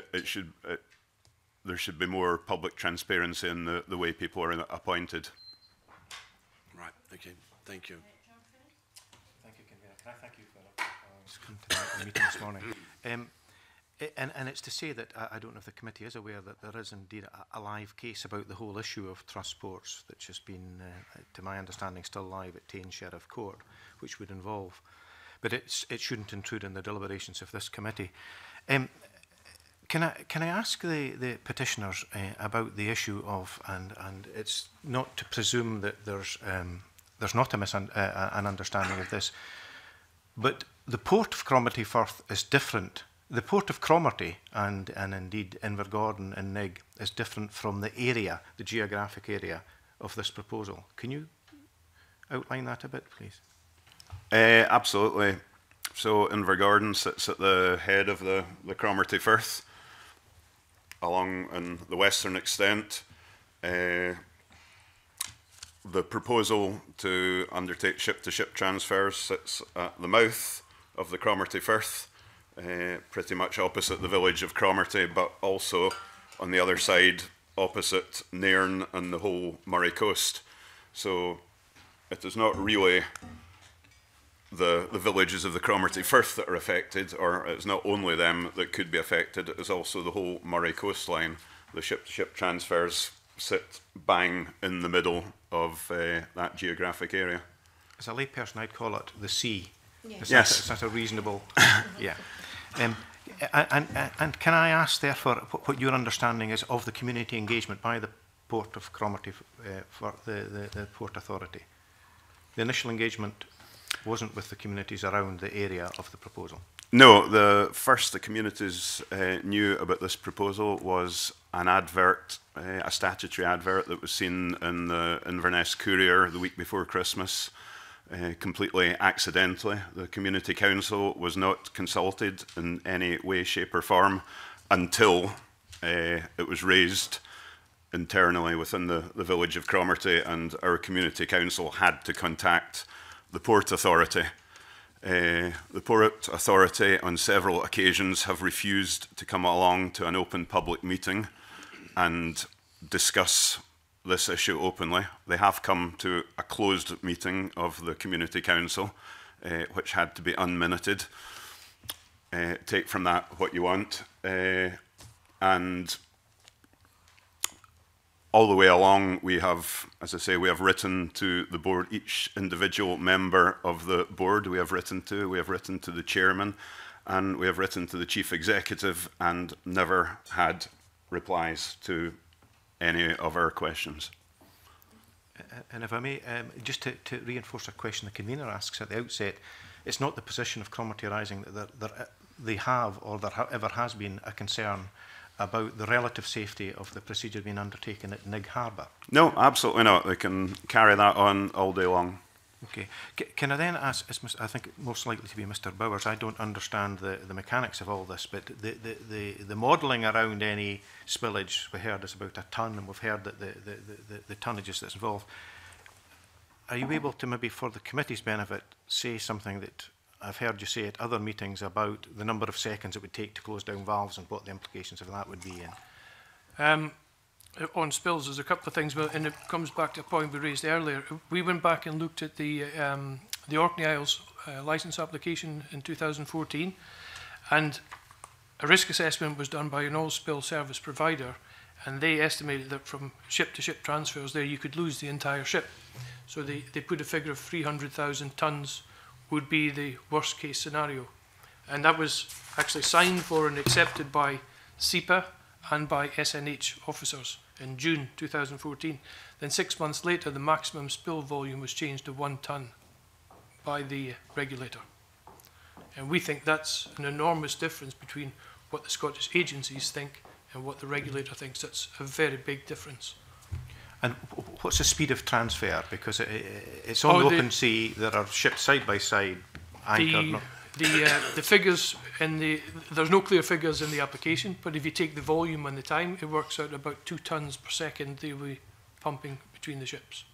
Speaker 13: there should be more public transparency in the way people are appointed.
Speaker 3: Right, okay, thank you.
Speaker 6: Thank you, Convener. Can I thank you for just come to the meeting this morning? And it's to say that I don't know if the committee is aware that there is indeed a live case about the whole issue of trust ports that's just been, to my understanding, still live at Tain Sheriff Court, which would involve, but it shouldn't intrude in the deliberations of this committee. Can I ask the petitioners about the issue of, and it's not to presume that there's not an understanding of this, but the port of Cromarty Firth is different. The port of Cromarty and indeed Invergordon and Nig is different from the area, the geographic area of this proposal. Can you outline that a bit, please?
Speaker 13: Absolutely. So Invergordon sits at the head of the Cromarty Firth, along in the western extent. The proposal to undertake ship-to-ship transfers sits at the mouth of the Cromarty Firth, pretty much opposite the village of Cromarty, but also on the other side, opposite Nairn and the whole Murray coast. So it is not really the villages of the Cromarty Firth that are affected, or it's not only them that could be affected, it is also the whole Murray coastline. The ship-to-ship transfers sit bang in the middle of that geographic area.
Speaker 6: As a layperson, I'd call it the sea.
Speaker 13: Yes.
Speaker 6: It's not a reasonable... yeah. And can I ask, therefore, what your understanding is of the community engagement by the Port of Cromarty for the Port Authority? The initial engagement wasn't with the communities around the area of the proposal?
Speaker 13: No, the first the communities knew about this proposal was an advert, a statutory advert that was seen in the Inverness Courier the week before Christmas. Completely accidentally. The Community Council was not consulted in any way, shape or form until it was raised internally within the village of Cromarty, and our Community Council had to contact the Port Authority. The Port Authority on several occasions have refused to come along to an open public meeting and discuss this issue openly. They have come to a closed meeting of the Community Council, which had to be unminuted. take from that what you want. And all the way along, we have, as I say, we have written to the board, each individual member of the board we have written to the chairman, and we have written to the chief executive, and never had replies to any of our questions.
Speaker 15: And if I may, just to reinforce a question the convener asks at the outset, it's not the position of Cromarty Rising that they have, or there ever has been, a concern about the relative safety of the procedure being undertaken at Nig Harbour?
Speaker 13: No, absolutely not. They can carry that on all day long.
Speaker 15: Okay. Can I then ask, I think most likely to be Mr. Bowers, I don't understand the mechanics of all this, but the modelling around any spillage, we heard is about a tonne, and we've heard that the tonnages that's involved. Are you able to, maybe for the committee's benefit, say something that I've heard you say at other meetings about the number of seconds it would take to close down valves and what the implications of that would be?
Speaker 16: On spills, there's a couple of things, and it comes back to a point we raised earlier. We went back and looked at the Orkney Isles licence application in 2014, and a risk assessment was done by an oil spill service provider, and they estimated that from ship-to-ship transfers there you could lose the entire ship. So they put a figure of 300,000 tonnes would be the worst case scenario. And that was actually signed for and accepted by SEPA and by SNH officers in June 2014. Then 6 months later, the maximum spill volume was changed to 1 tonne by the regulator. And we think that's an enormous difference between what the Scottish agencies think and what the regulator thinks. That's a very big difference.
Speaker 15: And what's the speed of transfer? Because it's on the open sea, there are ships side by side, anchored.
Speaker 16: The figures there's no clear figures in the application, but if you take the volume and the time, it works out about 2 tonnes per second they will be pumping between the ships.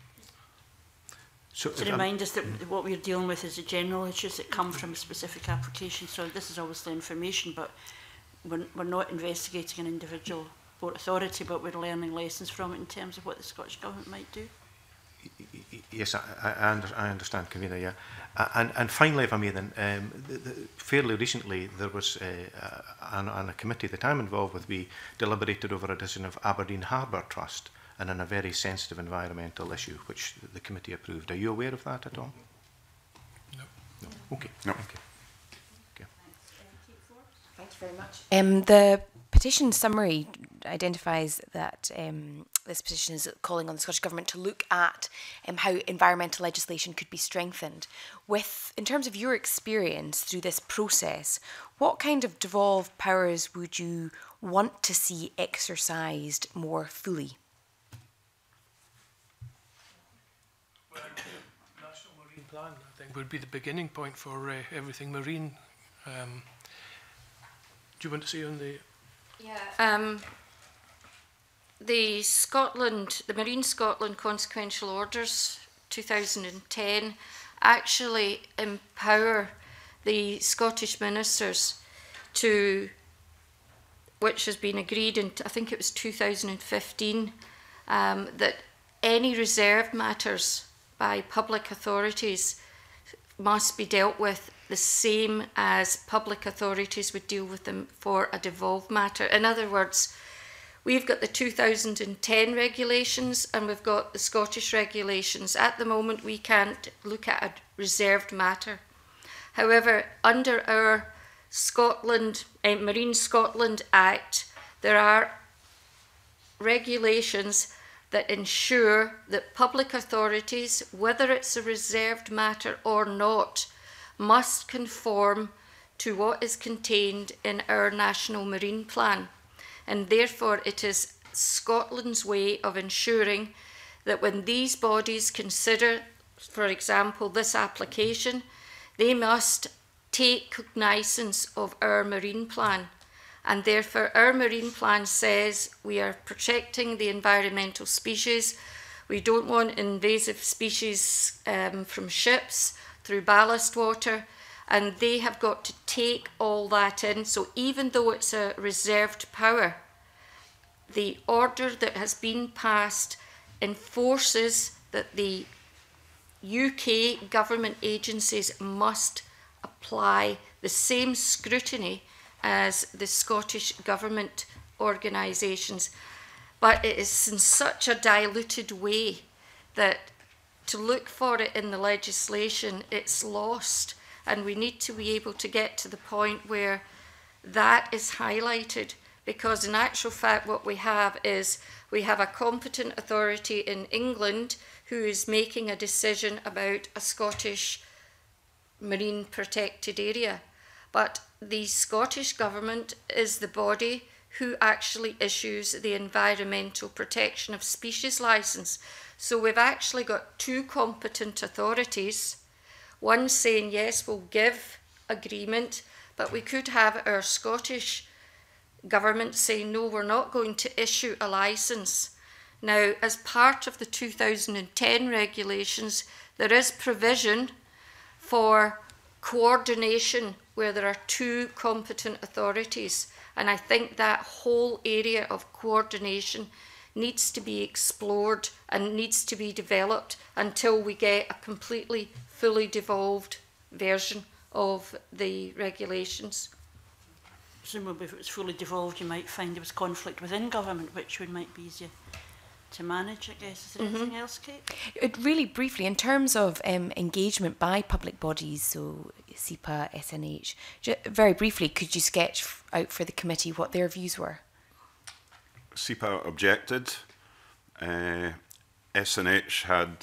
Speaker 1: So to remind us that what we're dealing with is the general issues that come from a specific application. So this is obviously information, but we're not investigating an individual Port Authority, but we're learning lessons from it in terms of what the Scottish Government might do.
Speaker 15: Yes, I understand, Convener, yeah. And finally, if I may then, fairly recently there was on a committee that I'm involved with, we deliberated over a decision of Aberdeen Harbour Trust, and on a very sensitive environmental issue, which the committee approved. Are you aware of that at all?
Speaker 16: No.
Speaker 15: No. Okay.
Speaker 13: No.
Speaker 15: Okay.
Speaker 17: Thank you very much. The petition summary identifies that this petition is calling on the Scottish Government to look at how environmental legislation could be strengthened. In terms of your experience through this process, what kind of devolved powers would you want to see exercised more fully?
Speaker 16: Well, the National Marine Plan, I think, would be the beginning point for everything marine. Do you want to say on the...
Speaker 14: Yeah. The Marine Scotland Consequential Orders 2010 actually empower the Scottish ministers to, which has been agreed in, I think it was 2015, that any reserved matters by public authorities must be dealt with the same as public authorities would deal with them for a devolved matter. In other words, we've got the 2010 regulations and we've got the Scottish regulations. At the moment, we can't look at a reserved matter. However, under our Marine Scotland Act, there are regulations that ensure that public authorities, whether it's a reserved matter or not, must conform to what is contained in our National Marine Plan. And therefore it is Scotland's way of ensuring that when these bodies consider, for example, this application, they must take cognizance of our Marine Plan. And therefore our Marine Plan says we are protecting the environmental species. We don't want invasive species from ships through ballast water, and they have got to take all that in. So even though it's a reserved power, the order that has been passed enforces that the UK government agencies must apply the same scrutiny as the Scottish Government organisations. But it is in such a diluted way that to look for it in the legislation, it's lost. And we need to be able to get to the point where that is highlighted, because in actual fact what we have is we have a competent authority in England who is making a decision about a Scottish marine protected area. But the Scottish Government is the body who actually issues the Environmental Protection of Species licence. So we've actually got two competent authorities, one saying yes, we'll give agreement, but we could have our Scottish Government saying no, we're not going to issue a licence. Now, as part of the 2010 regulations, there is provision for coordination where there are two competent authorities. And I think that whole area of coordination needs to be explored and needs to be developed until we get a completely, fully devolved version of the regulations.
Speaker 1: Presumably if it was fully devolved, you might find there was conflict within government, which might be easier to manage, I guess. Is there anything else, Kate?
Speaker 17: Really briefly, in terms of engagement by public bodies, so SEPA, SNH, very briefly, could you sketch out for the committee what their views were?
Speaker 13: SEPA objected. SNH had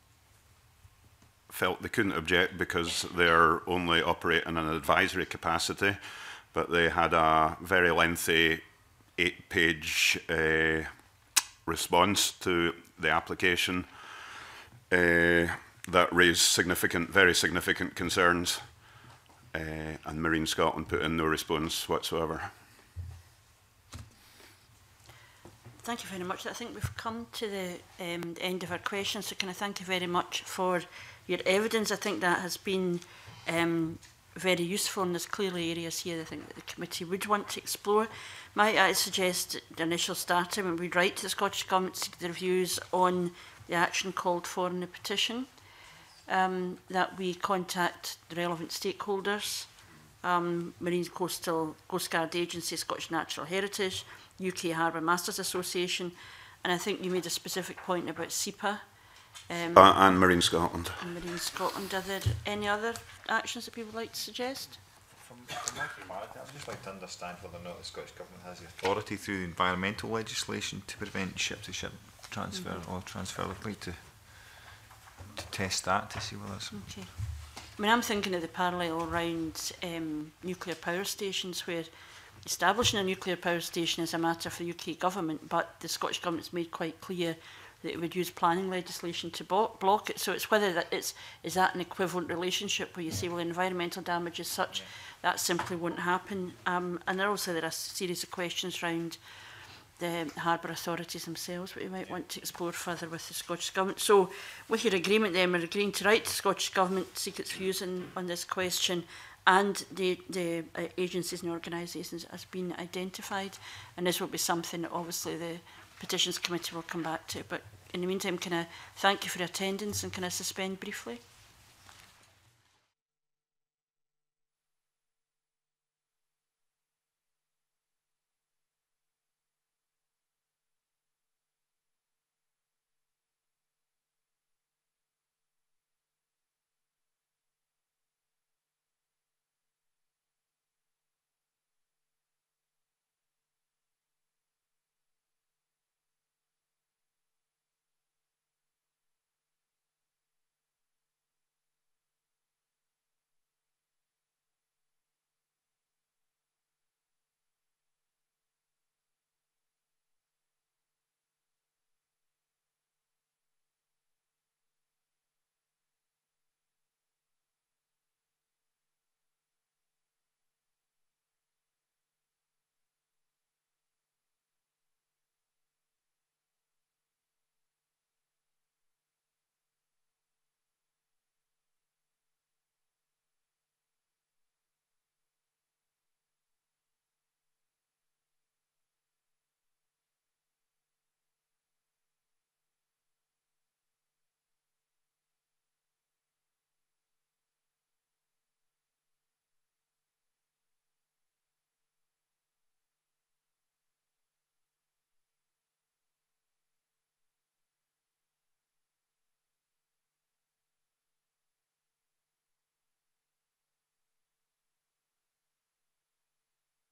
Speaker 13: felt they couldn't object because they're only operate in an advisory capacity, but they had a very lengthy 8-page response to the application that raised significant, very significant concerns, and Marine Scotland put in no response whatsoever.
Speaker 1: Thank you very much. I think we've come to the end of our questions, so can I thank you very much for your evidence. I think that has been very useful, and there's clearly areas here I think that the committee would want to explore. Might I suggest the initial starter when we write to the Scottish Government to seek their views on the action called for in the petition, that we contact the relevant stakeholders, Marine Coastal Coast Guard Agency, Scottish Natural Heritage, UK Harbour Masters Association, and I think you made a specific point about SEPA.
Speaker 13: And Marine Scotland.
Speaker 1: And Marine Scotland. Are there any other actions that people would like to suggest?
Speaker 4: From my formality, I'd just like to understand whether or not the Scottish Government has the authority through environmental legislation to prevent ship-to-ship transfer or transfer. I'd like to test that to see whether it's...
Speaker 1: Okay. I mean, I'm thinking of the parallel around nuclear power stations, where establishing a nuclear power station is a matter for the UK Government, but the Scottish Government's made quite clear that it would use planning legislation to block it. So it's whether that is that an equivalent relationship where you say, well, environmental damage is such, that simply won't happen. And also there are a series of questions around the harbour authorities themselves, what you might want to explore further with the Scottish Government. So with your agreement then, we're agreeing to write to the Scottish Government to seek its views on this question, and the agencies and organisations has been identified, and this will be something that obviously the Petitions Committee will come back to. But in the meantime, can I thank you for your attendance, and can I suspend briefly?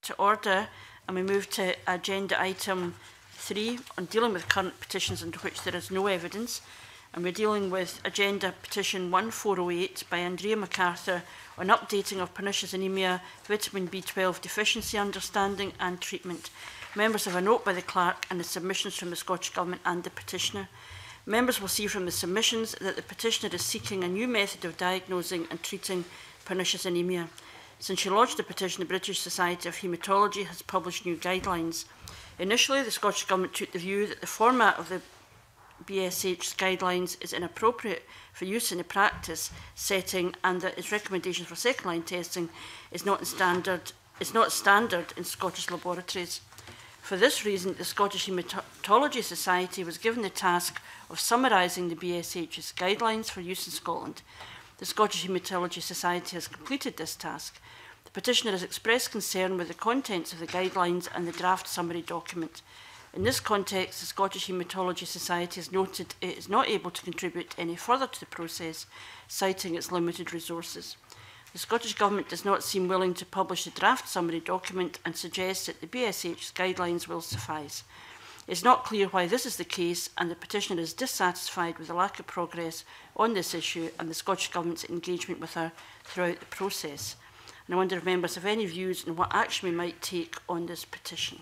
Speaker 1: to order, and we move to agenda item 3 on dealing with current petitions into which there is no evidence. And we're dealing with agenda petition 1408 by Andrea MacArthur on updating of pernicious anemia, vitamin B12 deficiency understanding and treatment. Members have a note by the clerk and the submissions from the Scottish Government and the petitioner. Members will see from the submissions that the petitioner is seeking a new method of diagnosing and treating pernicious anemia. Since she lodged the petition, the British Society of Haematology has published new guidelines. Initially, the Scottish Government took the view that the format of the BSH guidelines is inappropriate for use in a practice setting, and that its recommendations for second-line testing is not standard in Scottish laboratories. For this reason, the Scottish Haematology Society was given the task of summarising the BSH's guidelines for use in Scotland. The Scottish Haematology Society has completed this task. The petitioner has expressed concern with the contents of the guidelines and the draft summary document. In this context, the Scottish Haematology Society has noted it is not able to contribute any further to the process, citing its limited resources. The Scottish Government does not seem willing to publish the draft summary document and suggests that the BSH's guidelines will suffice. It is not clear why this is the case, and the petitioner is dissatisfied with the lack of progress on this issue and the Scottish Government's engagement with her throughout the process. And I wonder if members have any views on what action we might take on this petition.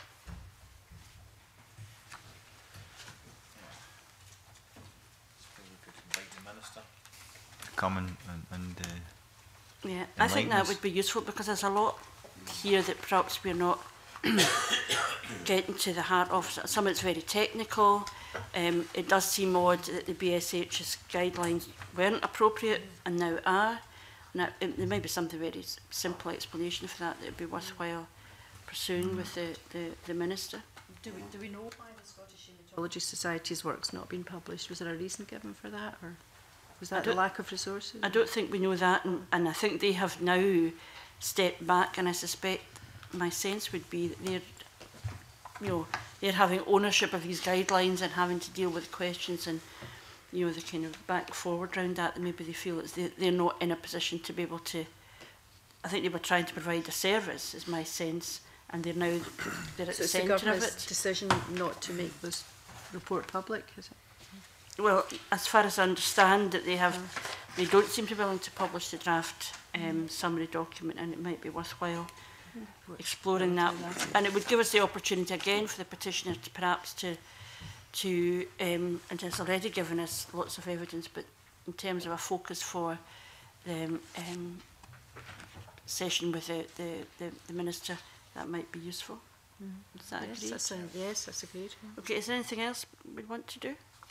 Speaker 4: Come
Speaker 1: yeah, I think that would be useful, because there's a lot here that perhaps we're not getting to the heart of. Some of it's very technical. It does seem odd that the BSH's guidelines weren't appropriate and now are. Now, there may be something very simple explanation for that that would be worthwhile pursuing with the Minister.
Speaker 5: Do we know why the Scottish Haematology Society's work's not been published? Was there a reason given for that, or was that the lack of resources?
Speaker 1: I don't think we know that, and I think they have now stepped back, and I suspect my sense would be that they're having ownership of these guidelines and having to deal with questions and the kind of back forward around that, and maybe they feel they're not in a position to be able to. I think they were trying to provide a service, is my sense, and they're at the centre of it.
Speaker 5: Decision not to make this report public, is it?
Speaker 1: Well, as far as I understand, that they don't seem to be willing to publish the draft summary document, and it might be worthwhile exploring that. And it would give us the opportunity again for the petitioner to perhaps and it's already given us lots of evidence, but in terms of a focus for the session with the Minister, that might be useful. Is that agreed?
Speaker 5: Yes, that's agreed.
Speaker 1: Okay, is there anything else we'd want to do?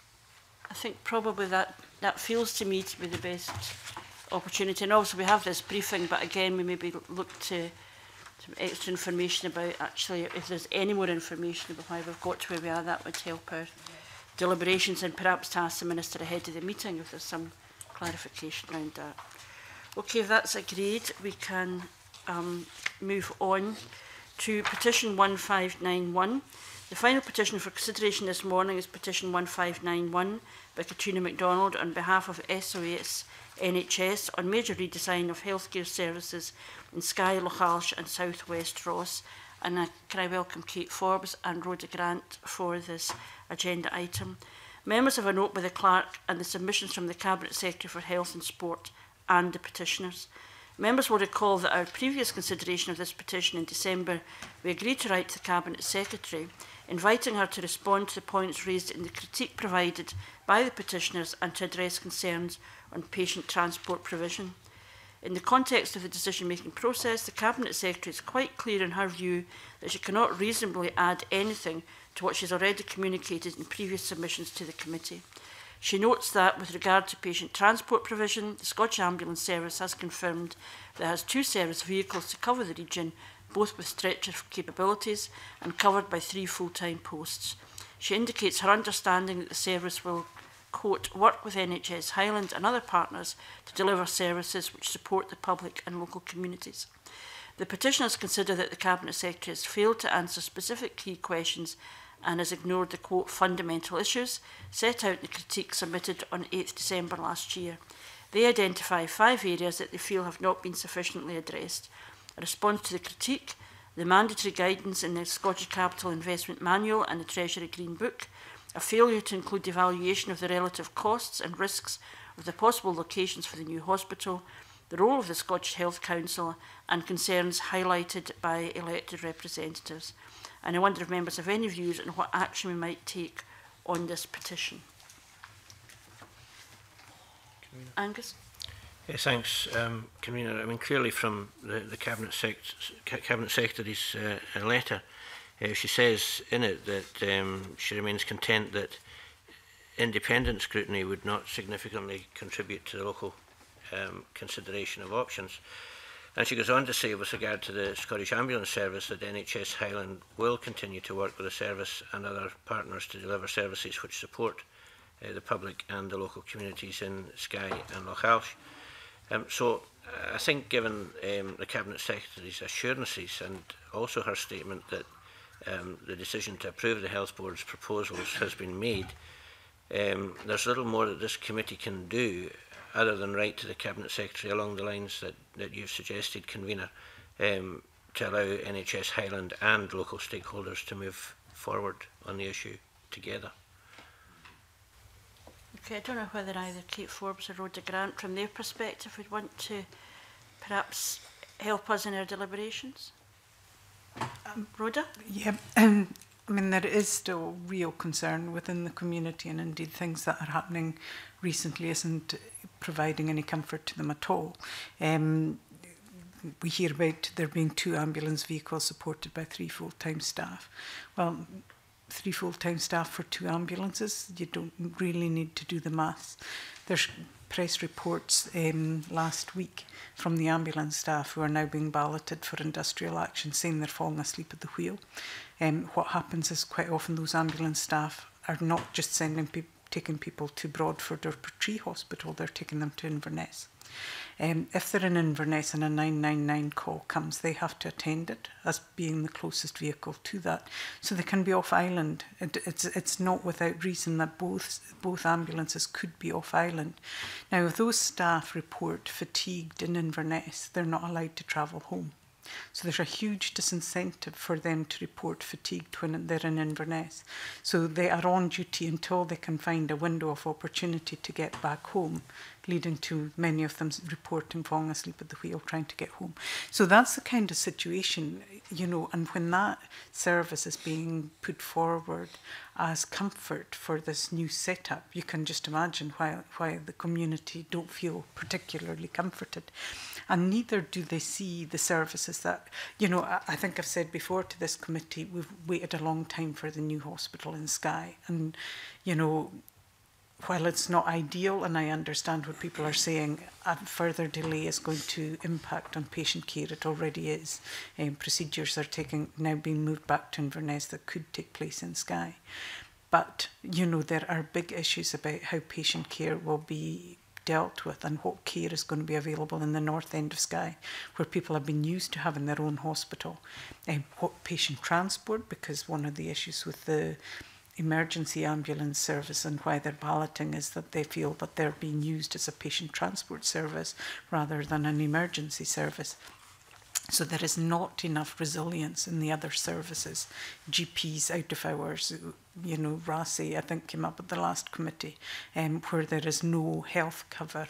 Speaker 1: I think probably that feels to me to be the best opportunity. And also we have this briefing, but again, we maybe look to some extra information about, actually, if there's any more information about why we've got to where we are, that would help our deliberations, and perhaps to ask the Minister ahead of the meeting if there's some clarification around that. Okay, if that's agreed, we can move on to petition 1591. The final petition for consideration this morning is petition 1591 by Katrina MacDonald on behalf of SOS NHS on major redesign of healthcare services in Skye, Lochalsh and South West Ross. And can I welcome Kate Forbes and Rhoda Grant for this agenda item. Members have a note by the clerk and the submissions from the Cabinet Secretary for Health and Sport and the petitioners. Members will recall that our previous consideration of this petition in December, we agreed to write to the Cabinet Secretary, inviting her to respond to the points raised in the critique provided by the petitioners and to address concerns on patient transport provision. In the context of the decision-making process, the Cabinet Secretary is quite clear in her view that she cannot reasonably add anything to what she has already communicated in previous submissions to the committee. She notes that, with regard to patient transport provision, the Scottish Ambulance Service has confirmed that it has 2 service vehicles to cover the region, both with stretcher capabilities and covered by 3 full-time posts. She indicates her understanding that the service will, quote, work with NHS Highland and other partners to deliver services which support the public and local communities. The petitioners consider that the Cabinet Secretary has failed to answer specific key questions and has ignored the, quote, fundamental issues set out in the critique submitted on 8th December last year. They identify 5 areas that they feel have not been sufficiently addressed. A response to the critique the mandatory guidance in the Scottish Capital Investment Manual and the Treasury Green Book, a failure to include evaluation of the relative costs and risks of the possible locations for the new hospital, the role of the Scottish Health Council, and concerns highlighted by elected representatives. And I wonder if members have any views on what action we might take on this petition. Angus?
Speaker 6: Yes, thanks, Convener. I mean, clearly from the Cabinet Secretary's letter, she says in it that she remains content that independent scrutiny would not significantly contribute to the local consideration of options. And she goes on to say, with regard to the Scottish Ambulance Service, that NHS Highland will continue to work with the service and other partners to deliver services which support the public and the local communities in Skye and Loch Alsh. So I think, given the Cabinet Secretary's assurances and also her statement that the decision to approve the Health Board's proposals has been made, there's little more that this committee can do other than write to the Cabinet Secretary along the lines that you've suggested, Convener, to allow NHS Highland and local stakeholders to move forward on the issue together.
Speaker 1: Okay, I don't know whether either Kate Forbes or Rhoda Grant, from their perspective, would want to perhaps help us in our deliberations. Rhoda?
Speaker 18: Yeah, I mean, there is still real concern within the community, and indeed things that are happening recently isn't providing any comfort to them at all. We hear about there being 2 ambulance vehicles supported by 3 full-time staff. Well, 3 full-time staff for 2 ambulances, you don't really need to do the maths. There's press reports last week from the ambulance staff who are now being balloted for industrial action, saying they're falling asleep at the wheel. What happens is quite often those ambulance staff are not just taking people to Broadford or Portree Hospital, they're taking them to Inverness. If they're in Inverness and a 999 call comes, they have to attend it as being the closest vehicle to that. So they can be off island. It's not without reason that both ambulances could be off island. Now, if those staff report fatigued in Inverness, they're not allowed to travel home. So there's a huge disincentive for them to report fatigued when they're in Inverness. So they are on duty until they can find a window of opportunity to get back home, leading to many of them reporting falling asleep at the wheel trying to get home. So that's the kind of situation, you know, and when that service is being put forward as comfort for this new setup, you can just imagine why the community don't feel particularly comforted. And neither do they see the services that, you know, I think I've said before to this committee, we've waited a long time for the new hospital in Skye. And, you know, while it's not ideal, and I understand what people are saying, a further delay is going to impact on patient care. It already is. Procedures are now being moved back to Inverness that could take place in Skye. But, you know, there are big issues about how patient care will be dealt with and what care is going to be available in the north end of Skye, where people have been used to having their own hospital. What patient transport, because one of the issues with the emergency ambulance service and why they're balloting is that they feel that they're being used as a patient transport service rather than an emergency service. So there is not enough resilience in the other services. GPs out of hours, you know, RASI, I think, came up at the last committee, where there is no health cover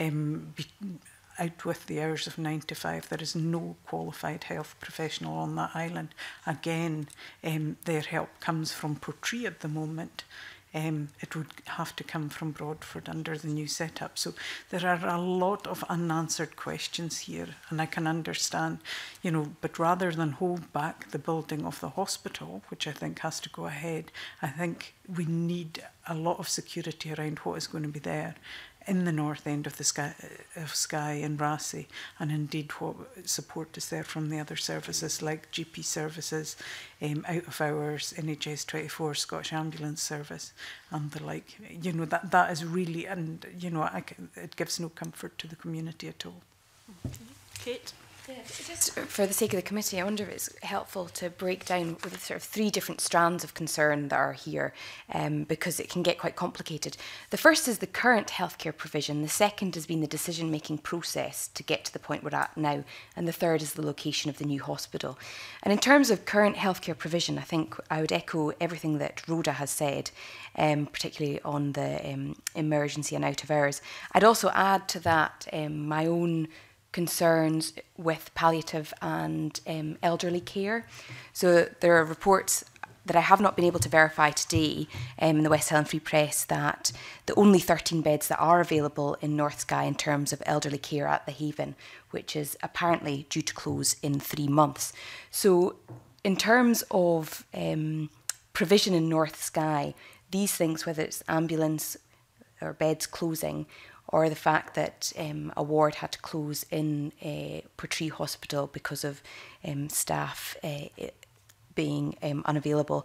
Speaker 18: out with the hours of 9 to 5. There is no qualified health professional on that island. Again, their help comes from Portree at the moment. It would have to come from Broadford under the new setup. So there are a lot of unanswered questions here, and I can understand, you know, but rather than hold back the building of the hospital, which I think has to go ahead, I think we need a lot of security around what is going to be there in the north end of the Skye and RASI, and indeed what support is there from the other services like GP services, out of hours, NHS 24, Scottish Ambulance Service, and the like. You know, that is really, and you know, it gives no comfort to the community at all.
Speaker 1: Kate?
Speaker 17: Just for the sake of the committee, I wonder if it's helpful to break down the sort of three different strands of concern that are here, because it can get quite complicated. The first is the current healthcare provision. The second has been the decision-making process to get to the point we're at now. And the third is the location of the new hospital. And in terms of current healthcare provision, I think I would echo everything that Rhoda has said, particularly on the emergency and out of hours. I'd also add to that my own concerns with palliative and elderly care. So there are reports that I have not been able to verify today in the West Highland Free Press that the only 13 beds that are available in North Skye in terms of elderly care at the Haven, which is apparently due to close in 3 months. So in terms of provision in North Skye, these things, whether it's ambulance or beds closing, or the fact that a ward had to close in Portree Hospital because of staff being unavailable,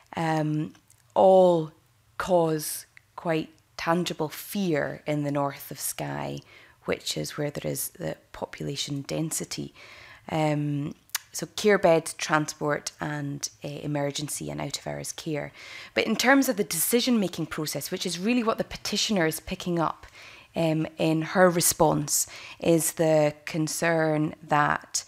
Speaker 17: all cause quite tangible fear in the north of Skye, which is where there is the population density. So care beds, transport and emergency and out of hours care. But in terms of the decision-making process, which is really what the petitioner is picking up in her response, is the concern that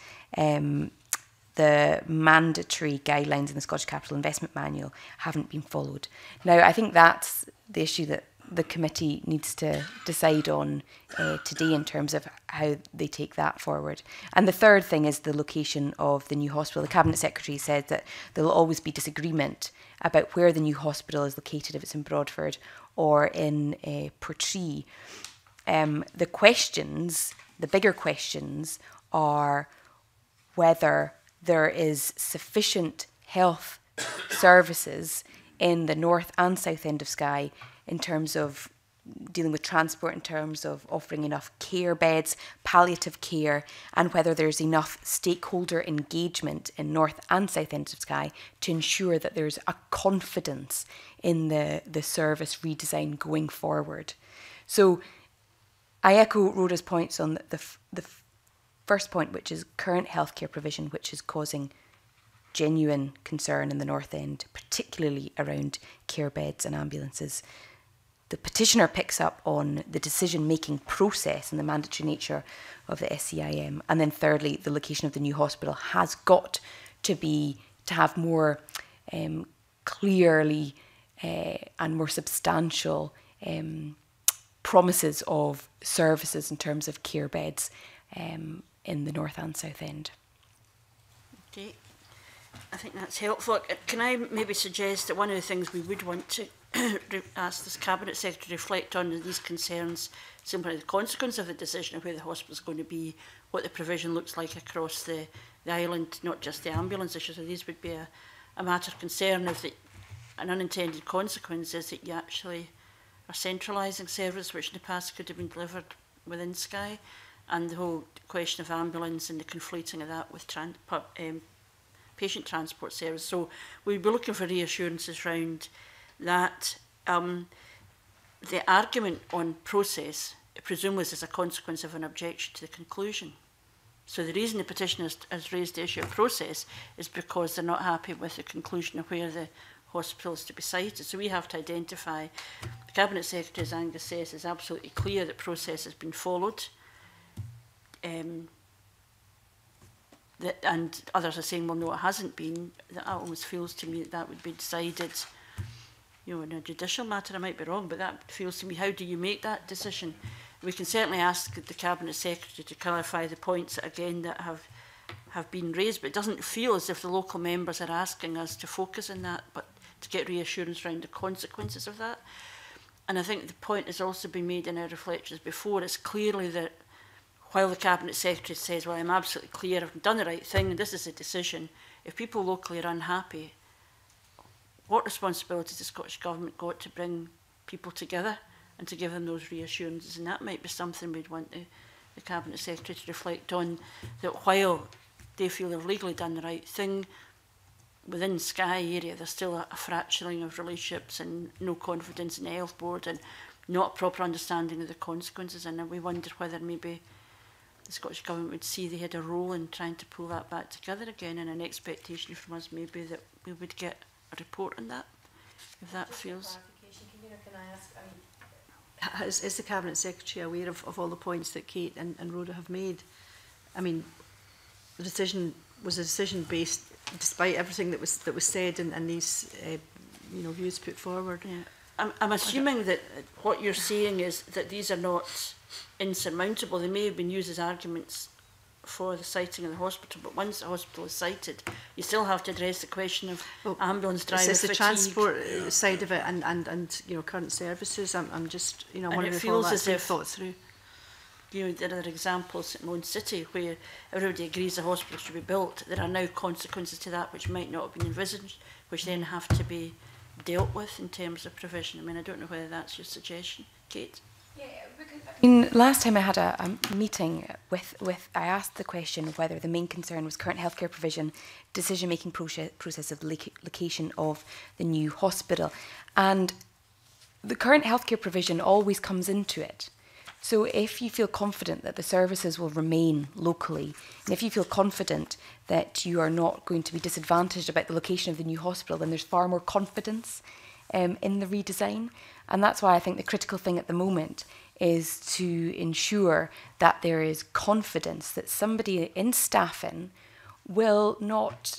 Speaker 17: the mandatory guidelines in the Scottish Capital Investment Manual haven't been followed. Now, I think that's the issue that the committee needs to decide on today in terms of how they take that forward. And the third thing is the location of the new hospital. The Cabinet Secretary said that there will always be disagreement about where the new hospital is located, if it's in Broadford or in Portree. The questions, the bigger questions, are whether there is sufficient health services in the north and south end of Skye in terms of dealing with transport, in terms of offering enough care beds, palliative care, and whether there's enough stakeholder engagement in north and south ends of Skye to ensure that there's a confidence in the service redesign going forward. So I echo Rhoda's points on the first point, which is current healthcare provision, which is causing genuine concern in the North End, particularly around care beds and ambulances. The petitioner picks up on the decision-making process and the mandatory nature of the SCIM. And then thirdly, the location of the new hospital has got to have more clearly and more substantial promises of services in terms of care beds in the North and South End.
Speaker 1: Okay, I think that's helpful. Can I maybe suggest that one of the things we would want to ask this Cabinet Secretary to reflect on these concerns, simply the consequence of the decision of where the hospital is going to be, what the provision looks like across the island, not just the ambulance issues. So these would be a matter of concern if an unintended consequence is that you actually are centralising service which in the past could have been delivered within Skye, and the whole question of ambulance and the conflating of that with patient transport service. So we'd be looking for reassurances around that. The argument on process, presumably is as a consequence of an objection to the conclusion. So the reason the petitioner has raised the issue of process is because they're not happy with the conclusion of where the hospital is to be sited. So we have to identify, the Cabinet Secretary, as Angus says, is absolutely clear that process has been followed. And others are saying, well, no, it hasn't been. That almost feels to me that would be decided, in a judicial matter. I might be wrong, but that feels to me, how do you make that decision? We can certainly ask the Cabinet Secretary to clarify the points that, again, that have been raised, but it doesn't feel as if the local members are asking us to focus on that, but to get reassurance around the consequences of that. And I think the point has also been made in our reflections before. It's clearly that while the Cabinet Secretary says, well, I'm absolutely clear, I've done the right thing, and this is a decision, if people locally are unhappy, what responsibility has the Scottish Government got to bring people together and to give them those reassurances? And that might be something we'd want the Cabinet Secretary to reflect on, that while they feel they've legally done the right thing, within Skye area there's still a fracturing of relationships and no confidence in the health board and not a proper understanding of the consequences. And we wondered whether maybe the Scottish Government would see they had a role in trying to pull that back together again, and an expectation from us maybe that we would get a report on that, if that feels...
Speaker 5: Is the Cabinet Secretary aware of all the points that Kate and Rhoda have made? I mean, the decision was a decision based, despite everything that was said and these views put forward.
Speaker 1: Yeah. I'm assuming that what you're saying is that these are not insurmountable. They may have been used as arguments for the siting of the hospital, but once the hospital is sited, you still have to address the question of ambulance driver
Speaker 5: it's the
Speaker 1: fatigue.
Speaker 5: transport side of it and current services. I'm just wondering if all that's been thought through.
Speaker 1: There are examples in my own city where everybody agrees the hospital should be built. There are now consequences to that which might not have been envisaged, which then have to be dealt with in terms of provision. I mean, I don't know whether that's your suggestion, Kate.
Speaker 17: I mean, last time I had a meeting with I asked the question of whether the main concern was current healthcare provision, decision-making process of location of the new hospital. And the current healthcare provision always comes into it. So if you feel confident that the services will remain locally, and if you feel confident that you are not going to be disadvantaged about the location of the new hospital, then there's far more confidence in the redesign. And that's why I think the critical thing at the moment is to ensure that there is confidence that somebody in staffing will not,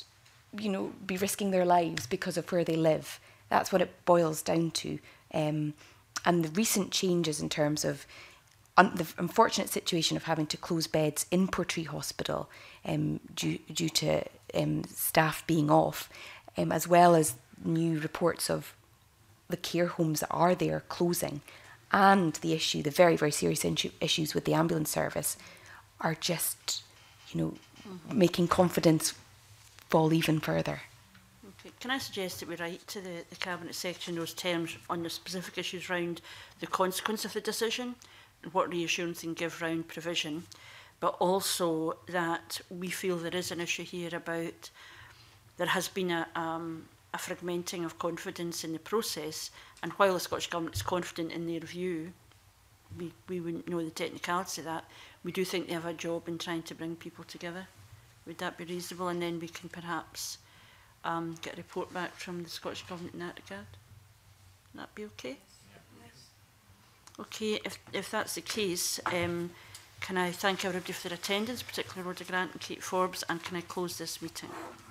Speaker 17: be risking their lives because of where they live. That's what it boils down to. And the recent changes in terms of the unfortunate situation of having to close beds in Portree Hospital due to staff being off, as well as new reports of the care homes that are there closing, and the very, very serious issues with the ambulance service are just, making confidence fall even further.
Speaker 1: Okay. Can I suggest that we write to the Cabinet Secretary in those terms on the specific issues around the consequence of the decision and what reassurance they can give round provision, but also that we feel there is an issue here about there has been a fragmenting of confidence in the process, and while the Scottish Government is confident in their view, we wouldn't know the technicality of that. We do think they have a job in trying to bring people together. Would that be reasonable? And then we can perhaps get a report back from the Scottish Government in that regard. Would that be okay? Okay, if that's the case, can I thank everybody for their attendance, particularly Rhoda Grant and Kate Forbes, and can I close this meeting?